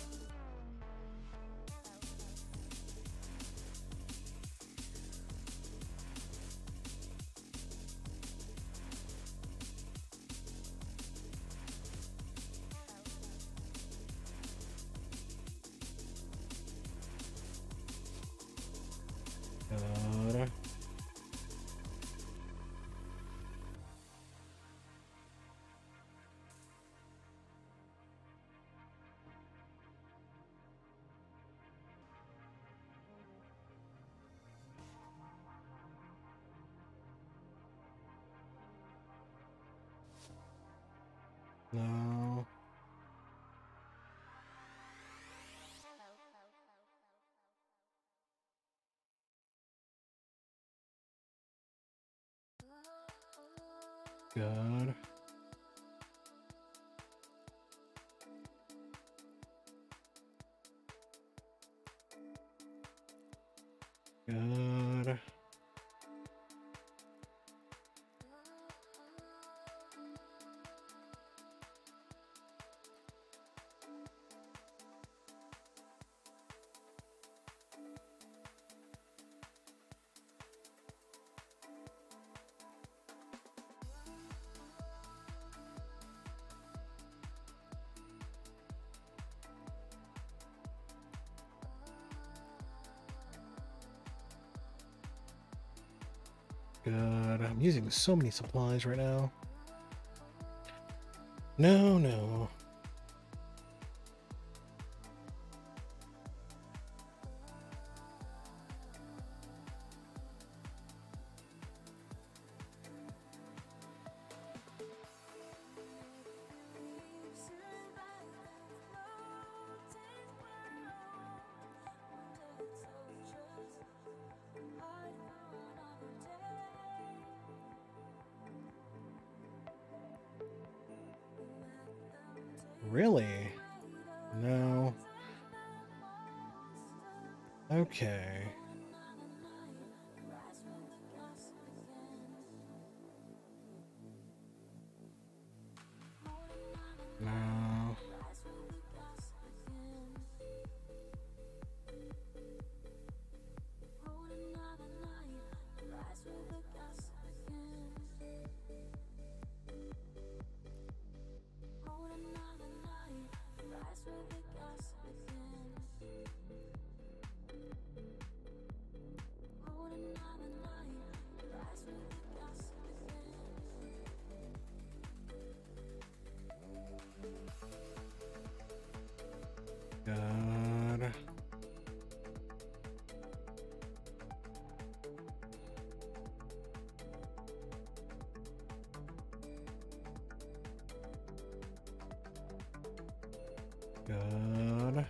Good. No. Good. Good. Good. I'm using so many supplies right now. No, no. Really? No. Okay. No. Good. Good.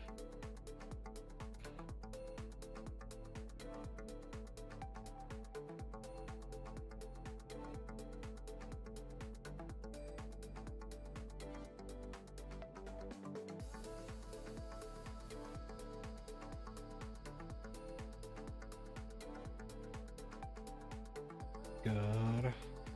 Good.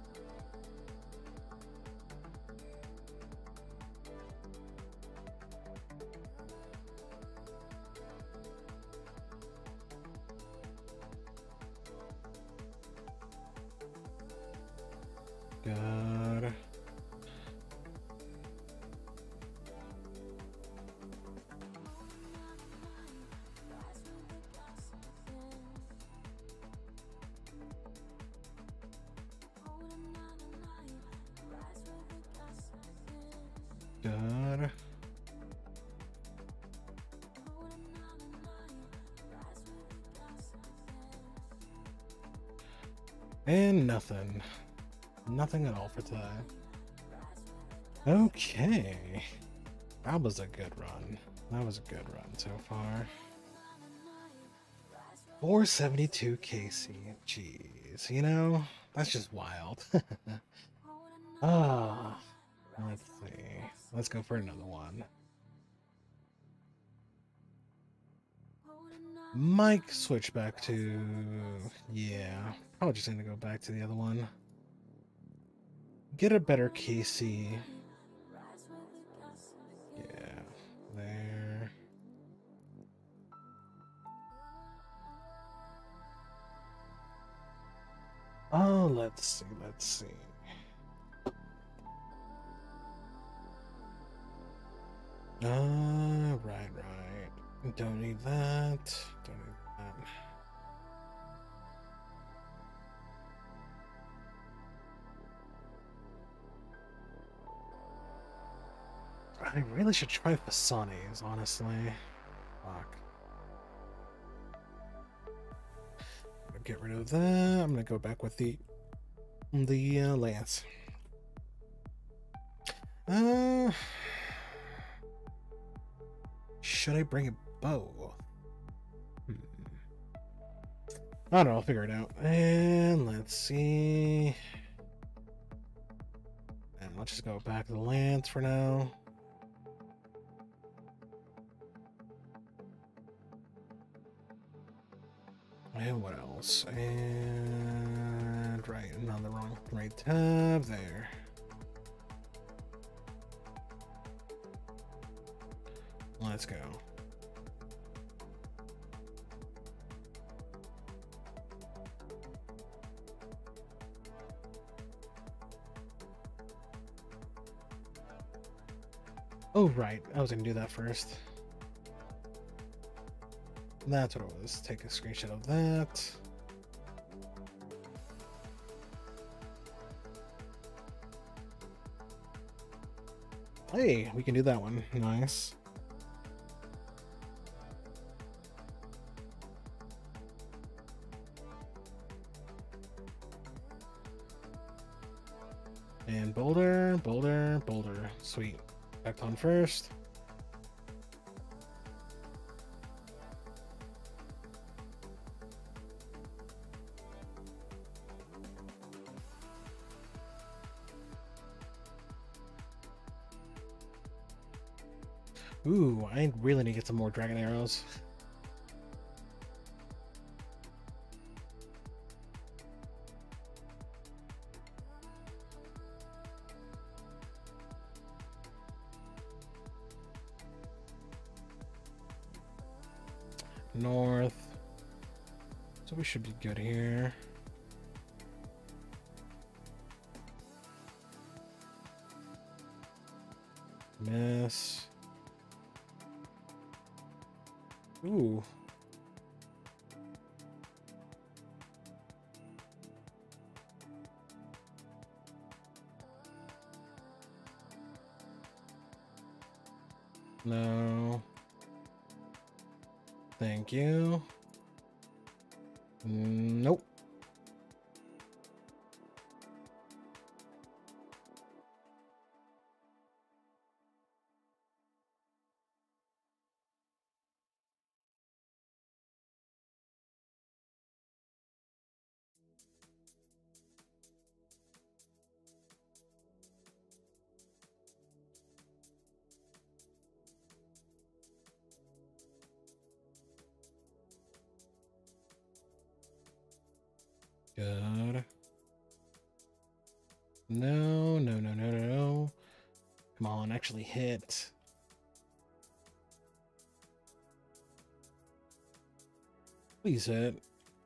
Good. Good. And nothing. Nothing at all for today. Okay. That was a good run. That was a good run so far. 472 KC. Jeez, you know, that's just wild. Ah, let's see. Let's go for another one. Might switch back to, yeah, probably just need to go back to the other one. Get a better KC. Yeah, there. Oh, let's see, let's see. Right. Don't need that. Don't need that. I really should try Fasani's, honestly. Fuck. Get rid of that. I'm gonna go back with the Lance. Should I bring a bow? I don't know, I'll figure it out. And let's see. And let's just go back to the Lance for now. And what else? And right, on the wrong right tab there. Let's go. Oh, right. I was gonna do that first. That's what it was. Take a screenshot of that. Hey, we can do that one. Nice. And boulder, boulder, boulder. Sweet. Back on first. Ooh, I really need to get some more dragon arrows. North. So we should be good here. Miss. Ooh. No. Thank you. Nope. Good. No, no, no, no, no, no. Come on, actually hit. Please hit.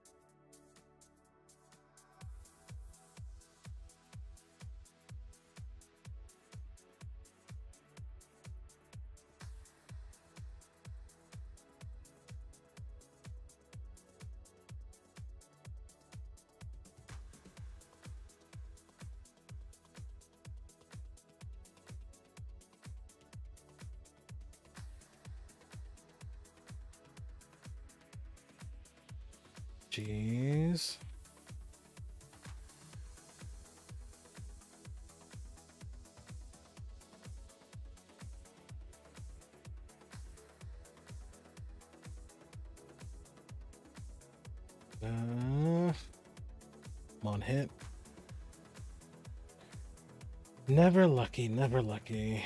Jeez. Come on, hit. Never lucky, never lucky.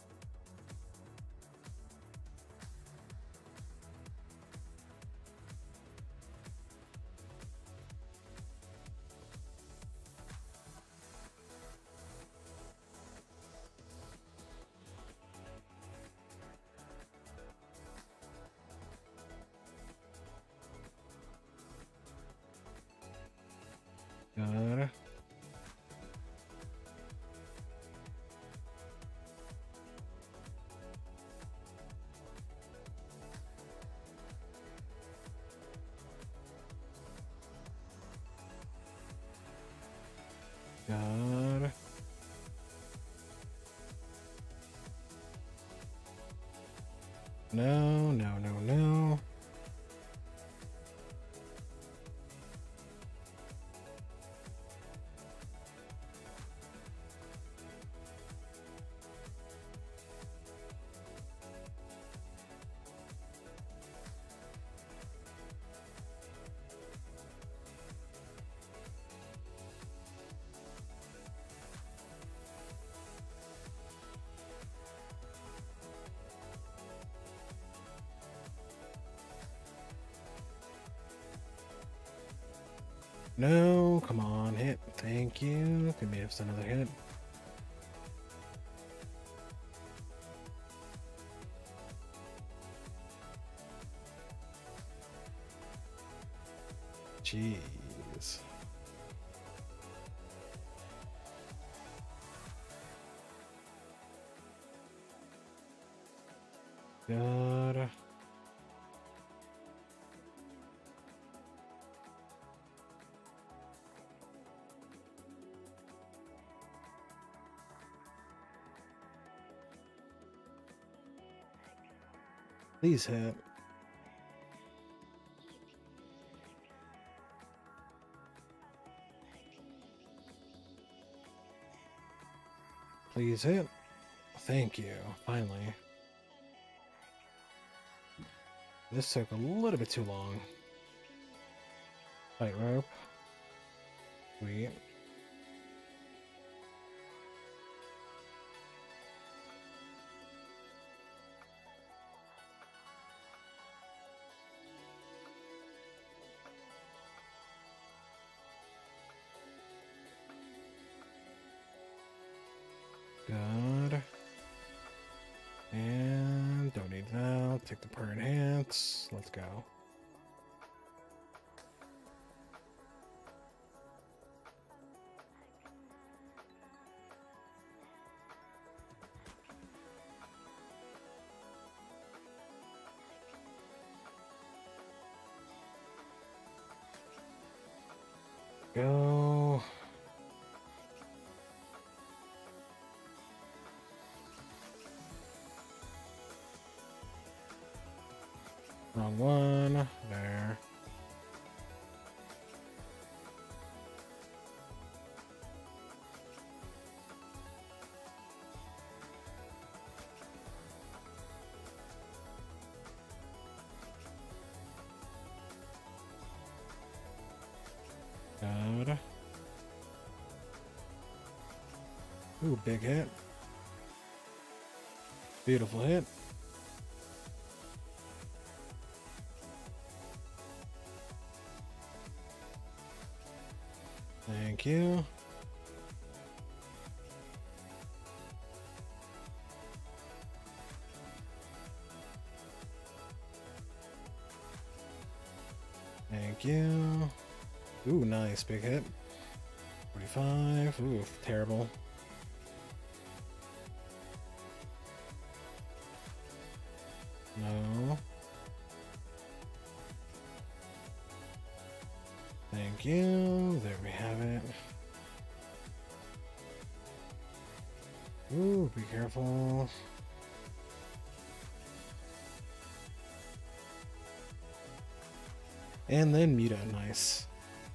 Good. Good. No, no, no, no. No, come on, hit. Thank you. Give me just another hit. Jeez. Good. Please hit. Please hit. Thank you. Finally. This took a little bit too long. Tightrope. Sweet. Good. And don't need that. Take the per enhance. Let's go. Go. Wrong one. There. Good. Ooh, big hit. Beautiful hit. Thank you. Thank you. Ooh, nice. Big hit. 45. Ooh, terrible. No. Thank you. There we have it. Ooh, be careful. And then Muta. Nice.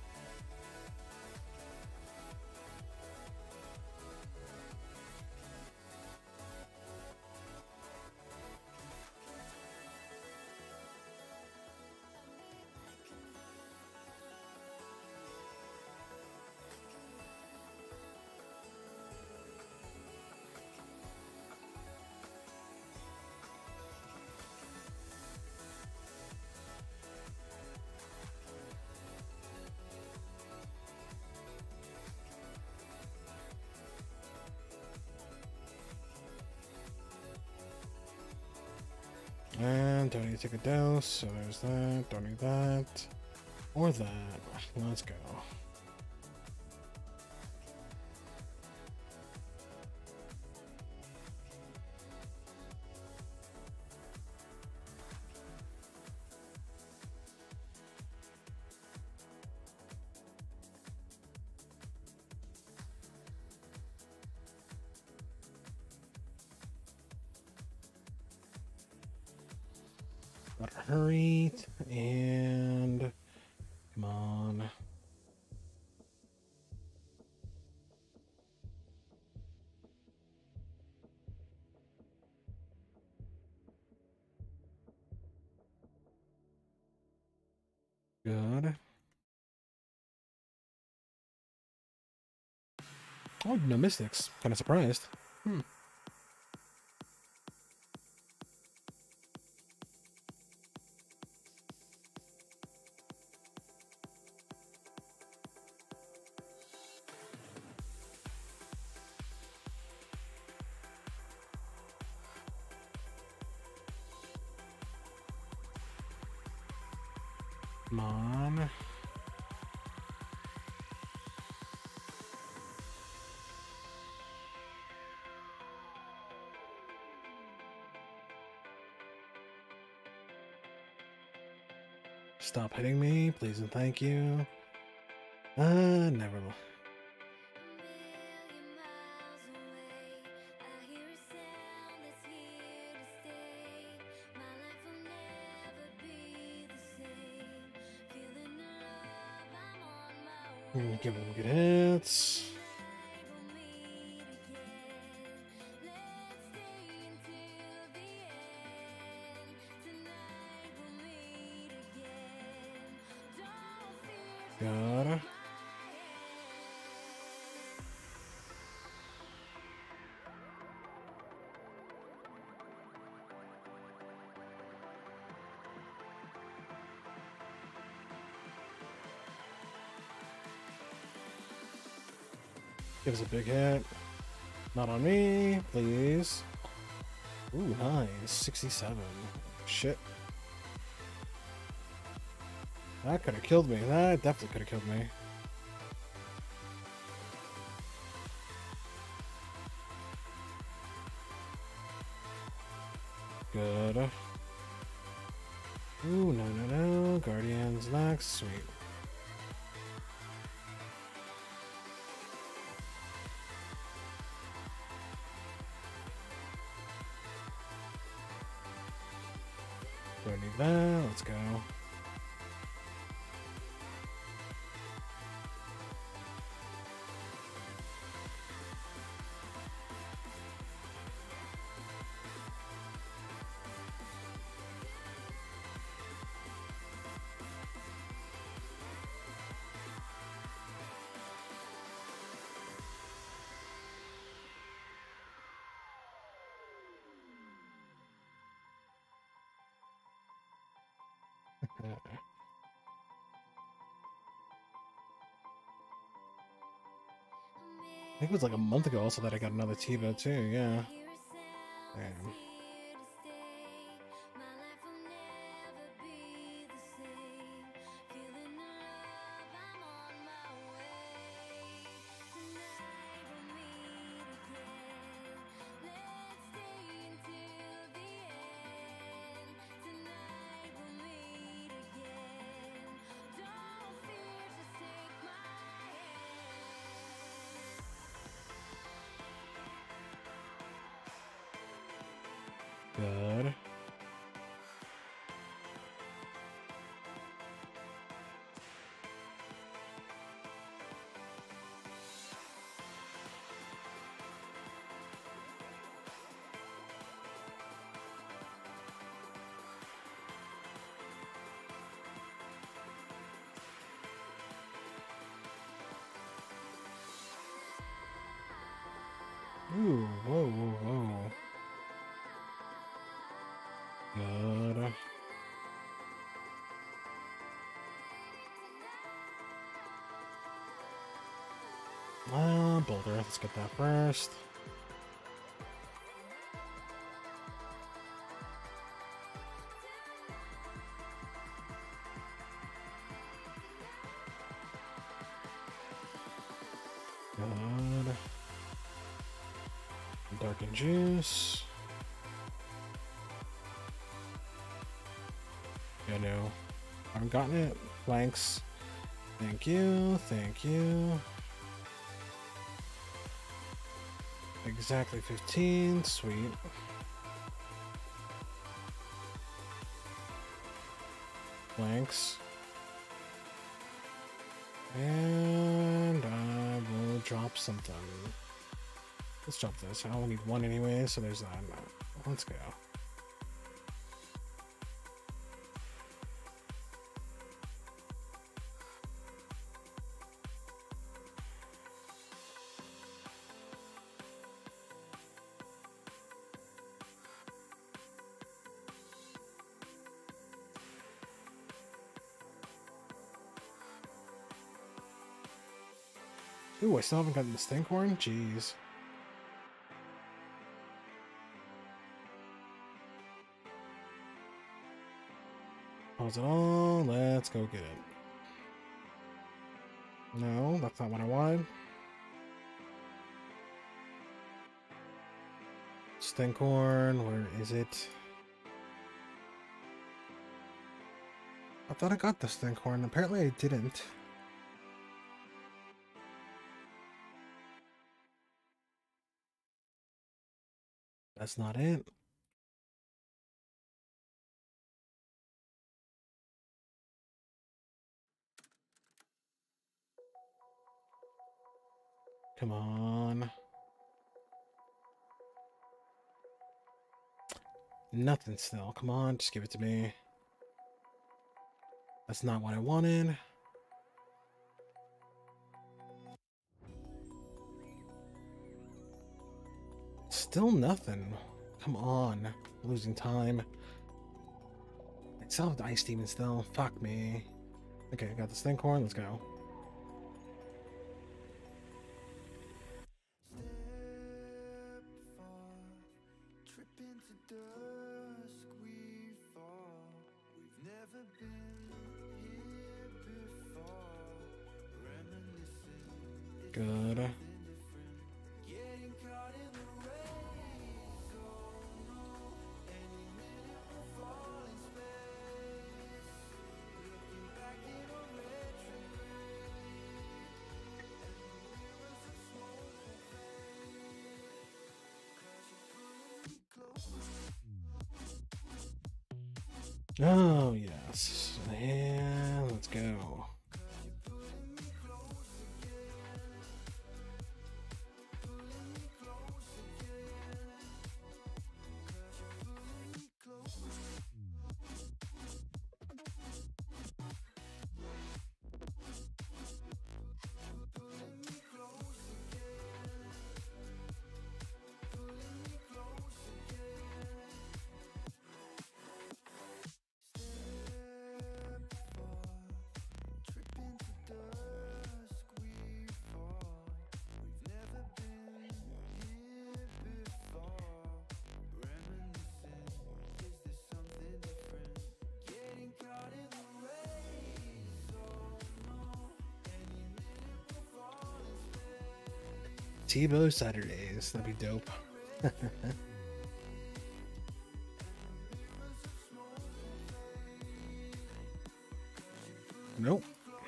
And don't need to take a dose, so there's that. Don't need that. Or that. Let's go. Gotta hurry. And come on. Good. Oh, no mystics. Kind of surprised. Come on. Stop hitting me, please and thank you. Never. Give them good hits. Good. Give us a big hit. Not on me, please. Ooh, nice. 67. Shit. That could have killed me. That definitely could have killed me. Good. Ooh, no. Guardians next. Sweet. Don't need that. Let's go. I think it was like a month ago also that I got another TiVo too, yeah. Damn. Good. Ooh, whoa, whoa, whoa. Good. Boulder, let's get that first. Good. Dark and juice. Yeah, no. Haven't gotten it. Blanks. Thank you. Thank you. Exactly 15. Sweet. Blanks. And I will drop something. Let's drop this. I only need one anyway, so there's that. Let's go. Ooh, I still haven't gotten the stink horn? Jeez. Pause it all. Let's go get it. No, that's not what I wanted. Stink horn, where is it? I thought I got the stink horn. Apparently I didn't. That's not it. Come on. Nothing still. Come on, just give it to me. That's not what I wanted. Still nothing. Come on. I'm losing time. I still have the ice demon still. Fuck me. Okay, I got the stink horn. Let's go. Good. Oh, yes. And let's go. Tebow Saturdays. That'd be dope. Nope.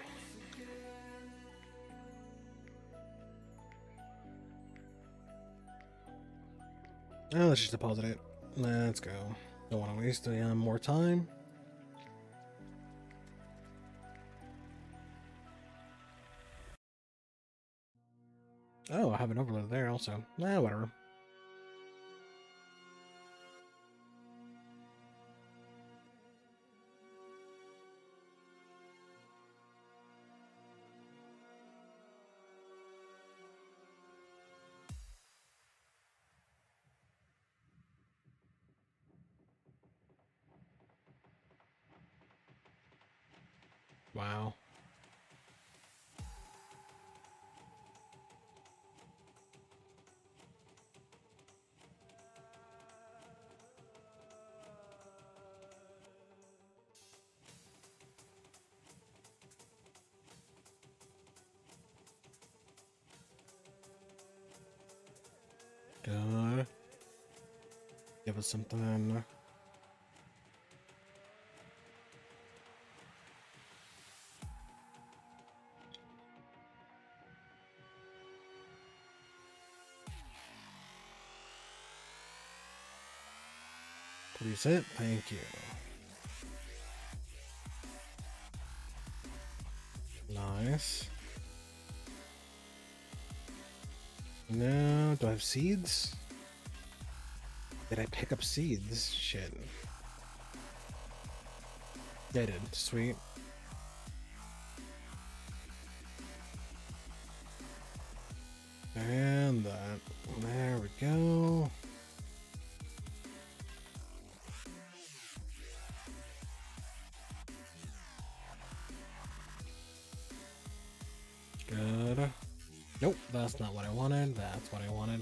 Oh, let's just deposit it. Let's go. Don't want to waste more time. Oh, I have an overload there also. Whatever. Wow. Good. Give us something. Please hit. Thank you. Nice. No, do I have seeds? Did I pick up seeds? Shit. Yeah, I did. Sweet. And that. There we go. Good. Nope, that's not what I wanted. That's what I wanted.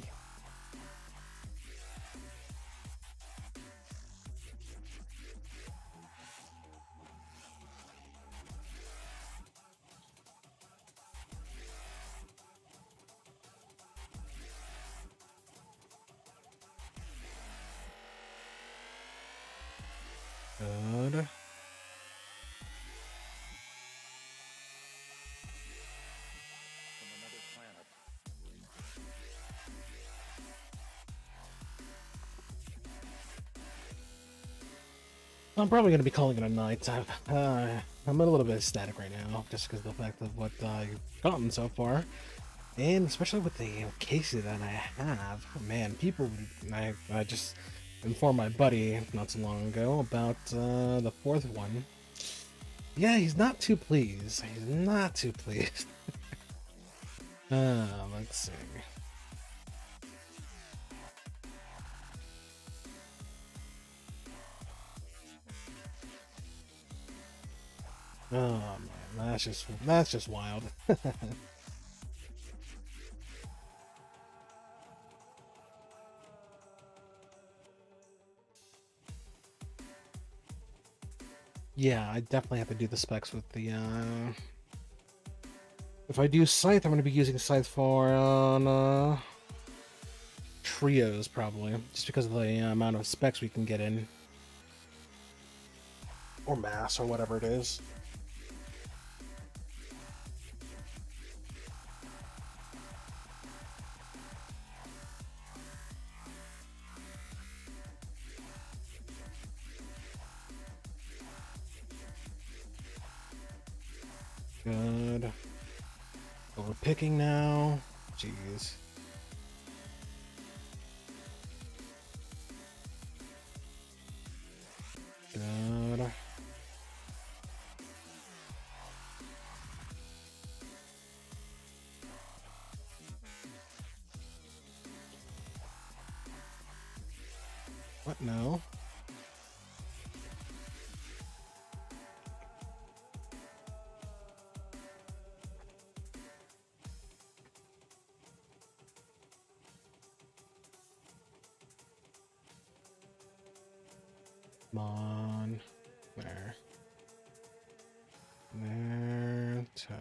Good. I'm probably going to be calling it a night. I'm a little bit static right now, just because of the fact of what I've gotten so far. And especially with the cases that I have. Man, people... I just informed my buddy not so long ago about the fourth one. Yeah, he's not too pleased. He's not too pleased. Let's see. Oh man, that's just wild. Yeah, I definitely have to do the specs with the if I do Scythe, I'm gonna be using Scythe for on trios probably, just because of the amount of specs we can get in. Or mass or whatever it is. Good. So we're picking now. Jeez. Good. What now? Come on. There. There. 10.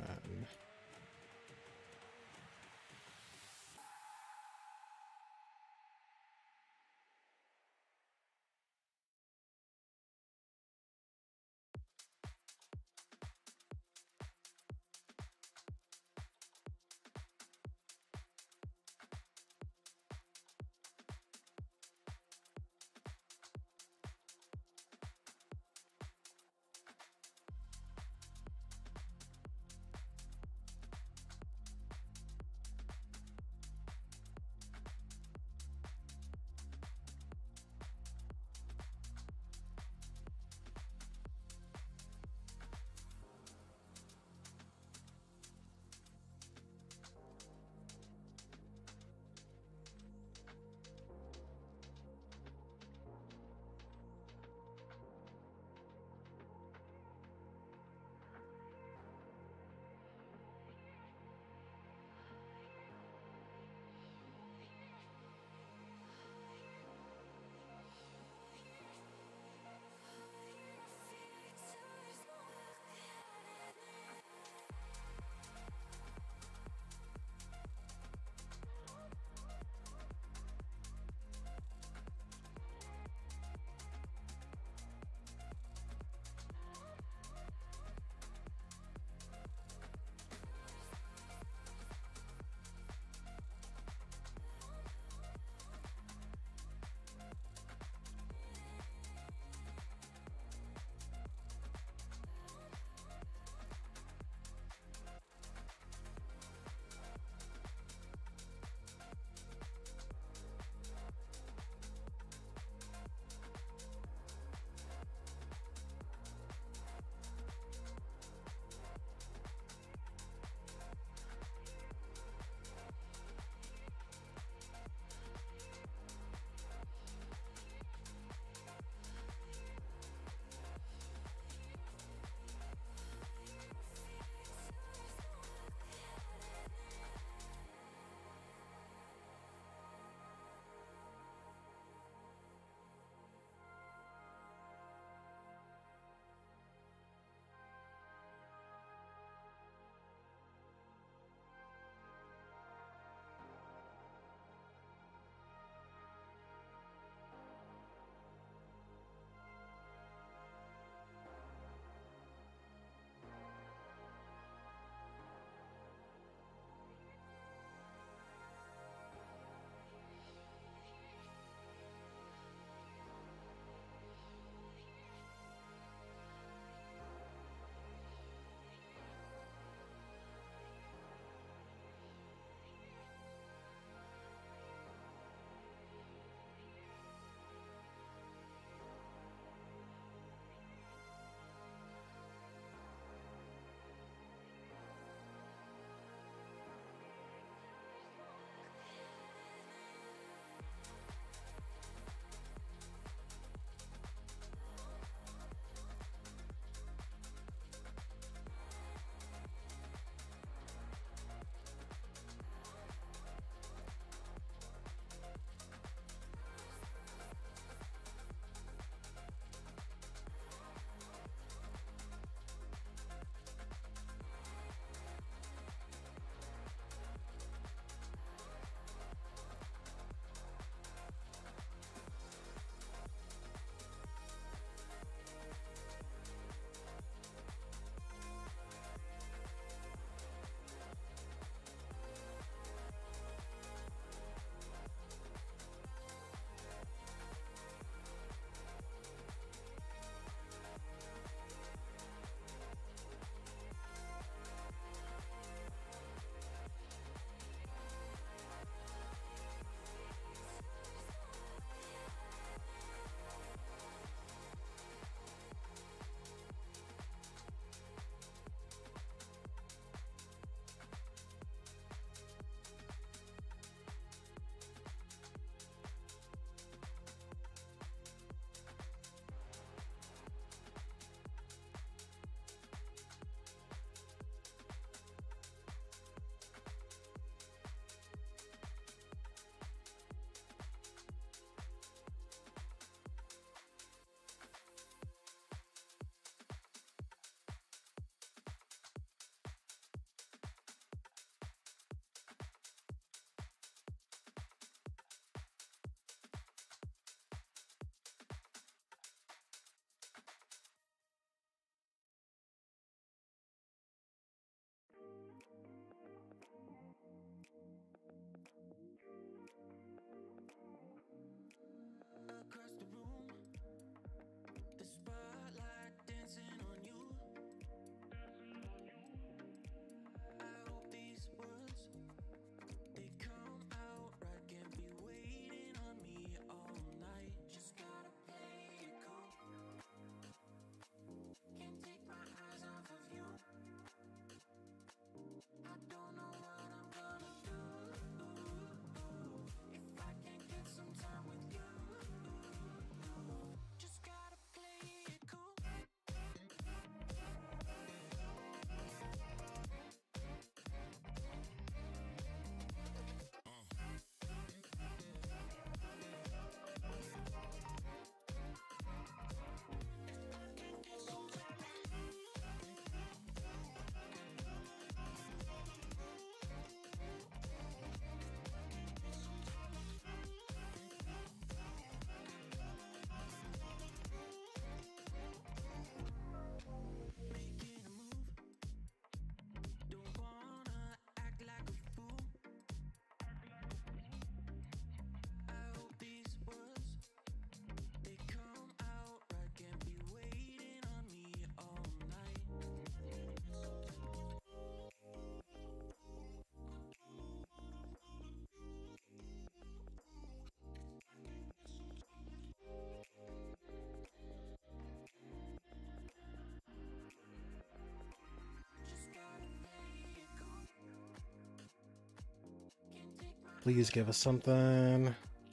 Please give us something.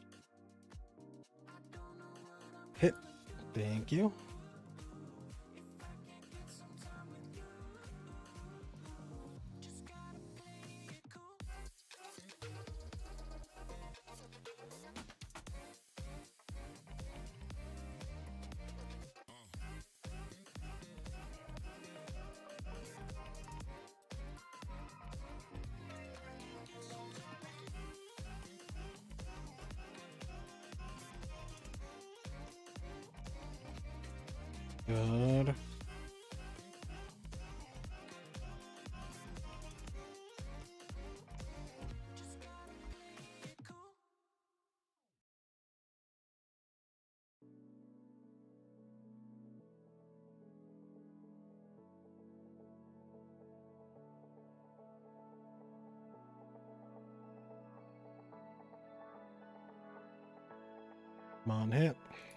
Hit. Thank you. Good. Come on, hit.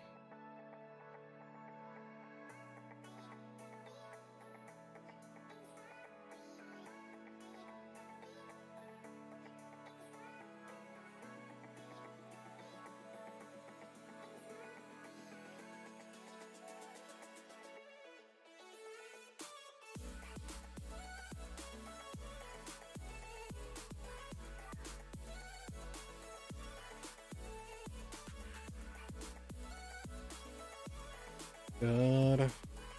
Good.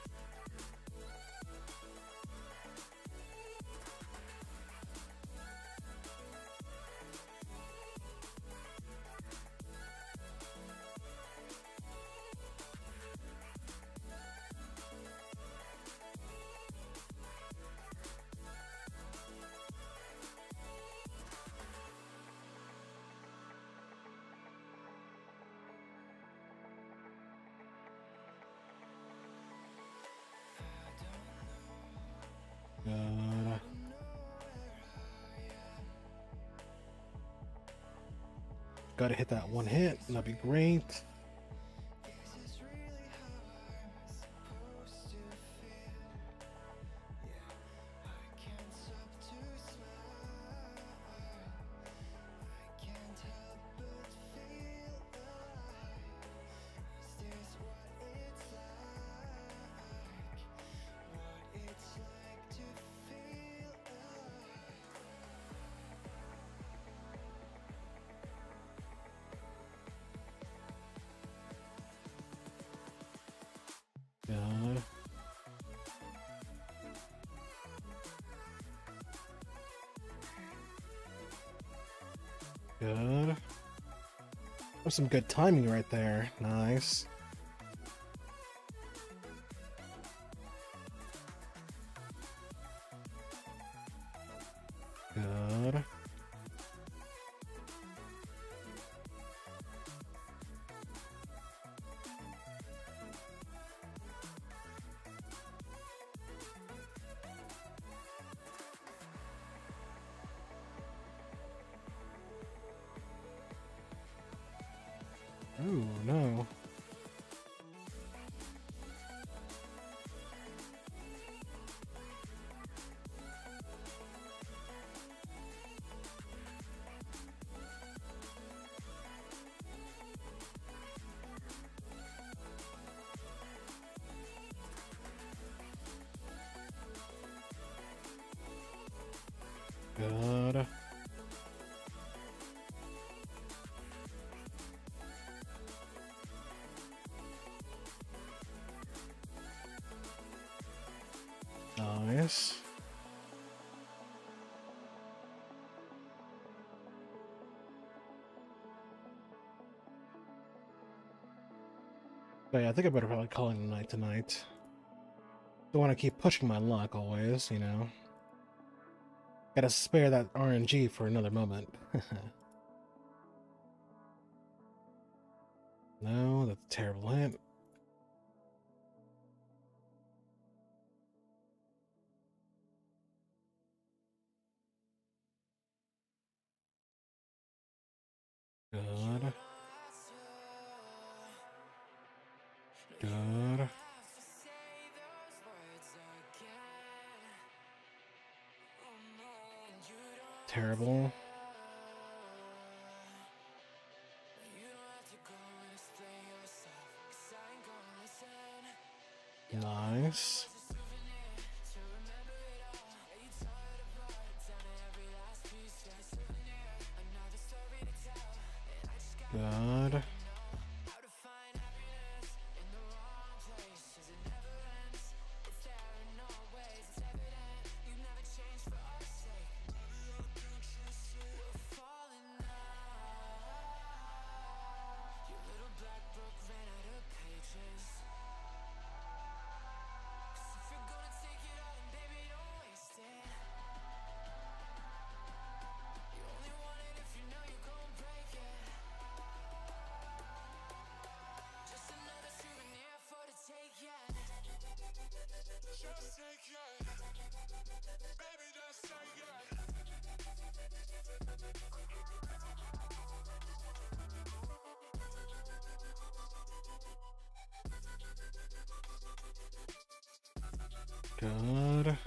Good. Gotta hit that one hit. That'd be great. Good. Good. There's some good timing right there. Nice. Good. Ooh, no. Good. Nice. But yeah, I think I better probably call it a night tonight. Don't want to keep pushing my luck always, you know. Gotta spare that RNG for another moment. No, that's a terrible hit. Good. Good. Terrible. nice. Good. Good.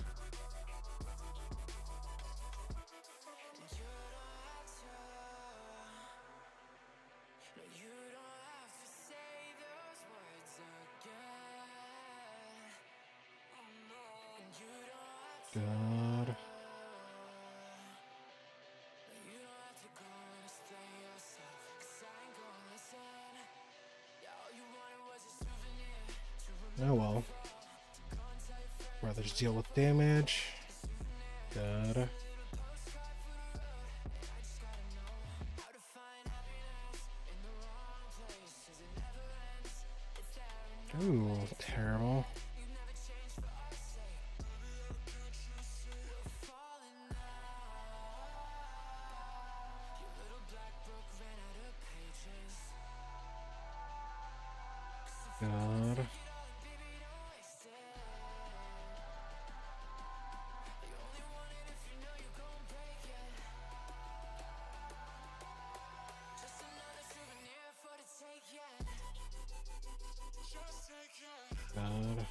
Good. Oh well. Rather just deal with damage. Good. Ooh, terrible. Good. Good.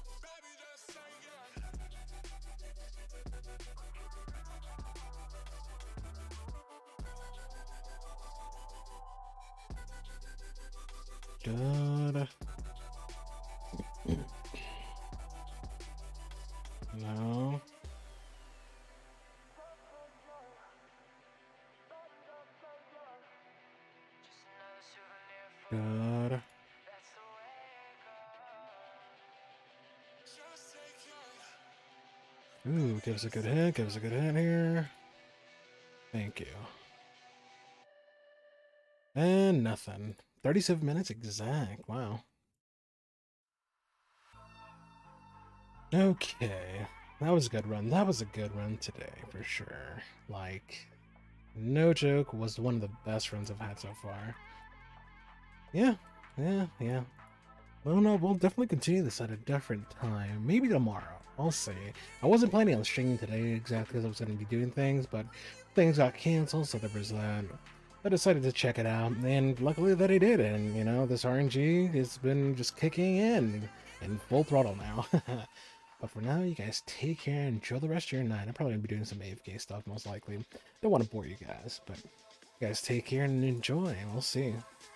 Good. No. Good. Ooh, give us a good hit. Give us a good hit here. Thank you. And nothing. 37 minutes exact. Wow. Okay. That was a good run. That was a good run today, for sure. Like, no joke, was one of the best runs I've had so far. Yeah. Well, no, we'll definitely continue this at a different time. Maybe tomorrow. I'll see. I wasn't planning on streaming today exactly because I was going to be doing things, but things got canceled, so there was that. I decided to check it out, and luckily that I did, and, you know, this RNG has been just kicking in full throttle now. But for now, you guys take care, enjoy the rest of your night. I'm probably going to be doing some AFK stuff, most likely. Don't want to bore you guys, but you guys take care and enjoy, and we'll see.